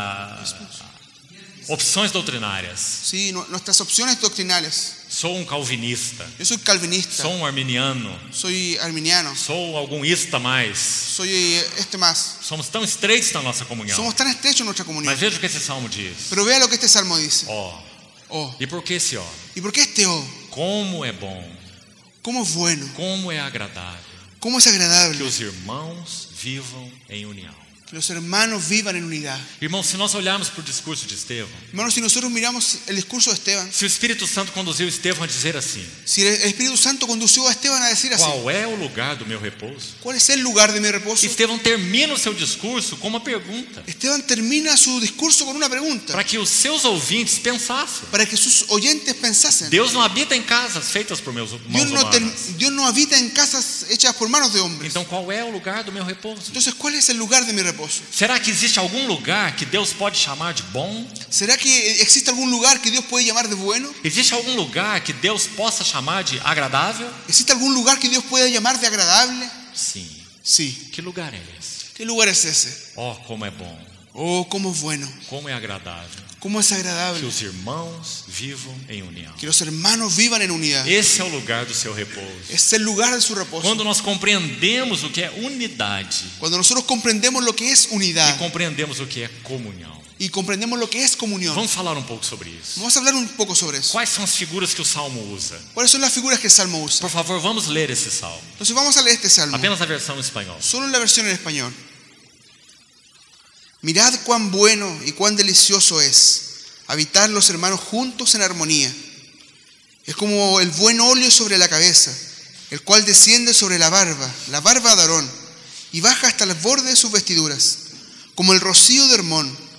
S1: opções doutrinárias.
S2: sí, nuestras opciones doctrinales.
S1: Sou um calvinista.
S2: Yo soy calvinista,
S1: Sou um arminiano.
S2: soy arminiano,
S1: Sou algum ista mais.
S2: soy más.
S1: Somos tão estreitos na nossa comunhão.
S2: Somos tan estrechos en nuestra comunión.
S1: Mas veja o que esse salmo diz.
S2: Pero vea lo que este salmo dice.
S1: Ó,
S2: Oh,
S1: e por que esse ó?
S2: ¿y por qué este oh?
S1: Como é bom,
S2: ¿Cómo es bueno?
S1: como é agradável
S2: ¿Cómo es
S1: que
S2: agradable
S1: os irmãos vivam em união.
S2: que los hermanos vivan en unidad?
S1: Irmãos, se nós olharmos para o discurso de Estevão,
S2: Hermanos, si nosotros miramos el discurso de Esteban,
S1: se o Espírito Santo conduziu Estevão a dizer assim:
S2: si el Espíritu Santo condució a Esteban a decir así:
S1: qual é o lugar do meu repouso?
S2: ¿cuál es el lugar de mi reposo?
S1: Estevão termina o seu discurso com uma pergunta,
S2: Esteban termina su discurso con una pregunta
S1: para que os seus ouvintes pensassem.
S2: para que sus oyentes pensasen.
S1: Deus não habita em casas feitas por mãos humanas.
S2: Dios no habita en casas hechas por manos de hombres.
S1: Então qual é o lugar do meu repouso?
S2: Entonces, ¿cuál es el lugar de mi reposo?
S1: Será que existe algum lugar que Deus pode chamar de bom?
S2: ¿Será que existe algún lugar que Dios puede llamar de bueno?
S1: Existe algum lugar que Deus possa chamar de agradável?
S2: ¿Existe algún lugar que Dios pueda llamar de agradable?
S1: Sim.
S2: Sí.
S1: Que lugar é esse?
S2: ¿Qué lugar es ese?
S1: Oh, como é bom,
S2: Oh, cómo es bueno,
S1: como é agradável
S2: cómo es
S1: que
S2: agradable
S1: os irmãos vivam em união.
S2: que los hermanos vivan en unidad.
S1: Esse é o lugar do seu repouso.
S2: Es el lugar de su reposo.
S1: Quando nós compreendemos o que é unidade
S2: Cuando nosotros comprendemos lo que es
S1: e
S2: unidad
S1: compreendemos o que é comunhão.
S2: y comprendemos lo que es comunión.
S1: Vamos falar um pouco sobre isso.
S2: Vamos a hablar un poco sobre eso.
S1: Quais são as figuras que o Salmo usa?
S2: ¿Cuáles son las figuras que el Salmo usa?
S1: Por favor, vamos ler esse Salmo.
S2: Entonces vamos a leer este Salmo,
S1: Apenas a versão em espanhol.
S2: solo en la versión en español. Mirad cuán bueno y cuán delicioso es habitar los hermanos juntos en armonía. Es como el buen óleo sobre la cabeza, el cual desciende sobre la barba de Aarón, y baja hasta el borde de sus vestiduras, como el rocío de Hermón,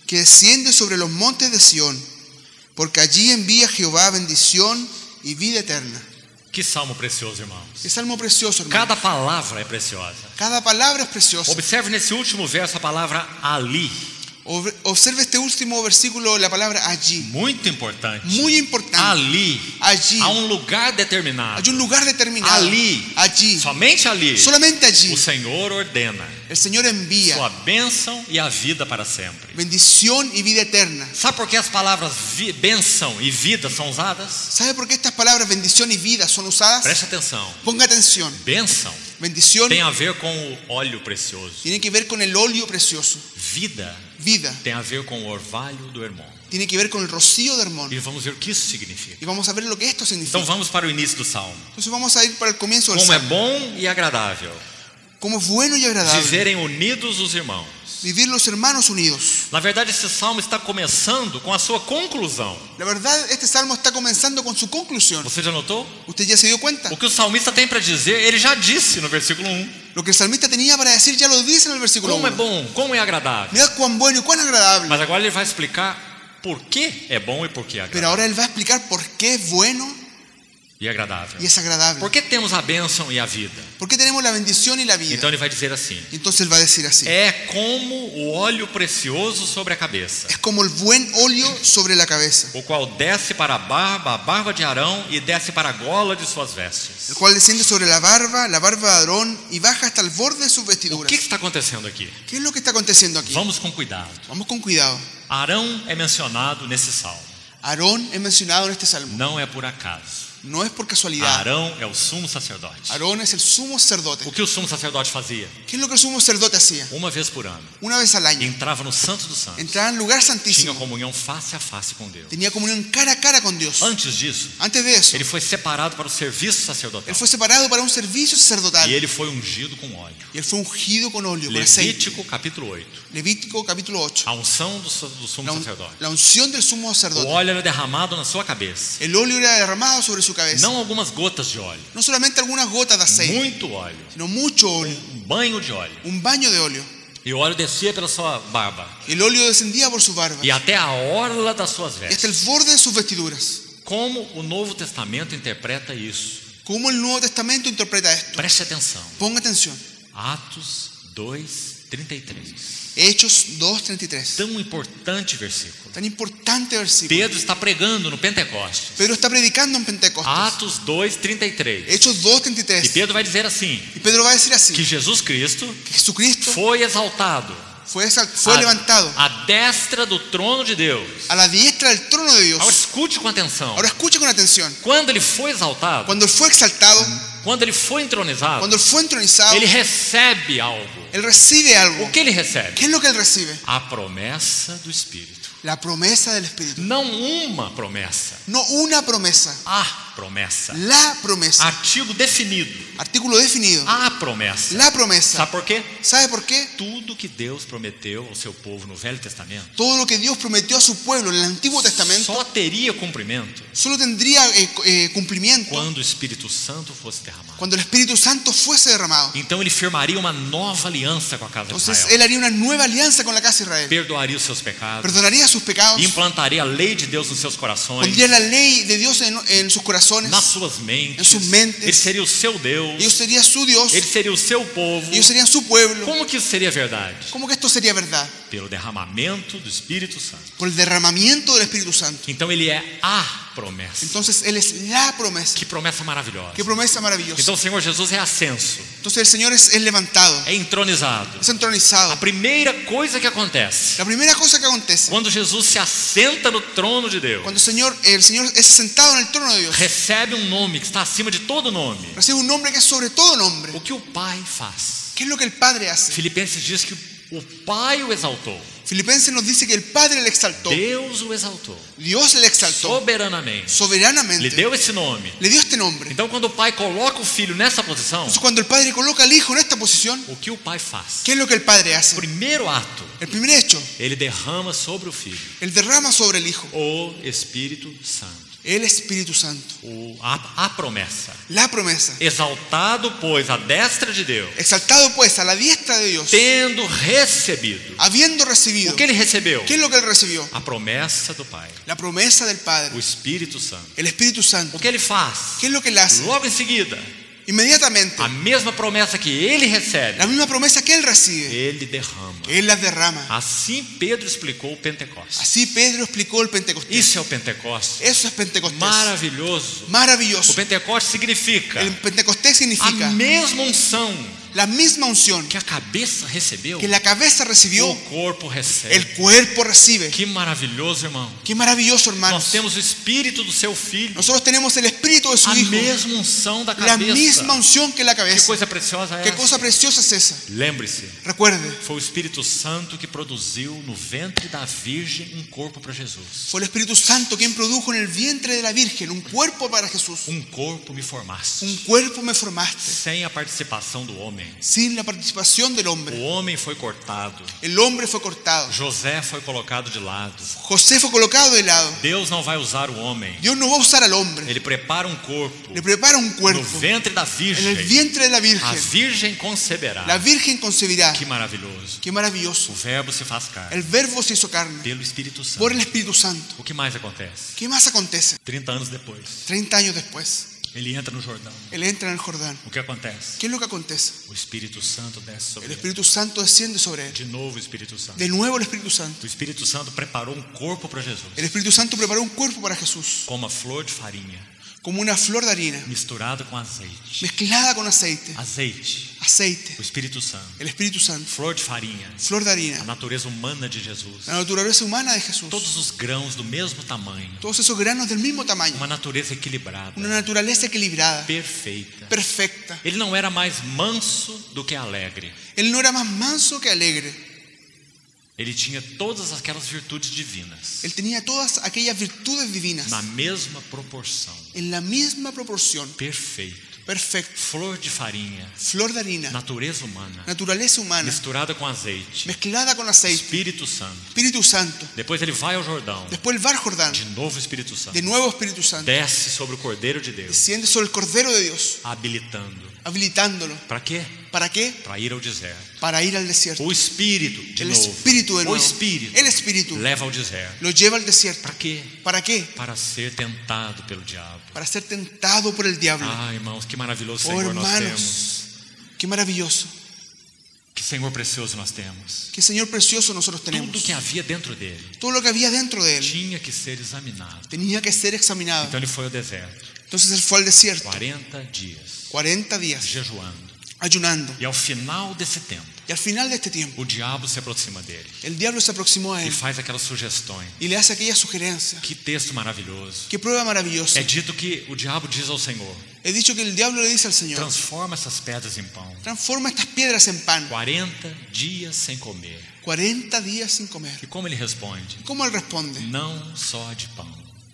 S2: que desciende sobre los montes de Sión, porque allí envía Jehová bendición y vida eterna.
S3: Que salmo precioso, irmãos.
S2: Es salmo precioso, hermano.
S3: Cada palavra é preciosa.
S2: Cada palabra es preciosa.
S3: Observe nesse último verso a palavra ali.
S2: Observe este último versículo, la palabra allí.
S3: Muito importante.
S2: Muy importante.
S3: Ali.
S2: Allí.
S3: Há um lugar determinado.
S2: Hay un lugar determinado.
S3: Ali.
S2: Allí.
S3: Somente ali.
S2: Solamente allí.
S3: O Senhor ordena
S2: El Señor envía
S3: sua bênção e a vida para sempre.
S2: bendición y vida eterna.
S3: Sabe por que as palavras bênção e vida são usadas?
S2: ¿Sabe por qué estas palabras bendición y vida son usadas?
S3: Preste atenção.
S2: Ponga atención.
S3: Bênção
S2: Bendición
S3: tem a ver com o óleo precioso.
S2: tiene que ver con el óleo precioso.
S3: Vida
S2: Vida
S3: tem a ver com o orvalho do Hermon.
S2: tiene que ver con el rocío de Hermón.
S3: E vamos ver o que isso significa.
S2: Y vamos a ver lo que esto significa.
S3: Então vamos para o início do salmo.
S2: Entonces vamos a ir para el comienzo del
S3: Como é
S2: salmo.
S3: bom e agradável
S2: Como es bueno y agradable
S3: viverem unidos os irmãos.
S2: vivir los hermanos unidos.
S3: Na verdade, esse salmo está começando com a sua conclusão.
S2: La verdad, este salmo está comenzando con su conclusión.
S3: Você já notou?
S2: ¿Usted ya se dio cuenta?
S3: O que o salmista tem para dizer, ele já disse no versículo 1.
S2: Lo que el salmista tenía para decir ya lo dice en el versículo
S3: Como é
S2: 1.
S3: bom, como é agradável.
S2: Mira cuán bueno y cuán agradable.
S3: Mas agora ele vai explicar por que é bom e por que é
S2: Pero
S3: agradável.
S2: ahora él va a explicar por qué es bueno
S3: E agradável.
S2: y es agradable.
S3: Por que temos a bênção e a vida?
S2: ¿Por qué tenemos la bendición y la vida?
S3: Então ele vai dizer assim:
S2: Y entonces él va a decir así.
S3: é como o óleo precioso sobre a cabeça,
S2: Es como el buen óleo sobre la cabeza,
S3: o qual desce para a barba de Arão e desce para a gola de suas vestes.
S2: el cual desciende sobre la barba de Aarón y baja hasta el borde de sus
S3: O
S2: vestiduras.
S3: que está acontecendo aqui?
S2: ¿Qué es lo que está aconteciendo aquí?
S3: Vamos com cuidado.
S2: Vamos con cuidado.
S3: Arão é mencionado nesse salmo.
S2: Aarón es mencionado en este salmo.
S3: Não é por acaso.
S2: No es por casualidad.
S3: Arão é o sumo sacerdote.
S2: Aarón es el sumo sacerdote.
S3: O que o sumo sacerdote fazia?
S2: ¿Qué es lo que el sumo sacerdote hacía?
S3: Uma vez por ano,
S2: Una vez al año.
S3: entrava no Santo dos Santos.
S2: Entraba en el lugar
S3: Tinha
S2: santísimo.
S3: comunhão face a face com Deus.
S2: Tenía comunión cara a cara con Dios.
S3: Antes disso,
S2: Antes de eso,
S3: ele foi separado para o serviço sacerdotal.
S2: él fue separado para un servicio sacerdotal.
S3: E ele foi ungido com óleo.
S2: Y él fue ungido con óleo, con aceite.
S3: Levítico capítulo 8.
S2: Levítico capítulo 8.
S3: A unção do sumo sacerdote.
S2: La unción del sumo
S3: O
S2: sacerdote.
S3: óleo era derramado na sua cabeça.
S2: El óleo era derramado sobre su cabeza.
S3: Não algumas gotas de óleo.
S2: No solamente algunas gotas de aceite,
S3: Muito óleo.
S2: sino mucho óleo.
S3: Um banho de óleo.
S2: Un baño de óleo.
S3: E o óleo descia pela sua barba.
S2: El óleo descendía por su barba
S3: E até a orla das suas
S2: y hasta el
S3: vestes.
S2: borde de sus vestiduras.
S3: Como o Novo Testamento interpreta isso?
S2: ¿Cómo el Nuevo Testamento interpreta esto?
S3: Preste atenção.
S2: Ponga atención.
S3: Atos 2:33.
S2: Hechos 2:33.
S3: Tão importante versículo.
S2: Tan importante versículo.
S3: Pedro está pregando no Pentecostes.
S2: Pedro está predicando en Pentecostes.
S3: Atos 2:33.
S2: Hechos
S3: E
S2: 2:33.
S3: Pedro vai dizer assim:
S2: Y Pedro va a decir así,
S3: que Jesus Cristo
S2: que Jesucristo
S3: foi exaltado
S2: fue levantado
S3: à destra do trono de Deus.
S2: a la diestra del trono de Dios.
S3: Agora escute com atenção.
S2: Ahora escuche con atención.
S3: Quando ele foi exaltado,
S2: Cuando él fue exaltado,
S3: quando ele foi entronizado,
S2: cuando él fue entronizado,
S3: ele recebe algo.
S2: él recibe algo.
S3: O que ele recebe?
S2: ¿Qué es lo que él recibe?
S3: A promessa do Espírito.
S2: La promesa del Espíritu.
S3: Não uma promessa,
S2: No una promesa,
S3: a promessa.
S2: la promesa.
S3: Artigo definido.
S2: Artículo definido.
S3: A promessa.
S2: La promesa.
S3: Sabe por quê?
S2: ¿Sabe por qué?
S3: Tudo que Deus prometeu ao seu povo no Velho Testamento
S2: Todo lo que Dios prometió a su pueblo en el Antiguo Testamento
S3: só teria cumprimento
S2: solo tendría cumplimiento
S3: quando o Espírito Santo fosse derramado.
S2: cuando el Espíritu Santo fuese derramado.
S3: Então ele firmaria uma nova aliança com a casa de
S2: Entonces
S3: Israel.
S2: él haría una nueva alianza con la casa de Israel.
S3: Perdoaria os seus pecados,
S2: Perdonaría sus pecados.
S3: implantaria a lei de Deus nos seus corações,
S2: Pondría la ley de Dios en sus corazones.
S3: nas suas mentes.
S2: Em suas mentes.
S3: Ele seria o seu Deus,
S2: Ellos serían su Dios.
S3: ele seria o seu povo.
S2: Ellos serían su pueblo.
S3: Como que isso seria verdade?
S2: ¿Cómo que esto sería verdad?
S3: Pelo derramamento do Espírito Santo.
S2: Por el derramamiento del Espíritu Santo.
S3: Então ele é a promessa.
S2: Entonces él es la promesa.
S3: Que promessa maravilhosa.
S2: Qué promesa maravillosa.
S3: Então o Senhor Jesus é ascenso,
S2: Entonces el Señor es levantado,
S3: é entronizado.
S2: es entronizado.
S3: A primeira coisa que acontece
S2: La primera cosa que acontece
S3: quando Jesus se assenta no trono de Deus,
S2: cuando el Señor es sentado en el trono de Dios,
S3: recebe um nome que está acima de todo nome.
S2: recibe un nombre que es sobre todo nombre.
S3: O que o Pai faz?
S2: ¿Qué es lo que el Padre hace?
S3: Filipenses diz que o Pai o exaltou.
S2: Filipenses nos dice que el Padre le exaltó.
S3: Deus o exaltou.
S2: Dios le exaltó
S3: Soberanamente.
S2: soberanamente.
S3: Lhe deu esse nome.
S2: Le dio este nombre.
S3: Então quando o Pai coloca o Filho nessa posição,
S2: Entonces cuando el Padre coloca al Hijo en esta posición,
S3: o que o Pai faz?
S2: ¿qué es lo que el Padre hace?
S3: Primeiro ato,
S2: El primer hecho,
S3: ele derrama sobre o Filho
S2: Él derrama sobre el Hijo
S3: o Espírito Santo.
S2: el Espíritu Santo,
S3: A promessa.
S2: la promesa.
S3: Exaltado, pois, à destra de Deus,
S2: Exaltado pues a la diestra de Dios,
S3: tendo recebido.
S2: habiendo recibido.
S3: O que ele recebeu?
S2: ¿Qué es lo que él recibió?
S3: A promessa do Pai,
S2: La promesa del
S3: o
S2: Padre,
S3: Espírito Santo.
S2: el Espíritu Santo.
S3: O que ele faz?
S2: ¿Qué es lo que él hace?
S3: Logo em seguida,
S2: Inmediatamente,
S3: a mesma promessa que ele recebe,
S2: la misma promesa que él recibe,
S3: ele derrama.
S2: él la derrama.
S3: Assim Pedro explicou o Pentecostes.
S2: Así Pedro explicó el Pentecostés.
S3: Isso é o Pentecostes.
S2: Eso es Pentecostés.
S3: Maravilhoso. O
S2: Maravilloso.
S3: Pentecostes significa
S2: El Pentecostés
S3: a
S2: significa
S3: mesma unção
S2: la misma unción
S3: que a cabeça recebeu,
S2: que la cabeza recibió,
S3: o corpo recebe.
S2: el cuerpo recibe.
S3: Que maravilhoso, irmão.
S2: Qué maravilloso,
S3: Nós
S2: hermanos.
S3: temos o Espírito do seu Filho,
S2: Nosotros tenemos el Espíritu de su
S3: a
S2: Hijo,
S3: mesma unção da
S2: la
S3: cabeça.
S2: misma unción que la
S3: Que
S2: cabeza.
S3: coisa preciosa é
S2: Qué
S3: essa?
S2: cosa preciosa es esa.
S3: Lembre-se,
S2: Recuerde,
S3: foi o Espírito Santo que produziu no ventre da Virgem um corpo para Jesus.
S2: fue el Espíritu Santo quien produjo en el vientre de la Virgen un cuerpo para Jesús.
S3: Um corpo me formaste,
S2: Un cuerpo me formaste,
S3: sem a participação do homem.
S2: sin la participación del
S3: O
S2: hombre.
S3: homem foi cortado,
S2: El hombre fue cortado.
S3: José foi colocado de lado.
S2: José fue colocado de lado.
S3: Deus não vai usar o homem.
S2: Dios no va a usar al hombre.
S3: Ele prepara um corpo
S2: Le prepara un
S3: no
S2: cuerpo
S3: ventre da
S2: en el
S3: Virgem.
S2: vientre de la
S3: A
S2: Virgen.
S3: Virgem conceberá.
S2: La Virgen concebirá.
S3: Que maravilhoso.
S2: Qué maravilloso.
S3: O Verbo se faz carne
S2: El Verbo se hizo carne
S3: pelo Espírito Santo.
S2: por el Espíritu Santo.
S3: O que mais acontece?
S2: ¿Qué más acontece?
S3: 30 anos depois,
S2: 30 años después,
S3: ele entra no Jordão.
S2: él entra en el Jordán.
S3: O que acontece?
S2: ¿Qué es lo que acontece?
S3: O Espírito Santo desce sobre
S2: El
S3: ele.
S2: Espíritu Santo desciende sobre él.
S3: De novo o Espírito Santo.
S2: De nuevo el Espíritu Santo.
S3: O Espírito Santo preparou um corpo para Jesus,
S2: El Espíritu Santo preparó un cuerpo para Jesús,
S3: com uma flor de farinha
S2: como una flor de harina,
S3: misturada com azeite.
S2: mezclada con aceite.
S3: Azeite,
S2: Aceite.
S3: o Espírito Santo.
S2: El Espíritu Santo.
S3: Flor de farinha,
S2: Flor de
S3: a
S2: harina.
S3: natureza humana de Jesus.
S2: La naturaleza humana de Jesús.
S3: Todos os grãos do mesmo tamanho.
S2: Todos esos granos del mismo tamaño.
S3: Uma natureza equilibrada,
S2: Una naturaleza equilibrada,
S3: perfeita.
S2: perfecta.
S3: Ele não era mais manso do que alegre.
S2: Él no era más manso que alegre.
S3: Ele tinha todas aquelas virtudes divinas
S2: Él tenía todas aquellas virtudes divinas
S3: na mesma proporção,
S2: en la misma proporción.
S3: perfeito.
S2: Perfecto.
S3: Flor de farinha,
S2: Flor de harina.
S3: natureza humana,
S2: Naturaleza humana.
S3: misturada com azeite.
S2: Mezclada con aceite.
S3: Espírito Santo.
S2: Espíritu Santo.
S3: Depois ele vai ao Jordão.
S2: Después el Mar Jordán.
S3: De novo o Espírito Santo.
S2: De nuevo Espíritu Santo.
S3: Desce sobre o Cordeiro de Deus,
S2: Desciende sobre el Cordero de Dios.
S3: habilitando.
S2: Habilitándolo.
S3: Para quê?
S2: ¿Para qué?
S3: Para ir ao deserto.
S2: Para ir al desierto.
S3: O Espírito, de
S2: El
S3: novo.
S2: Espíritu de
S3: O
S2: nuevo.
S3: Espírito
S2: El Espíritu
S3: leva ao deserto.
S2: lo lleva al desierto.
S3: Para quê?
S2: ¿Para qué?
S3: Para ser tentado pelo diabo.
S2: Para ser tentado por el diablo.
S3: Ah, irmãos, que maravilhoso
S2: Oh,
S3: Senhor nós temos.
S2: hermanos, qué maravilloso.
S3: Que Senhor precioso nós temos.
S2: Qué Señor precioso nosotros tenemos.
S3: Tudo que havia dentro dele
S2: Todo lo que había dentro de él
S3: tinha que ser examinado.
S2: tenía que ser examinado.
S3: Então ele foi ao deserto,
S2: Entonces él fue al desierto
S3: 40 dias,
S2: 40 días
S3: jejuando.
S2: ayunando.
S3: E ao final desse tempo,
S2: Y al final de este tiempo,
S3: o diabo se aproxima dele
S2: el diablo se aproximó a
S3: e
S2: él
S3: faz aquelas sugestões.
S2: y le hace aquella sugerencia.
S3: Que texto maravilhoso.
S2: Qué prueba maravillosa.
S3: É dito que o diabo diz ao Senhor:
S2: He dicho que el diablo le dice al Señor:
S3: transforma essas pedras em pão.
S2: transforma estas piedras en pan.
S3: 40 dias sem comer.
S2: 40 días sin comer.
S3: E como ele responde?
S2: ¿Cómo él responde?
S3: Não só de pão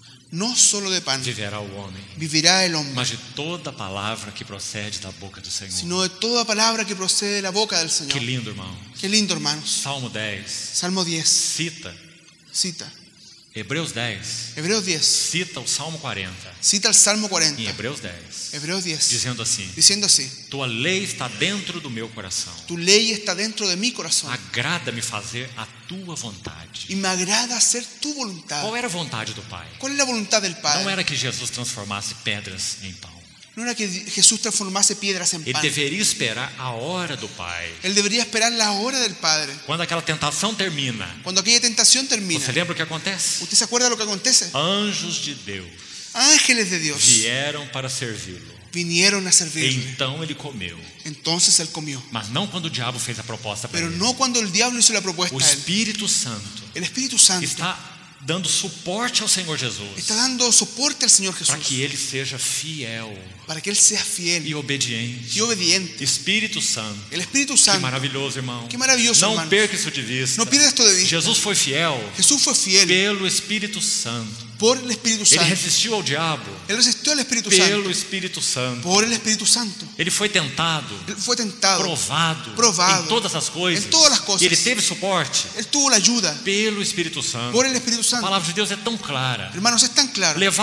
S2: No solo de pan
S3: viverá o homem,
S2: vivirá el hombre,
S3: mas de toda palavra que procede da boca do Senhor.
S2: sino de toda palabra que procede de la boca del
S3: Que
S2: Señor.
S3: lindo, irmão.
S2: Qué lindo, hermanos.
S3: Salmo 10
S2: Salmo 10,
S3: cita,
S2: cita.
S3: Hebreus 10
S2: Hebreos 10,
S3: cita o Salmo 40
S2: cita el Salmo
S3: em
S2: 40.
S3: Hebreus 10,
S2: Hebreos 10,
S3: dizendo assim:
S2: diciendo así:
S3: tua lei está dentro do meu coração.
S2: tu ley está dentro de mi corazón
S3: Agrada-me fazer a tua vontade.
S2: y me agrada hacer tu voluntad.
S3: Qual era a vontade do Pai?
S2: ¿Cuál es la voluntad del
S3: Não
S2: Padre?
S3: era que Jesus transformasse pedras em pão.
S2: No era que Jesús transformase piedras en
S3: Ele
S2: pan.
S3: deveria esperar a hora do Pai.
S2: Él debería esperar la hora del Padre.
S3: Quando aquela tentação termina,
S2: Cuando aquella tentación termina,
S3: você lembra o que acontece?
S2: ¿usted se acuerda de lo que acontece?
S3: Anjos de Deus
S2: Ángeles de Dios
S3: vieram para servi-lo.
S2: vinieron a servirle.
S3: Então ele comeu.
S2: Entonces él comió.
S3: Mas não quando o diabo fez a proposta para
S2: Pero
S3: ele.
S2: no cuando el diablo hizo la propuesta
S3: O
S2: a él.
S3: Espírito Santo
S2: El Espíritu Santo
S3: está dando suporte ao Senhor Jesus
S2: está dando soporte al Señor
S3: para
S2: Jesús
S3: que ele seja fiel
S2: para que él sea fiel
S3: e obediente.
S2: y obediente.
S3: Espírito Santo.
S2: El Espíritu
S3: Que
S2: Santo.
S3: maravilhoso, irmão.
S2: Que maravilhoso,
S3: Não
S2: hermanos.
S3: perca isso de vista.
S2: No pierda esto de vista.
S3: Jesus foi fiel
S2: Jesús fue fiel
S3: pelo Espírito Santo.
S2: por el Espíritu
S3: Ele
S2: Santo.
S3: resistiu ao diabo
S2: Él resistió al Espíritu Santo
S3: pelo Espírito Santo.
S2: por el Espíritu Santo.
S3: Ele foi tentado,
S2: Él fue tentado,
S3: provado em todas as coisas.
S2: em todas as coisas.
S3: E ele teve suporte
S2: él tuvo la ayuda
S3: pelo Espírito Santo.
S2: por el Espíritu
S3: A
S2: Santo.
S3: palavra de Deus é tão clara.
S2: Hermanos, es tan claro.
S3: Levado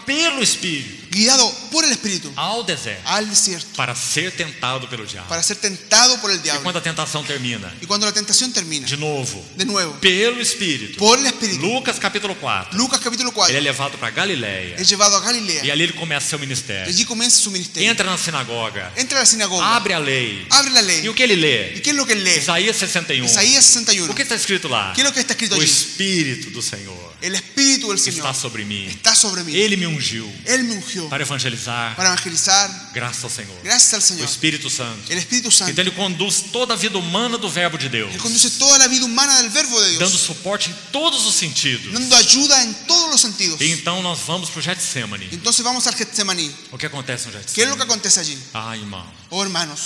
S3: pelo Espírito
S2: guiado por el Espíritu
S3: ao deserto
S2: al desierto
S3: para ser tentado pelo diabo.
S2: para ser tentado por el
S3: E
S2: diablo.
S3: quando a tentação termina,
S2: Y cuando la tentación termina,
S3: de novo,
S2: de nuevo,
S3: pelo Espírito,
S2: por el Espíritu,
S3: Lucas capítulo 4,
S2: Lucas capítulo
S3: ele é
S2: 4,
S3: levado para Galileia
S2: es llevado a
S3: e
S2: Galilea.
S3: ali ele começa seu
S2: Y
S3: ministério.
S2: allí comienza su ministerio.
S3: Entra na sinagoga,
S2: Entra a la sinagoga,
S3: abre a lei.
S2: abre la
S3: E
S2: ley.
S3: o que ele
S2: ¿Y
S3: lê?
S2: qué es lo que él lee?
S3: Isaías 61.
S2: Isaías 61.
S3: O que está escrito lá?
S2: ¿Qué es lo que está escrito
S3: O
S2: allí?
S3: Espírito do Senhor
S2: El Espíritu del Señor
S3: está sobre mim.
S2: está sobre mí.
S3: Ele me ungiu
S2: Él me ungió
S3: para evangelizar,
S2: para evangelizar.
S3: graças ao Senhor.
S2: Gracias al
S3: O
S2: Señor.
S3: Espírito Santo.
S2: El Espíritu Santo.
S3: Então ele conduz toda a vida humana do verbo de Deus,
S2: Él conduce toda la vida humana del verbo de
S3: dando
S2: Dios,
S3: suporte em todos os sentidos.
S2: dando ayuda en todos los sentidos.
S3: E então nós vamos para o Getsemane.
S2: Entonces vamos al Getsemaní.
S3: O que acontece no
S2: ¿Qué es lo
S3: Getsemane?
S2: que acontece allí?
S3: Ah, irmão,
S2: Oh, hermanos,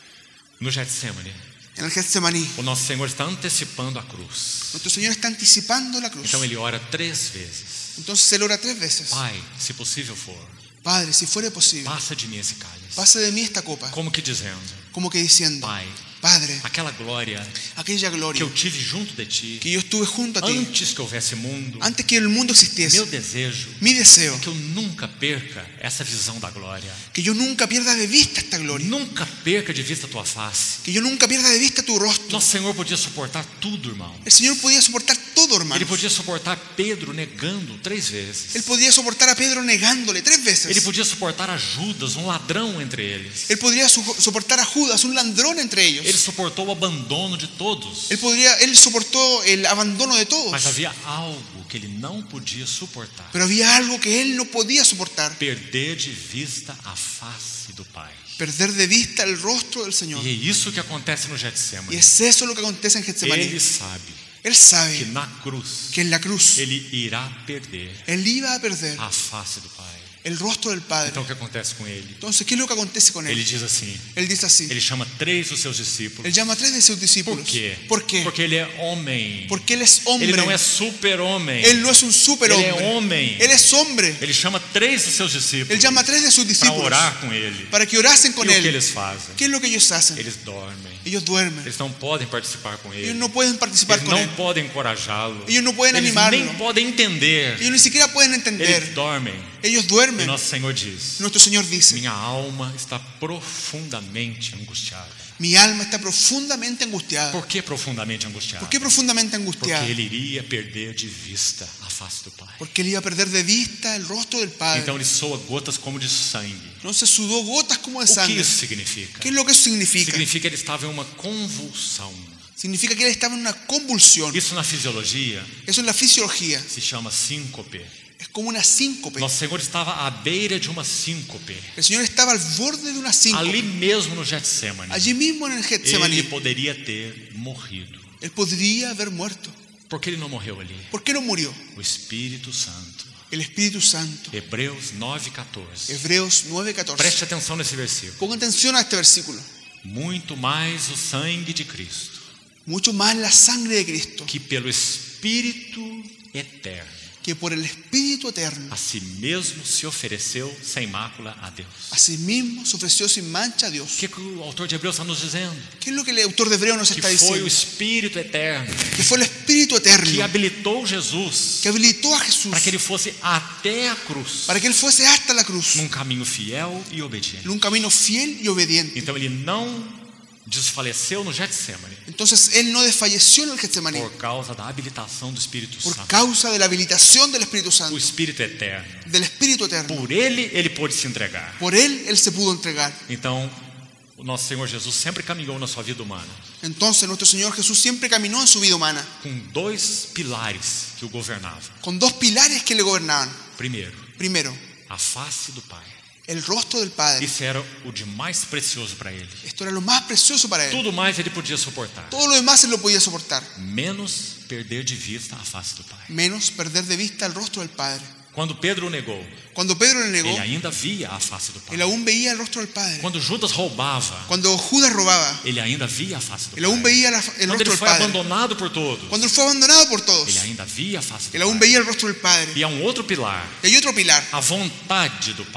S3: no Getsemane,
S2: en el Getsemaní,
S3: o nosso Senhor está antecipando a cruz.
S2: nuestro Señor está anticipando la cruz.
S3: Então ele ora 3 vezes.
S2: Entonces Él ora 3 veces.
S3: Pai, se possível for,
S2: Padre, si fuere posible,
S3: passa de mim esse cálice.
S2: pase de mí esta copa.
S3: Como que dizendo,
S2: Como que diciendo,
S3: Pai,
S2: Padre,
S3: aquela glória
S2: aquella
S3: que
S2: gloria
S3: eu tive junto de ti,
S2: que yo estuve junto a ti
S3: antes que houvesse mundo,
S2: antes que el mundo existiese,
S3: meu desejo
S2: mi deseo,
S3: é que eu nunca perca essa visão da glória.
S2: que yo nunca pierda de vista esta gloria,
S3: Nunca perca de vista a tua face.
S2: que yo nunca pierda de vista tu rostro.
S3: Nosso Senhor podia suportar tudo, irmão.
S2: El Señor podía soportar todo,
S3: Ele
S2: hermanos.
S3: podia suportar Pedro negando 3 vezes.
S2: Él podía soportar a Pedro negándole 3
S3: Ele
S2: veces.
S3: podia suportar a Judas, um ladrão entre eles.
S2: Él podría soportar a Judas, un ladrón entre
S3: Ele
S2: ellos.
S3: suportou o abandono de todos.
S2: Él soportó el abandono de todos.
S3: Mas havia algo que ele não podia suportar:
S2: Pero había algo que él no podía soportar:
S3: perder de vista a face do Pai.
S2: perder de vista el rostro del Señor.
S3: E é isso que acontece no
S2: Y
S3: Getsemane.
S2: es eso lo que acontece en Getsemaní.
S3: Ele sabe
S2: Él
S3: que
S2: sabe
S3: na cruz
S2: que en la cruz
S3: ele irá perder
S2: él iba a perder
S3: a face do Pai.
S2: el rostro del Padre.
S3: Então o que acontece com ele?
S2: Entonces, ¿qué es lo que acontece con
S3: Ele
S2: él?
S3: diz assim:
S2: Él dice así.
S3: ele chama 3 dos seus discípulos.
S2: Él llama a 3 de sus
S3: Por
S2: discípulos.
S3: quê?
S2: ¿Por qué?
S3: Porque ele é homem.
S2: Porque él es hombre.
S3: Ele não é super-homem.
S2: Él no es un
S3: Ele
S2: superhombre.
S3: é homem.
S2: Él es hombre.
S3: Ele chama 3 dos seus
S2: Él
S3: discípulos
S2: llama a 3 de sus
S3: para
S2: discípulos
S3: orar com ele.
S2: para que orasen
S3: E
S2: con
S3: o que
S2: él.
S3: eles fazem?
S2: ¿Qué es lo que ellos hacen?
S3: Eles dormem.
S2: Ellos duermen.
S3: Eles não podem participar com
S2: Ellos
S3: ele.
S2: no pueden participar
S3: Eles
S2: con
S3: não
S2: él.
S3: podem encorajá-lo.
S2: Ellos no pueden
S3: Eles
S2: animarlo.
S3: nem podem entender.
S2: Ellos ni siquiera pueden
S3: Eles
S2: entender.
S3: dormem.
S2: Ellos
S3: E
S2: duermen.
S3: nosso Senhor diz:
S2: Nuestro Señor dice:
S3: minha alma está profundamente angustiada.
S2: mi alma está profundamente angustiada.
S3: Por que profundamente angustiada?
S2: ¿Por qué profundamente
S3: Porque
S2: angustiada?
S3: ele iria perder de vista a face do Pai.
S2: Porque él iba a perder de vista el rostro del Padre.
S3: Então ele soa gotas como de sangue.
S2: Entonces sudó gotas como de
S3: O que
S2: sangre.
S3: isso significa?
S2: ¿Qué es lo que eso significa?
S3: Significa que ele estava em uma convulsão.
S2: Significa que él estaba en una convulsión.
S3: Isso na fisiologia
S2: Eso en la fisiología
S3: se chama síncope.
S2: es como una síncope.
S3: Nosso Senhor estava à beira de uma síncope.
S2: El Señor estaba al borde de una
S3: Ali
S2: síncope.
S3: mesmo no Getsemane.
S2: Allí mismo en el
S3: Ele
S2: Getsemaní.
S3: poderia ter morrido.
S2: Él podría haber muerto.
S3: Por que ele não morreu ali?
S2: ¿Por qué no murió?
S3: O Espírito Santo.
S2: El Espíritu Santo.
S3: Hebreus 9:14.
S2: Hebreos 9:14.
S3: Preste atenção nesse versículo.
S2: Pongan atención a este versículo.
S3: Muito mais o sangue de Cristo,
S2: Mucho más la sangre de Cristo,
S3: que pelo Espírito eterno,
S2: que por el Espíritu eterno,
S3: a si mesmo se ofereceu sem mácula a Deus.
S2: asimismo se ofreció sin mancha a Dios.
S3: O que o autor de Hebreus está nos dizendo?
S2: ¿Qué es lo que el autor de Hebreo nos
S3: Que
S2: está
S3: foi o
S2: diciendo?
S3: Espírito eterno
S2: Que fue el Espíritu
S3: que
S2: eterno
S3: habilitou Jesus
S2: que habilitó a Jesús
S3: para que ele fosse até a cruz,
S2: para que él fuese hasta la cruz,
S3: num caminho fiel e obediente.
S2: en un camino fiel y obediente.
S3: Então ele não desfaleceu no Getsemane
S2: Entonces él no desfalleció en el Getsemaní
S3: por causa da habilitação do Espírito
S2: por
S3: Santo,
S2: causa de la habilitación del Espíritu
S3: o
S2: Santo,
S3: Espírito eterno.
S2: del Espíritu eterno.
S3: Por ele pôde se entregar.
S2: Por él se pudo entregar.
S3: Então, o nosso Senhor Jesus sempre caminhou na sua vida humana
S2: Entonces nuestro Señor Jesús siempre caminó en su vida humana
S3: com 2 pilares que o governavam.
S2: con 2 pilares que le gobernaban.
S3: Primeiro,
S2: Primero,
S3: a face do Pai.
S2: el rostro del Padre.
S3: Isso era o de mais precioso para ele.
S2: Esto era lo más precioso para él.
S3: Tudo mais ele podia suportar,
S2: Todo lo demás él lo podía soportar,
S3: menos perder de vista a face do Pai.
S2: menos perder de vista el rostro del Padre.
S3: Quando Pedro o negou,
S2: Cuando Pedro le negó,
S3: ele ainda via a face do Pai.
S2: él aún veía el rostro del Padre.
S3: Quando Judas roubava,
S2: Cuando Judas robaba,
S3: ele ainda via a face do
S2: él aún
S3: Pai.
S2: veía el
S3: Quando
S2: rostro
S3: ele
S2: del
S3: foi
S2: Padre.
S3: abandonado por todos,
S2: Cuando él fue abandonado por todos,
S3: ele ainda via a face do
S2: él aún
S3: Pai.
S2: veía el rostro del Padre.
S3: E há um outro pilar,
S2: Y hay otro pilar,
S3: a vontade do Pai.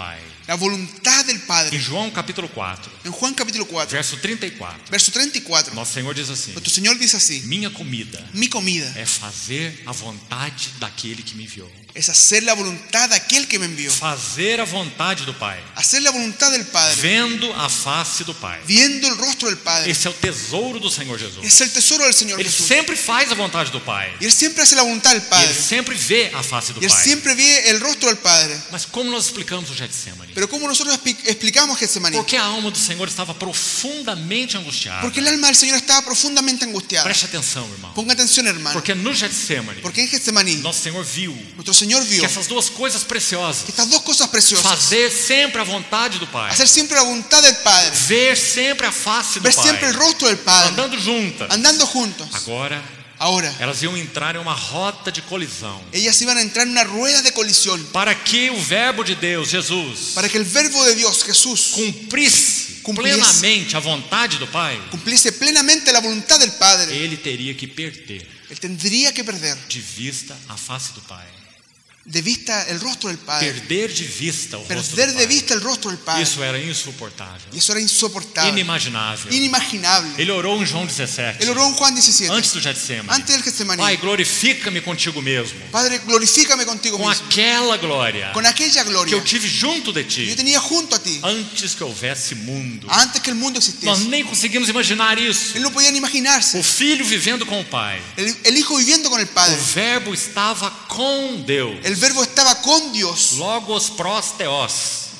S2: La voluntad del
S3: Em
S2: Padre.
S3: João capítulo 4,
S2: En Juan capítulo 4,
S3: verso 34,
S2: verso 34,
S3: nosso Senhor diz assim:
S2: nuestro Señor dice así:
S3: minha comida
S2: mi comida
S3: é fazer a vontade daquele que me enviou.
S2: es hacer la voluntad de aquel que me envió.
S3: Fazer a vontade do Pai,
S2: Hacer la voluntad del Padre,
S3: vendo a face do Pai.
S2: viendo el rostro del Padre.
S3: Esse é o tesouro do Senhor Jesus.
S2: Es el tesoro del Señor
S3: Ele
S2: Jesús.
S3: sempre faz a vontade do Pai.
S2: Y Él siempre hace la voluntad del
S3: E
S2: Padre.
S3: ele sempre vê a face do
S2: Y Él
S3: Pai.
S2: siempre ve el rostro del Padre.
S3: Mas como nós explicamos o Getsemane?
S2: Pero ¿cómo nosotros explicamos Getsemaní?
S3: Porque a alma do Senhor estava profundamente angustiada.
S2: Porque el alma del Señor estaba profundamente angustiada.
S3: Preste atenção, irmão.
S2: Ponga atención, hermano.
S3: Porque no Getsemane,
S2: Porque en Getsemaní
S3: nosso Senhor viu
S2: nuestro Señor vio
S3: que essas duas coisas preciosas,
S2: que estas dos cosas preciosas,
S3: fazer sempre a vontade do Pai,
S2: hacer siempre la voluntad del Padre,
S3: ver sempre a face do
S2: ver siempre el
S3: Pai,
S2: rostro del Padre,
S3: andando juntas,
S2: andando juntos.
S3: agora
S2: Ahora,
S3: elas iam entrar em uma rota de colisão.
S2: ellas iban a entrar en una rueda de colisión
S3: Para que o verbo de Deus, Jesus,
S2: para que el verbo de Dios, Jesús,
S3: cumprisse
S2: Cumprisse.
S3: plenamente a vontade do Pai,
S2: cumpliese plenamente la voluntad del Padre.
S3: ele teria que perder
S2: Él tendría que perder
S3: de vista a face do Pai.
S2: de vista el rostro del Padre,
S3: Perder de vista o rosto
S2: perder
S3: do
S2: de
S3: Pai.
S2: vista el rostro del Padre.
S3: Isso era insuportável,
S2: Y eso era insoportable,
S3: inimaginável.
S2: inimaginable.
S3: Ele orou em João 17,
S2: Él oró en Juan 17,
S3: antes do Getsemane:
S2: antes del Getsemaní:
S3: Pai, glorifica-me contigo mesmo,
S2: Padre, glorifícame contigo
S3: com
S2: mismo,
S3: aquela glória
S2: con aquella
S3: que
S2: gloria
S3: eu tive junto de
S2: que yo
S3: ti,
S2: tenía junto a ti,
S3: antes que houvesse mundo.
S2: antes que el mundo
S3: Nós
S2: existiese.
S3: nem conseguimos imaginar isso.
S2: Él no podía ni imaginarse.
S3: O filho vivendo com o Pai.
S2: El Hijo viviendo con el
S3: O
S2: Padre.
S3: verbo estava com Deus.
S2: El verbo estaba con Dios.
S3: Logos prosteos.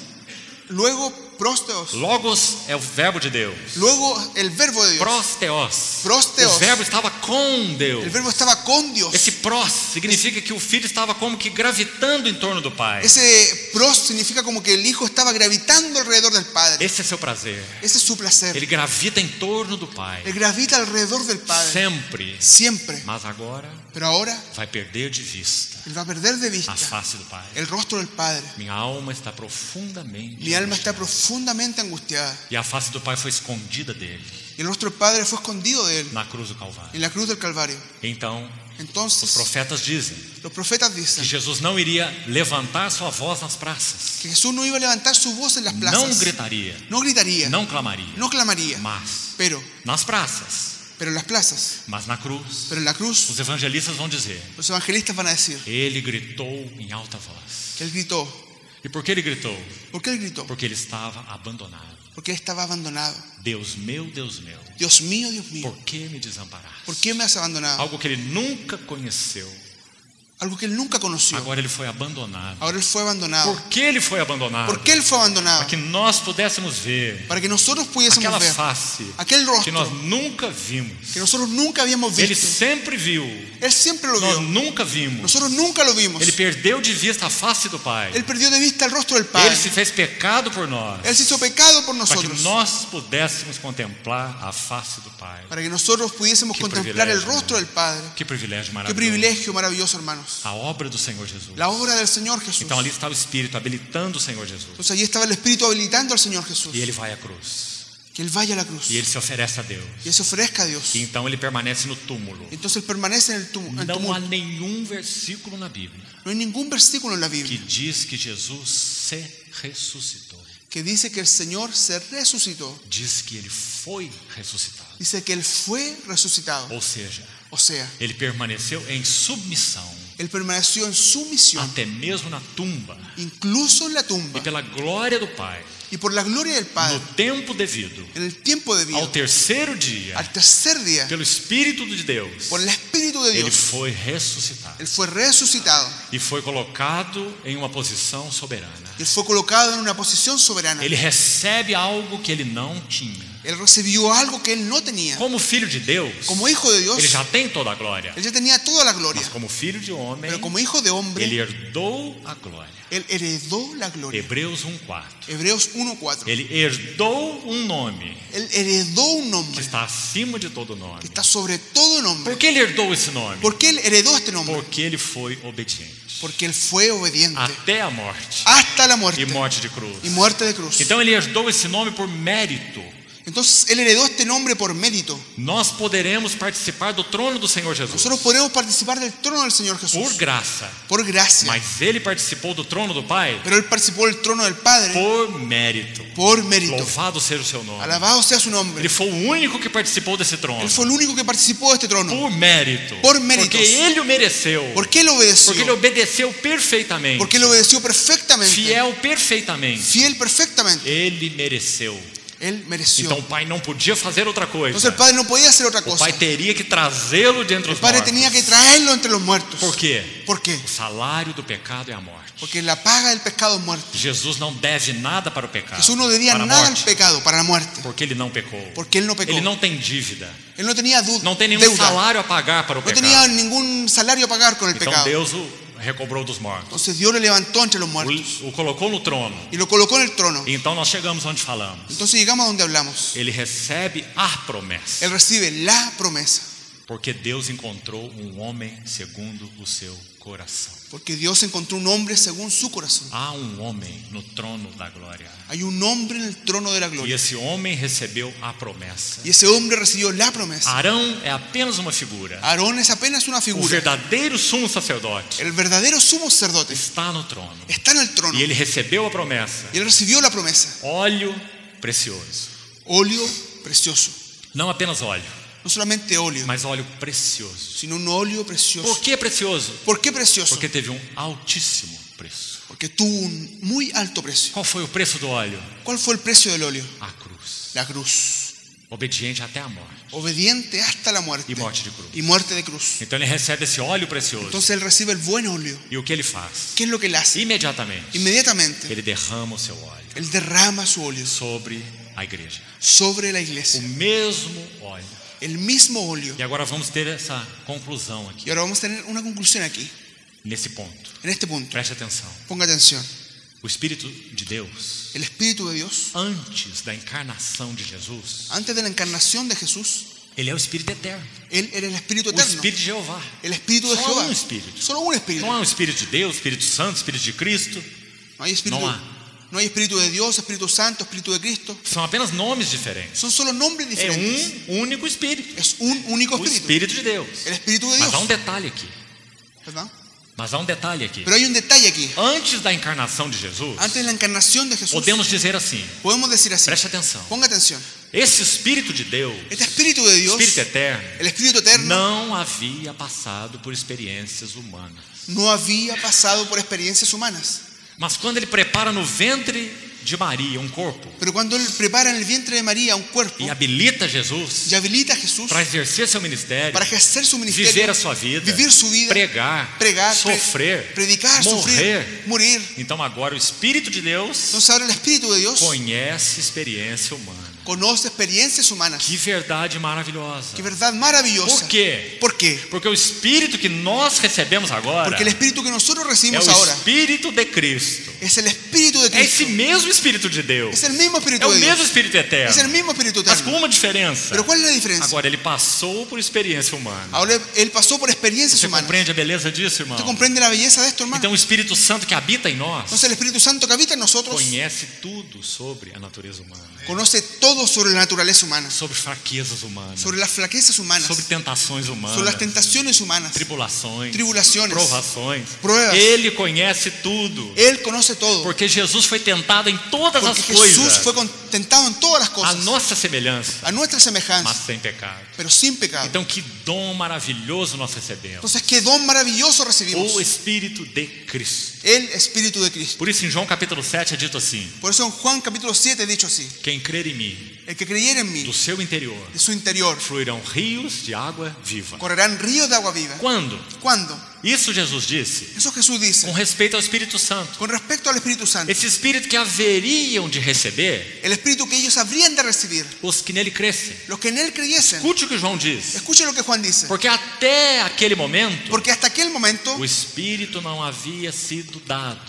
S2: Luego, prósteos.
S3: Logos é o verbo de Deus.
S2: Luego, el verbo de Dios.
S3: Prosteos.
S2: Prosteos.
S3: O verbo estava com Deus.
S2: El verbo estaba con Dios.
S3: Esse pros significa que o filho estava como que gravitando em torno do Pai.
S2: Ese pros significa como que el Hijo estaba gravitando alrededor del Padre.
S3: Esse é seu prazer.
S2: Ese es su placer.
S3: Ele gravita em torno do Pai.
S2: Él gravita alrededor del Padre.
S3: Sempre.
S2: Siempre.
S3: Mas agora
S2: Pero ahora,
S3: vai perder de vista
S2: Él va a perder de
S3: a
S2: vista
S3: face do Pai.
S2: el rostro del Padre.
S3: Minha alma está profundamente
S2: Mi alma está
S3: angustiada.
S2: profundamente angustiada.
S3: E a face do Pai foi escondida dele
S2: Y el rostro del Padre fue escondido de Él
S3: na cruz do Calvário.
S2: en la cruz del Calvario.
S3: Então, os
S2: Entonces,
S3: profetas dizem
S2: los profetas
S3: que
S2: dicen
S3: Jesus não iria levantar sua voz nas praças,
S2: que Jesús no iba a levantar su voz en las
S3: não
S2: plazas.
S3: gritaria,
S2: No gritaría,
S3: não clamaria,
S2: no clamaría,
S3: mas
S2: pero
S3: nas praças,
S2: en las plazas,
S3: mas na cruz,
S2: pero en la cruz,
S3: os evangelistas vão dizer:
S2: los evangelistas van a decir
S3: ele gritou em alta voz.
S2: que Él gritó.
S3: E por que ele gritou?
S2: ¿Por qué Él gritó?
S3: Porque ele estava abandonado.
S2: Porque Él estaba abandonado.
S3: Deus meu, Deus meu,
S2: Dios mío,
S3: por que me desamparaste?
S2: ¿por qué me has abandonado?
S3: Algo que ele nunca conheceu.
S2: Algo que Él nunca conoció.
S3: Agora ele foi abandonado.
S2: Ahora Él fue abandonado.
S3: Por que ele foi abandonado?
S2: ¿Por qué Él fue abandonado?
S3: Para que nós pudéssemos ver
S2: Para que nosotros pudiésemos
S3: aquela
S2: ver
S3: face
S2: aquel
S3: que nós
S2: rostro
S3: nunca vimos.
S2: que nosotros nunca habíamos
S3: Ele
S2: visto.
S3: sempre viu,
S2: Él siempre lo
S3: nós
S2: vio.
S3: nunca vimos.
S2: Nosotros nunca lo vimos.
S3: Ele perdeu de vista a face do Pai.
S2: Él perdió de vista el rostro del
S3: Ele
S2: Padre.
S3: se fez pecado por nós,
S2: Él se hizo pecado por
S3: para que
S2: nosotros.
S3: nós pudéssemos contemplar a face do Pai.
S2: Para que nosotros pudiésemos
S3: Qué
S2: contemplar el
S3: privilegio,
S2: rostro del Padre.
S3: Que privilégio
S2: Qué
S3: maravilhoso.
S2: privilegio maravilloso, hermanos.
S3: A obra do Senhor Jesus.
S2: La obra del Señor Jesús.
S3: Então ali está o Espírito habilitando o Senhor Jesus.
S2: Entonces allí estaba el Espíritu habilitando al Señor Jesús.
S3: E ele vai à cruz.
S2: Que Él vaya a la cruz.
S3: E ele se oferece a Deus.
S2: Y Él se ofrezca a Dios.
S3: E então ele permanece no túmulo.
S2: Entonces Él permanece en el
S3: Não há
S2: tumulto.
S3: nenhum versículo na Bíblia
S2: No hay ningún versículo en la
S3: que
S2: Biblia
S3: diz que Jesus se ressuscitou.
S2: que dice que el Señor se resucitó.
S3: Diz que ele foi ressuscitado.
S2: Dice que Él fue resucitado.
S3: Ou seja,
S2: O sea,
S3: ele permaneceu em submissão
S2: Él permaneció en su misión,
S3: até mesmo na tumba.
S2: incluso en la
S3: E
S2: tumba.
S3: pela glória do Pai,
S2: Y por la gloria del
S3: no
S2: Padre,
S3: tempo devido,
S2: en el tiempo
S3: ao
S2: debido,
S3: terceiro dia,
S2: al tercer día,
S3: pelo Espírito de Deus,
S2: por el Espíritu de
S3: ele
S2: Dios,
S3: foi ressuscitado.
S2: Él fue resucitado.
S3: E foi colocado em uma posição soberana.
S2: Él fue colocado en una posición soberana.
S3: Ele recebe algo que ele não tinha.
S2: Él recibió algo que Él no tenía.
S3: Como filho de Deus,
S2: Como hijo de Dios,
S3: ele já tem toda a glória.
S2: Él ya tenía toda la gloria.
S3: Mas como filho de homem,
S2: Pero como hijo de hombre,
S3: ele herdou a glória.
S2: Él heredó la gloria.
S3: Hebreus 1:4.
S2: Hebreos 1:4.
S3: Ele herdou um nome
S2: Él heredó un
S3: que
S2: nombre
S3: está acima de todo
S2: que
S3: nome.
S2: está sobre todo nombre.
S3: Por que ele herdou esse nome?
S2: ¿Por qué Él heredó este nombre?
S3: Porque ele foi obediente
S2: Porque Él fue obediente
S3: até a morte
S2: hasta la muerte
S3: e morte de cruz.
S2: y muerte de cruz.
S3: Então ele herdou esse nome por mérito.
S2: Entonces Él heredó este nombre por mérito.
S3: Nós poderemos participar do trono do Senhor Jesus
S2: Nosotros podemos participar del trono del Señor Jesús
S3: por graça,
S2: por gracia.
S3: mas Ele participou do trono do Pai
S2: Pero Él participó del trono del Padre
S3: por mérito.
S2: por mérito.
S3: Louvado seja o seu nome.
S2: Alabado sea su nombre.
S3: Ele foi o único que participou desse trono
S2: Él fue el único que participó de este trono.
S3: por mérito,
S2: Por méritos.
S3: porque Ele o mereceu,
S2: ¿Por qué Él obedeció?
S3: porque Ele obedeceu perfeitamente,
S2: Porque Él obedeció perfectamente.
S3: fiel perfeitamente.
S2: Fiel perfectamente.
S3: Ele mereceu.
S2: Él mereció.
S3: Então o Pai não podia fazer outra coisa.
S2: Entonces el Padre no podía hacer otra
S3: O
S2: cosa.
S3: Pai teria que trazê-lo de entre
S2: El
S3: os
S2: Padre
S3: mortos.
S2: tenía que traerlo entre los muertos.
S3: Por quê?
S2: ¿Por qué?
S3: O salário do pecado é a morte.
S2: Porque la paga del pecado es muerte.
S3: Jesus não deve nada para o pecado,
S2: Jesús no debía
S3: para a
S2: nada al
S3: morte,
S2: pecado, para la muerte.
S3: porque ele não pecou.
S2: Porque Él no pecó.
S3: Ele não tem dívida,
S2: Él no tenía
S3: não tem nenhum
S2: deuda.
S3: salário a pagar para o
S2: No
S3: pecado.
S2: tenía ningún salario a pagar con el
S3: Então
S2: pecado.
S3: Deus o recobrou dos mortos,
S2: Entonces Dios le levantó entre los muertos
S3: o colocou no trono.
S2: y lo colocó en el trono.
S3: E então nós chegamos onde falamos.
S2: Entonces llegamos a donde hablamos.
S3: Ele recebe a promessa,
S2: Él recibe la promesa.
S3: porque Deus encontrou homem segundo o seu coração.
S2: Porque Dios encontró un hombre según su corazón.
S3: Há homem no trono da glória.
S2: Hay un hombre en el trono de la
S3: E
S2: gloria.
S3: esse homem recebeu a promessa.
S2: Y ese hombre recibió la promesa.
S3: Arão é apenas uma figura.
S2: Aarón es apenas una
S3: O
S2: figura.
S3: verdadeiro sumo sacerdote
S2: El verdadero sumo sacerdote
S3: está no trono.
S2: está en el trono.
S3: E ele recebeu a promessa.
S2: Y él recibió la promesa.
S3: Óleo precioso.
S2: Óleo precioso.
S3: Não apenas óleo,
S2: No solamente óleo,
S3: mas óleo precioso.
S2: sino un óleo precioso.
S3: Por que precioso?
S2: ¿Por qué precioso?
S3: Porque teve altíssimo preço.
S2: Porque tuvo un muy alto precio.
S3: Qual foi o preço do óleo?
S2: ¿Cuál fue el precio del óleo?
S3: A cruz.
S2: La cruz.
S3: Obediente até a morte.
S2: Obediente hasta la muerte.
S3: E morte de cruz.
S2: Y muerte de cruz.
S3: Então ele recebe esse óleo precioso.
S2: Entonces él recibe el buen óleo.
S3: E o que ele faz?
S2: ¿Qué es lo que él hace?
S3: Imediatamente,
S2: Inmediatamente,
S3: ele derrama o seu óleo
S2: él derrama su óleo
S3: sobre a igreja.
S2: sobre la
S3: O
S2: iglesia.
S3: mesmo óleo.
S2: El mismo óleo.
S3: E agora vamos ter essa conclusão
S2: Y
S3: aqui,
S2: ahora vamos a tener una conclusión aquí,
S3: nesse ponto.
S2: en este punto.
S3: Preste atenção.
S2: Ponga atención.
S3: O Espírito de Deus,
S2: El Espíritu de Dios,
S3: antes da encarnação de Jesus,
S2: antes de la encarnación de Jesús,
S3: ele é o Espírito eterno.
S2: Él era el Espíritu
S3: O
S2: eterno.
S3: Espírito de Jeová.
S2: El Espíritu de
S3: Só
S2: Jehová.
S3: um Espírito.
S2: Solo un Espíritu.
S3: Não há um Espírito de Deus, Espírito Santo, Espírito de Cristo.
S2: No hay Espíritu.
S3: No hay.
S2: No hay Espíritu de Dios, Espíritu Santo, Espíritu de Cristo.
S3: São apenas nomes diferentes.
S2: Son solo nombres
S3: É
S2: diferentes.
S3: único Espírito.
S2: Es un único
S3: O
S2: Espíritu.
S3: Espírito de Deus.
S2: El Espíritu de
S3: Mas
S2: Dios.
S3: há um detalhe aqui.
S2: ¿Verdad?
S3: Mas há um detalhe aqui.
S2: Pero hay un detalle aquí.
S3: Antes da encarnação de Jesus,
S2: Antes de la encarnación de Jesús,
S3: podemos dizer assim.
S2: podemos decir así.
S3: Preste atenção.
S2: Ponga atención.
S3: Esse Espírito de Deus,
S2: Este Espíritu de Dios,
S3: Espírito eterno,
S2: el Espíritu eterno,
S3: não havia passado por experiências humanas.
S2: no había pasado por experiencias humanas.
S3: Mas quando ele prepara no ventre de Maria um corpo
S2: Pero cuando Él prepara en el vientre de María un cuerpo
S3: e habilita Jesus
S2: y habilita a Jesús
S3: para exercer seu ministério,
S2: para ejercer su
S3: viver
S2: ministerio,
S3: a sua vida,
S2: vivir su vida,
S3: pregar,
S2: pregar,
S3: sofrer,
S2: predicar,
S3: morrer.
S2: sufrir, morir.
S3: Então agora o Espírito de Deus
S2: Entonces ahora el Espíritu de Dios
S3: conhece experiência humana.
S2: conoce experiencias humanas.
S3: Que verdade maravilhosa.
S2: Qué verdad maravillosa.
S3: Por quê?
S2: ¿Por qué?
S3: Porque o Espírito que nós recebemos agora
S2: Porque el Espíritu que nosotros
S3: é
S2: recibimos
S3: o
S2: ahora
S3: Espírito de Cristo.
S2: es el Espíritu de
S3: É esse
S2: Cristo.
S3: mesmo Espírito de Deus.
S2: Es el mismo
S3: É
S2: Espíritu
S3: o
S2: de
S3: mesmo
S2: Dios.
S3: Espírito eterno.
S2: Es el mismo Espíritu
S3: Mas com
S2: eterno.
S3: uma diferença.
S2: Pero ¿cuál es la diferencia?
S3: Agora ele passou por experiência humana.
S2: Ahora Él pasó por experiencias
S3: Você
S2: humanas.
S3: compreende a beleza disso, irmão?
S2: ¿Usted comprende la belleza de esto, hermano?
S3: Então o Espírito Santo que habita em nós
S2: Entonces el Espíritu Santo que habita en nosotros
S3: conhece tudo sobre a natureza humana,
S2: conoce todo sobre la naturaleza humana,
S3: sobre fraquezas humanas,
S2: sobre las flaquezas humanas,
S3: sobre tentações humanas,
S2: sobre las tentaciones humanas,
S3: tribulações,
S2: tribulaciones,
S3: provações.
S2: pruebas.
S3: Ele conhece tudo,
S2: Él conoce todo.
S3: porque Jesus foi tentado em todas
S2: Porque
S3: as
S2: Jesús
S3: coisas,
S2: fue tentado en todas las
S3: a
S2: cosas,
S3: nossa semelhança,
S2: a nuestra
S3: mas
S2: semejanza,
S3: sem pecado.
S2: pero sin pecado.
S3: Então que dom maravilhoso nós recebemos.
S2: Entonces, qué don maravilloso recibimos.
S3: O Espírito de Cristo.
S2: El Espíritu de Cristo.
S3: Por isso em João capítulo 7 é dito assim:
S2: Por eso en Juan capítulo 7 he dicho así:
S3: quem crer em mim,
S2: el que creyere en mí,
S3: do seu interior
S2: de su interior,
S3: fluirão rios de água viva.
S2: correrán ríos de agua viva.
S3: Quando?
S2: ¿Cuándo?
S3: Isso Jesus disse
S2: Eso Jesús dice
S3: com respeito ao Espírito Santo.
S2: con respecto al Espíritu Santo.
S3: Esse Espírito que haveriam de receber
S2: El Espíritu que ellos habrían de recibir,
S3: os que nele crescem.
S2: los que en Él creyesen.
S3: Escute o que João diz.
S2: Escuchen lo que Juan dice.
S3: Porque até aquele momento
S2: Porque hasta aquel momento
S3: o Espírito não havia sido dado,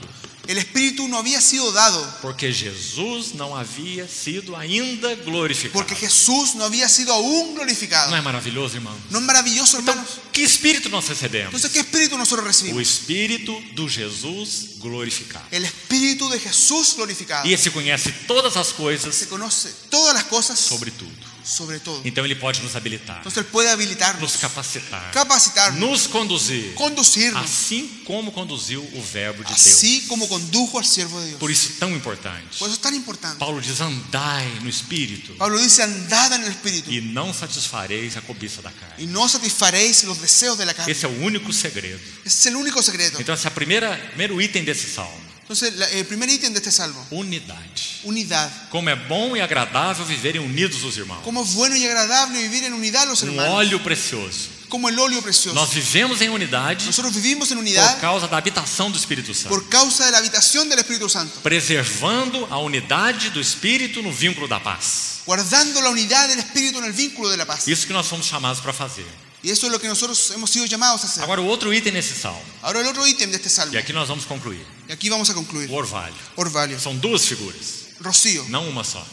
S2: El Espíritu no había sido dado
S3: porque Jesus não havia sido ainda glorificado.
S2: porque Jesús no había sido aún glorificado.
S3: Não é maravilhoso, irmão?
S2: ¿No es maravilloso,
S3: Então,
S2: hermanos?
S3: que espírito nós recebemos?
S2: Entonces, ¿qué Espíritu nosotros
S3: O
S2: recibimos?
S3: espírito do Jesus glorificado.
S2: El Espíritu de Jesús glorificado.
S3: E esse conhece todas as coisas
S2: Se conoce todas las cosas
S3: sobre tudo.
S2: sobre todo.
S3: Então ele pode nos habilitar,
S2: Entonces Él puede habilitarnos,
S3: nos capacitar,
S2: capacitarnos,
S3: nos conduzir,
S2: conducirnos,
S3: assim como conduziu o verbo de Deus.
S2: así como condujo al siervo de Dios.
S3: Por isso tão importante.
S2: Por eso es tan importante.
S3: Paulo diz: andai no espírito
S2: Pablo dice: andad en el Espíritu
S3: e não satisfareis a cobiça da carne.
S2: y no satisfaréis los deseos de la carne.
S3: Esse é o único segredo.
S2: Ese es el único secreto.
S3: Então esse é o primeiro item desse salmo.
S2: Entonces, el primer ítem de este salmo:
S3: Unidade.
S2: unidad.
S3: Como é bom e agradável viverem unidos os irmãos.
S2: Como es bueno y agradable vivir en unidad los hermanos.
S3: Óleo precioso.
S2: Como el óleo precioso.
S3: Nós vivemos em unidade
S2: Nosotros vivimos en
S3: por
S2: unidad
S3: causa da habitação do Espírito Santo,
S2: por causa de la habitación del Espíritu Santo,
S3: preservando a unidade do Espírito no vínculo da paz.
S2: guardando la unidad del Espíritu en el vínculo de la paz.
S3: Isso que nós fomos chamados para fazer.
S2: Y eso es lo que nosotros hemos sido llamados a hacer.
S3: Agora, o outro item nesse salmo,
S2: Ahora el otro ítem de este salmo,
S3: e aqui nós vamos concluir:
S2: y aquí vamos a concluir:
S3: o orvalho.
S2: orvalho,
S3: São duas figuras,
S2: rocío,
S3: não uma só.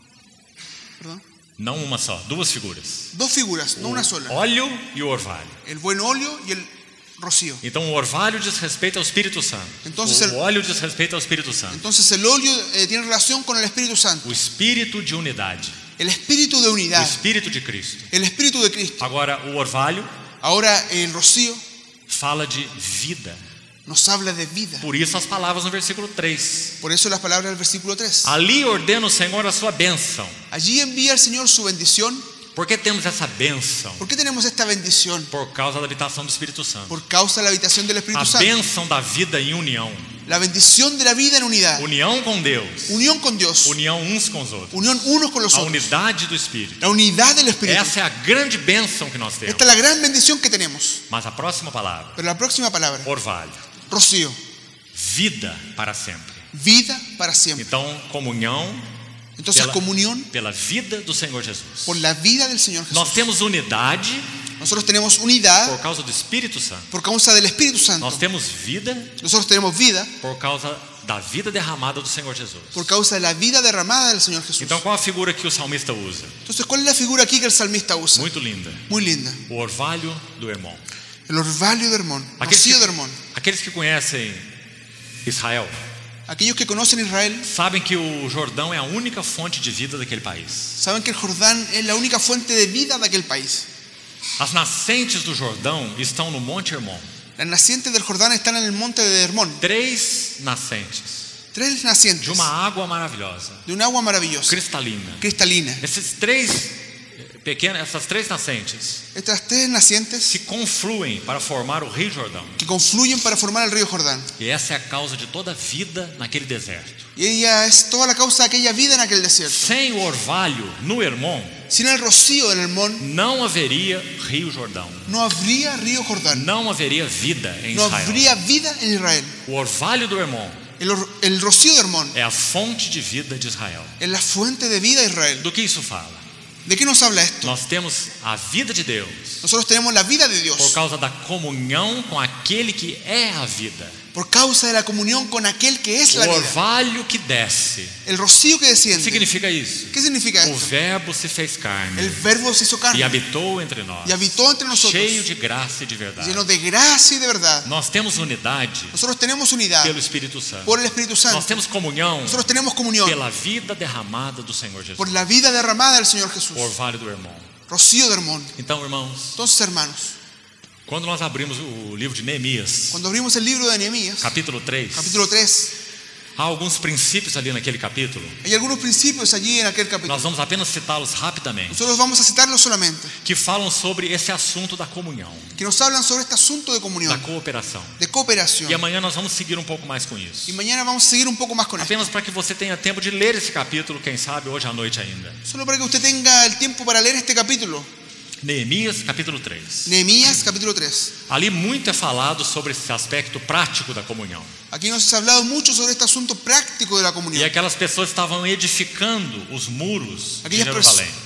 S2: perdón.
S3: Não uma só, duas figuras.
S2: Dos figuras, no una sola:
S3: Óleo e o orvalho.
S2: el buen óleo y el rocío.
S3: Então o orvalho diz respeito ao Espírito Santo.
S2: Então,
S3: O óleo diz respeito ao Espírito Santo.
S2: Entonces el óleo tiene relación con el Espíritu Santo,
S3: O espírito de unidade,
S2: el espíritu de
S3: o
S2: unidad,
S3: espírito de Cristo.
S2: el espíritu de Cristo.
S3: Agora o orvalho
S2: Ahora el rocío
S3: fala de vida.
S2: nos habla de vida.
S3: Por isso as palavras no versículo 3.
S2: Por eso las palabras del versículo 3.
S3: Ali ordena o Senhor a sua bênção.
S2: Allí envía el Señor su bendición.
S3: Por que temos essa bênção?
S2: ¿Por qué tenemos esta bendición?
S3: Por causa da habitação do Espírito Santo.
S2: Por causa de la habitación del Espíritu
S3: A
S2: Santo.
S3: bênção da vida em união.
S2: La bendición de la vida en unidad.
S3: União com Deus.
S2: Unión con Dios.
S3: União uns com os outros.
S2: Unión unos con los
S3: A
S2: otros.
S3: unidade do Espírito.
S2: La unidad del Espíritu.
S3: Essa é a grande bênção que nós temos.
S2: Esta es la gran bendición que tenemos.
S3: Mas a próxima palavra,
S2: Pero la próxima palabra:
S3: orvalho.
S2: rocío,
S3: Vida para sempre.
S2: vida para siempre.
S3: Então, comunhão
S2: Entonces comunión
S3: pela vida do Senhor Jesus.
S2: por la vida del Señor
S3: Nós
S2: Jesús.
S3: temos unidade
S2: Nosotros tenemos unidad
S3: por causa do Espírito Santo.
S2: por causa del Espíritu Santo.
S3: Nós temos vida
S2: Nosotros tenemos vida
S3: por causa da vida derramada do Senhor Jesus.
S2: por causa de la vida derramada del Señor Jesús.
S3: Então, qual a figura que o salmista usa?
S2: Entonces, ¿cuál es la figura aquí que el salmista usa?
S3: Muito linda.
S2: Muy linda.
S3: O orvalho do Hermon.
S2: El orvalho de Hermón, rocío de Hermón.
S3: Aqueles que conhecem Israel
S2: Aquellos que conocen Israel
S3: sabem que o Jordão é a única fonte de vida daquele país.
S2: saben que el Jordán es la única fuente de vida de aquel país.
S3: As nascentes do Jordão estão no Monte Hermon.
S2: Las nacientes del Jordán están en el monte de Hermón.
S3: 3 nascentes
S2: Tres nacientes
S3: de uma água maravilhosa,
S2: de un agua maravillosa,
S3: cristalina.
S2: cristalina.
S3: Essas três nascentes
S2: Estas tres nacientes
S3: se confluem para formar o Rio Jordão.
S2: que confluyen para formar el río Jordán.
S3: E essa é a causa de toda a vida naquele deserto.
S2: Y ella es toda la causa de aquella vida en aquel desierto.
S3: Sem o orvalho no Hermon,
S2: Sin el rocío del Hermón
S3: não haveria Rio Jordão.
S2: no habría río Jordán.
S3: Não haveria vida em
S2: No
S3: Israel.
S2: habría vida en Israel.
S3: O orvalho do Hermon
S2: El rocío de Hermón
S3: é a fonte de vida de Israel.
S2: es la fuente de vida de Israel.
S3: Do que isso fala?
S2: ¿De qué nos habla esto?
S3: Nós temos a vida de Deus
S2: Nosotros tenemos la vida de
S3: por
S2: Dios
S3: causa da comunhão com aquele que é a vida.
S2: por causa de la comunión con aquel que es
S3: O
S2: la vida.
S3: orvalho que desce.
S2: El rocío que
S3: O que
S2: desciende.
S3: significa isso?
S2: ¿Qué significa
S3: O
S2: esto?
S3: verbo se fez carne
S2: El verbo se hizo
S3: e
S2: carne
S3: habitou entre nós,
S2: y habitó entre nosotros,
S3: cheio de graça e de verdade.
S2: lleno de gracia y de verdad.
S3: Nós temos unidade
S2: Nosotros tenemos unidad
S3: pelo Espírito Santo.
S2: por el Espíritu
S3: Nós
S2: Santo.
S3: temos comunhão
S2: Nosotros tenemos comunión
S3: pela vida derramada do Senhor Jesus.
S2: por la vida derramada del Señor Jesús.
S3: O orvalho do Hermon.
S2: Rocío de Hermón.
S3: Então, irmãos,
S2: Entonces, hermanos,
S3: quando nós abrimos o livro de Neemias,
S2: cuando abrimos el libro de Nehemías,
S3: capítulo 3,
S2: capítulo 3,
S3: há alguns princípios ali naquele capítulo.
S2: hay algunos principios allí en aquel capítulo.
S3: Nós vamos apenas citá-los rapidamente,
S2: Nosotros vamos a citarlos solamente,
S3: que falam sobre esse assunto da comunhão,
S2: que nos hablan sobre este asunto de
S3: da
S2: comunión,
S3: cooperação.
S2: de cooperación.
S3: E amanhã nós vamos seguir um pouco mais com isso.
S2: Y mañana vamos a seguir un poco más con esto.
S3: Apenas para que você tenha tempo de ler esse capítulo, quem sabe hoje à noite ainda.
S2: Solo para que usted tenga el tiempo para leer este capítulo.
S3: Neemias, capítulo 3.
S2: Nehemías, capítulo 3.
S3: Ali muito é falado sobre esse aspecto prático da comunhão.
S2: Aquí nos ha hablado mucho sobre este asunto práctico de la
S3: E
S2: comunión.
S3: aquelas pessoas estavam edificando os muros de
S2: Aquellas,
S3: Jerusalém.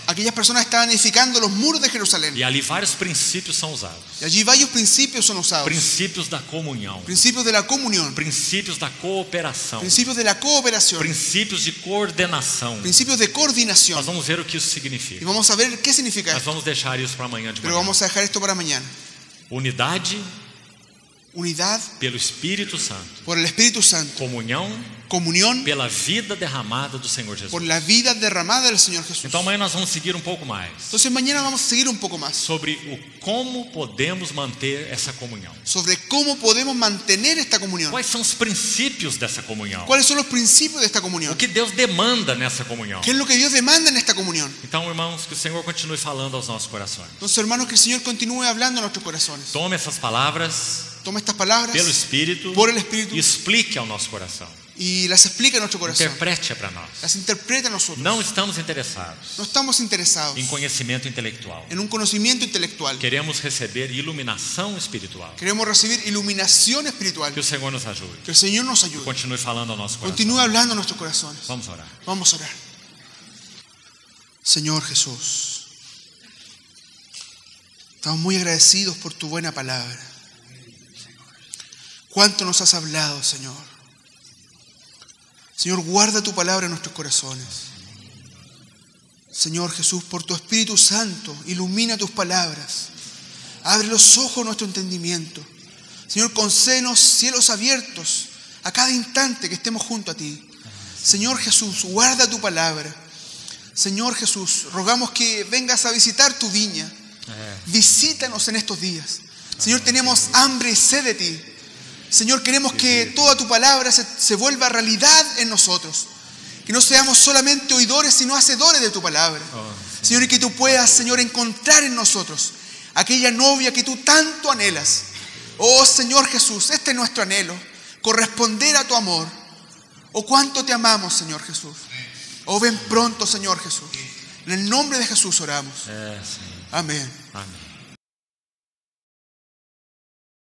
S2: Aquellas personas estaban edificando los muros de Jerusalén.
S3: E ali vários princípios são usados.
S2: Y allí varios principios son usados.
S3: Princípios da comunhão.
S2: Principios de la comunión.
S3: Princípios da cooperação.
S2: Principios de la cooperación.
S3: Princípios de coordenação.
S2: Principios de coordinación.
S3: Nós vamos ver o que isso
S2: Y
S3: significa.
S2: vamos a ver qué significa
S3: Nós
S2: esto.
S3: vamos deixar isso para amanhã de
S2: Pero
S3: manhã.
S2: vamos a dejar esto para mañana.
S3: Unidade
S2: Unidad
S3: pelo Espírito Santo.
S2: por el Espíritu Santo.
S3: Comunhão
S2: Comunión
S3: pela vida derramada do Senhor Jesus.
S2: por la vida derramada del Señor Jesús.
S3: Então amanhã nós vamos seguir um pouco mais
S2: Entonces mañana vamos a seguir un poco más
S3: sobre o como podemos manter essa comunhão.
S2: sobre cómo podemos mantener esta comunión.
S3: Quais são os princípios dessa comunhão?
S2: ¿Cuáles son los principios de esta comunión?
S3: O que Deus demanda nessa comunhão?
S2: ¿Qué es lo que Dios demanda en esta comunión?
S3: Então, irmãos, que o Senhor continue falando aos nossos corações.
S2: Entonces, hermanos, que el Señor continúe hablando a nuestros corazones.
S3: Tome essas palavras
S2: Toma estas palabras
S3: pelo Espírito
S2: por el Espíritu
S3: e explique ao nosso coração.
S2: y las explica a nuestro corazón.
S3: Interprete para nós.
S2: Las interpreta a nosotros.
S3: Não estamos interessados
S2: No estamos interesados
S3: em conhecimento intelectual.
S2: en un conocimiento intelectual.
S3: Queremos receber iluminação espiritual.
S2: Queremos recibir iluminación espiritual.
S3: Que o Senhor nos ajude.
S2: Que el Señor nos ayude.
S3: Continue falando ao nosso coração.
S2: Continúe hablando a nuestros corazones.
S3: Vamos orar.
S2: Vamos a orar. Señor Jesús, estamos muy agradecidos por tu buena palabra. Cuánto nos has hablado, Señor. Señor, guarda tu palabra en nuestros corazones. Señor Jesús, por tu Espíritu Santo, ilumina tus palabras. Abre los ojos de nuestro entendimiento. Señor, concédenos cielos abiertos a cada instante que estemos junto a ti. Señor Jesús, guarda tu palabra. Señor Jesús, rogamos que vengas a visitar tu viña. Visítanos en estos días. Señor, tenemos hambre y sed de ti. Señor, queremos que toda tu palabra se vuelva realidad en nosotros. Que no seamos solamente oidores, sino hacedores de tu palabra. Señor, y que tú puedas, Señor, encontrar en nosotros aquella novia que tú tanto anhelas. Oh Señor Jesús, este es nuestro anhelo. Corresponder a tu amor. Oh, cuánto te amamos, Señor Jesús. Oh, ven pronto, Señor Jesús. En el nombre de Jesús oramos. Amén.
S3: Amém.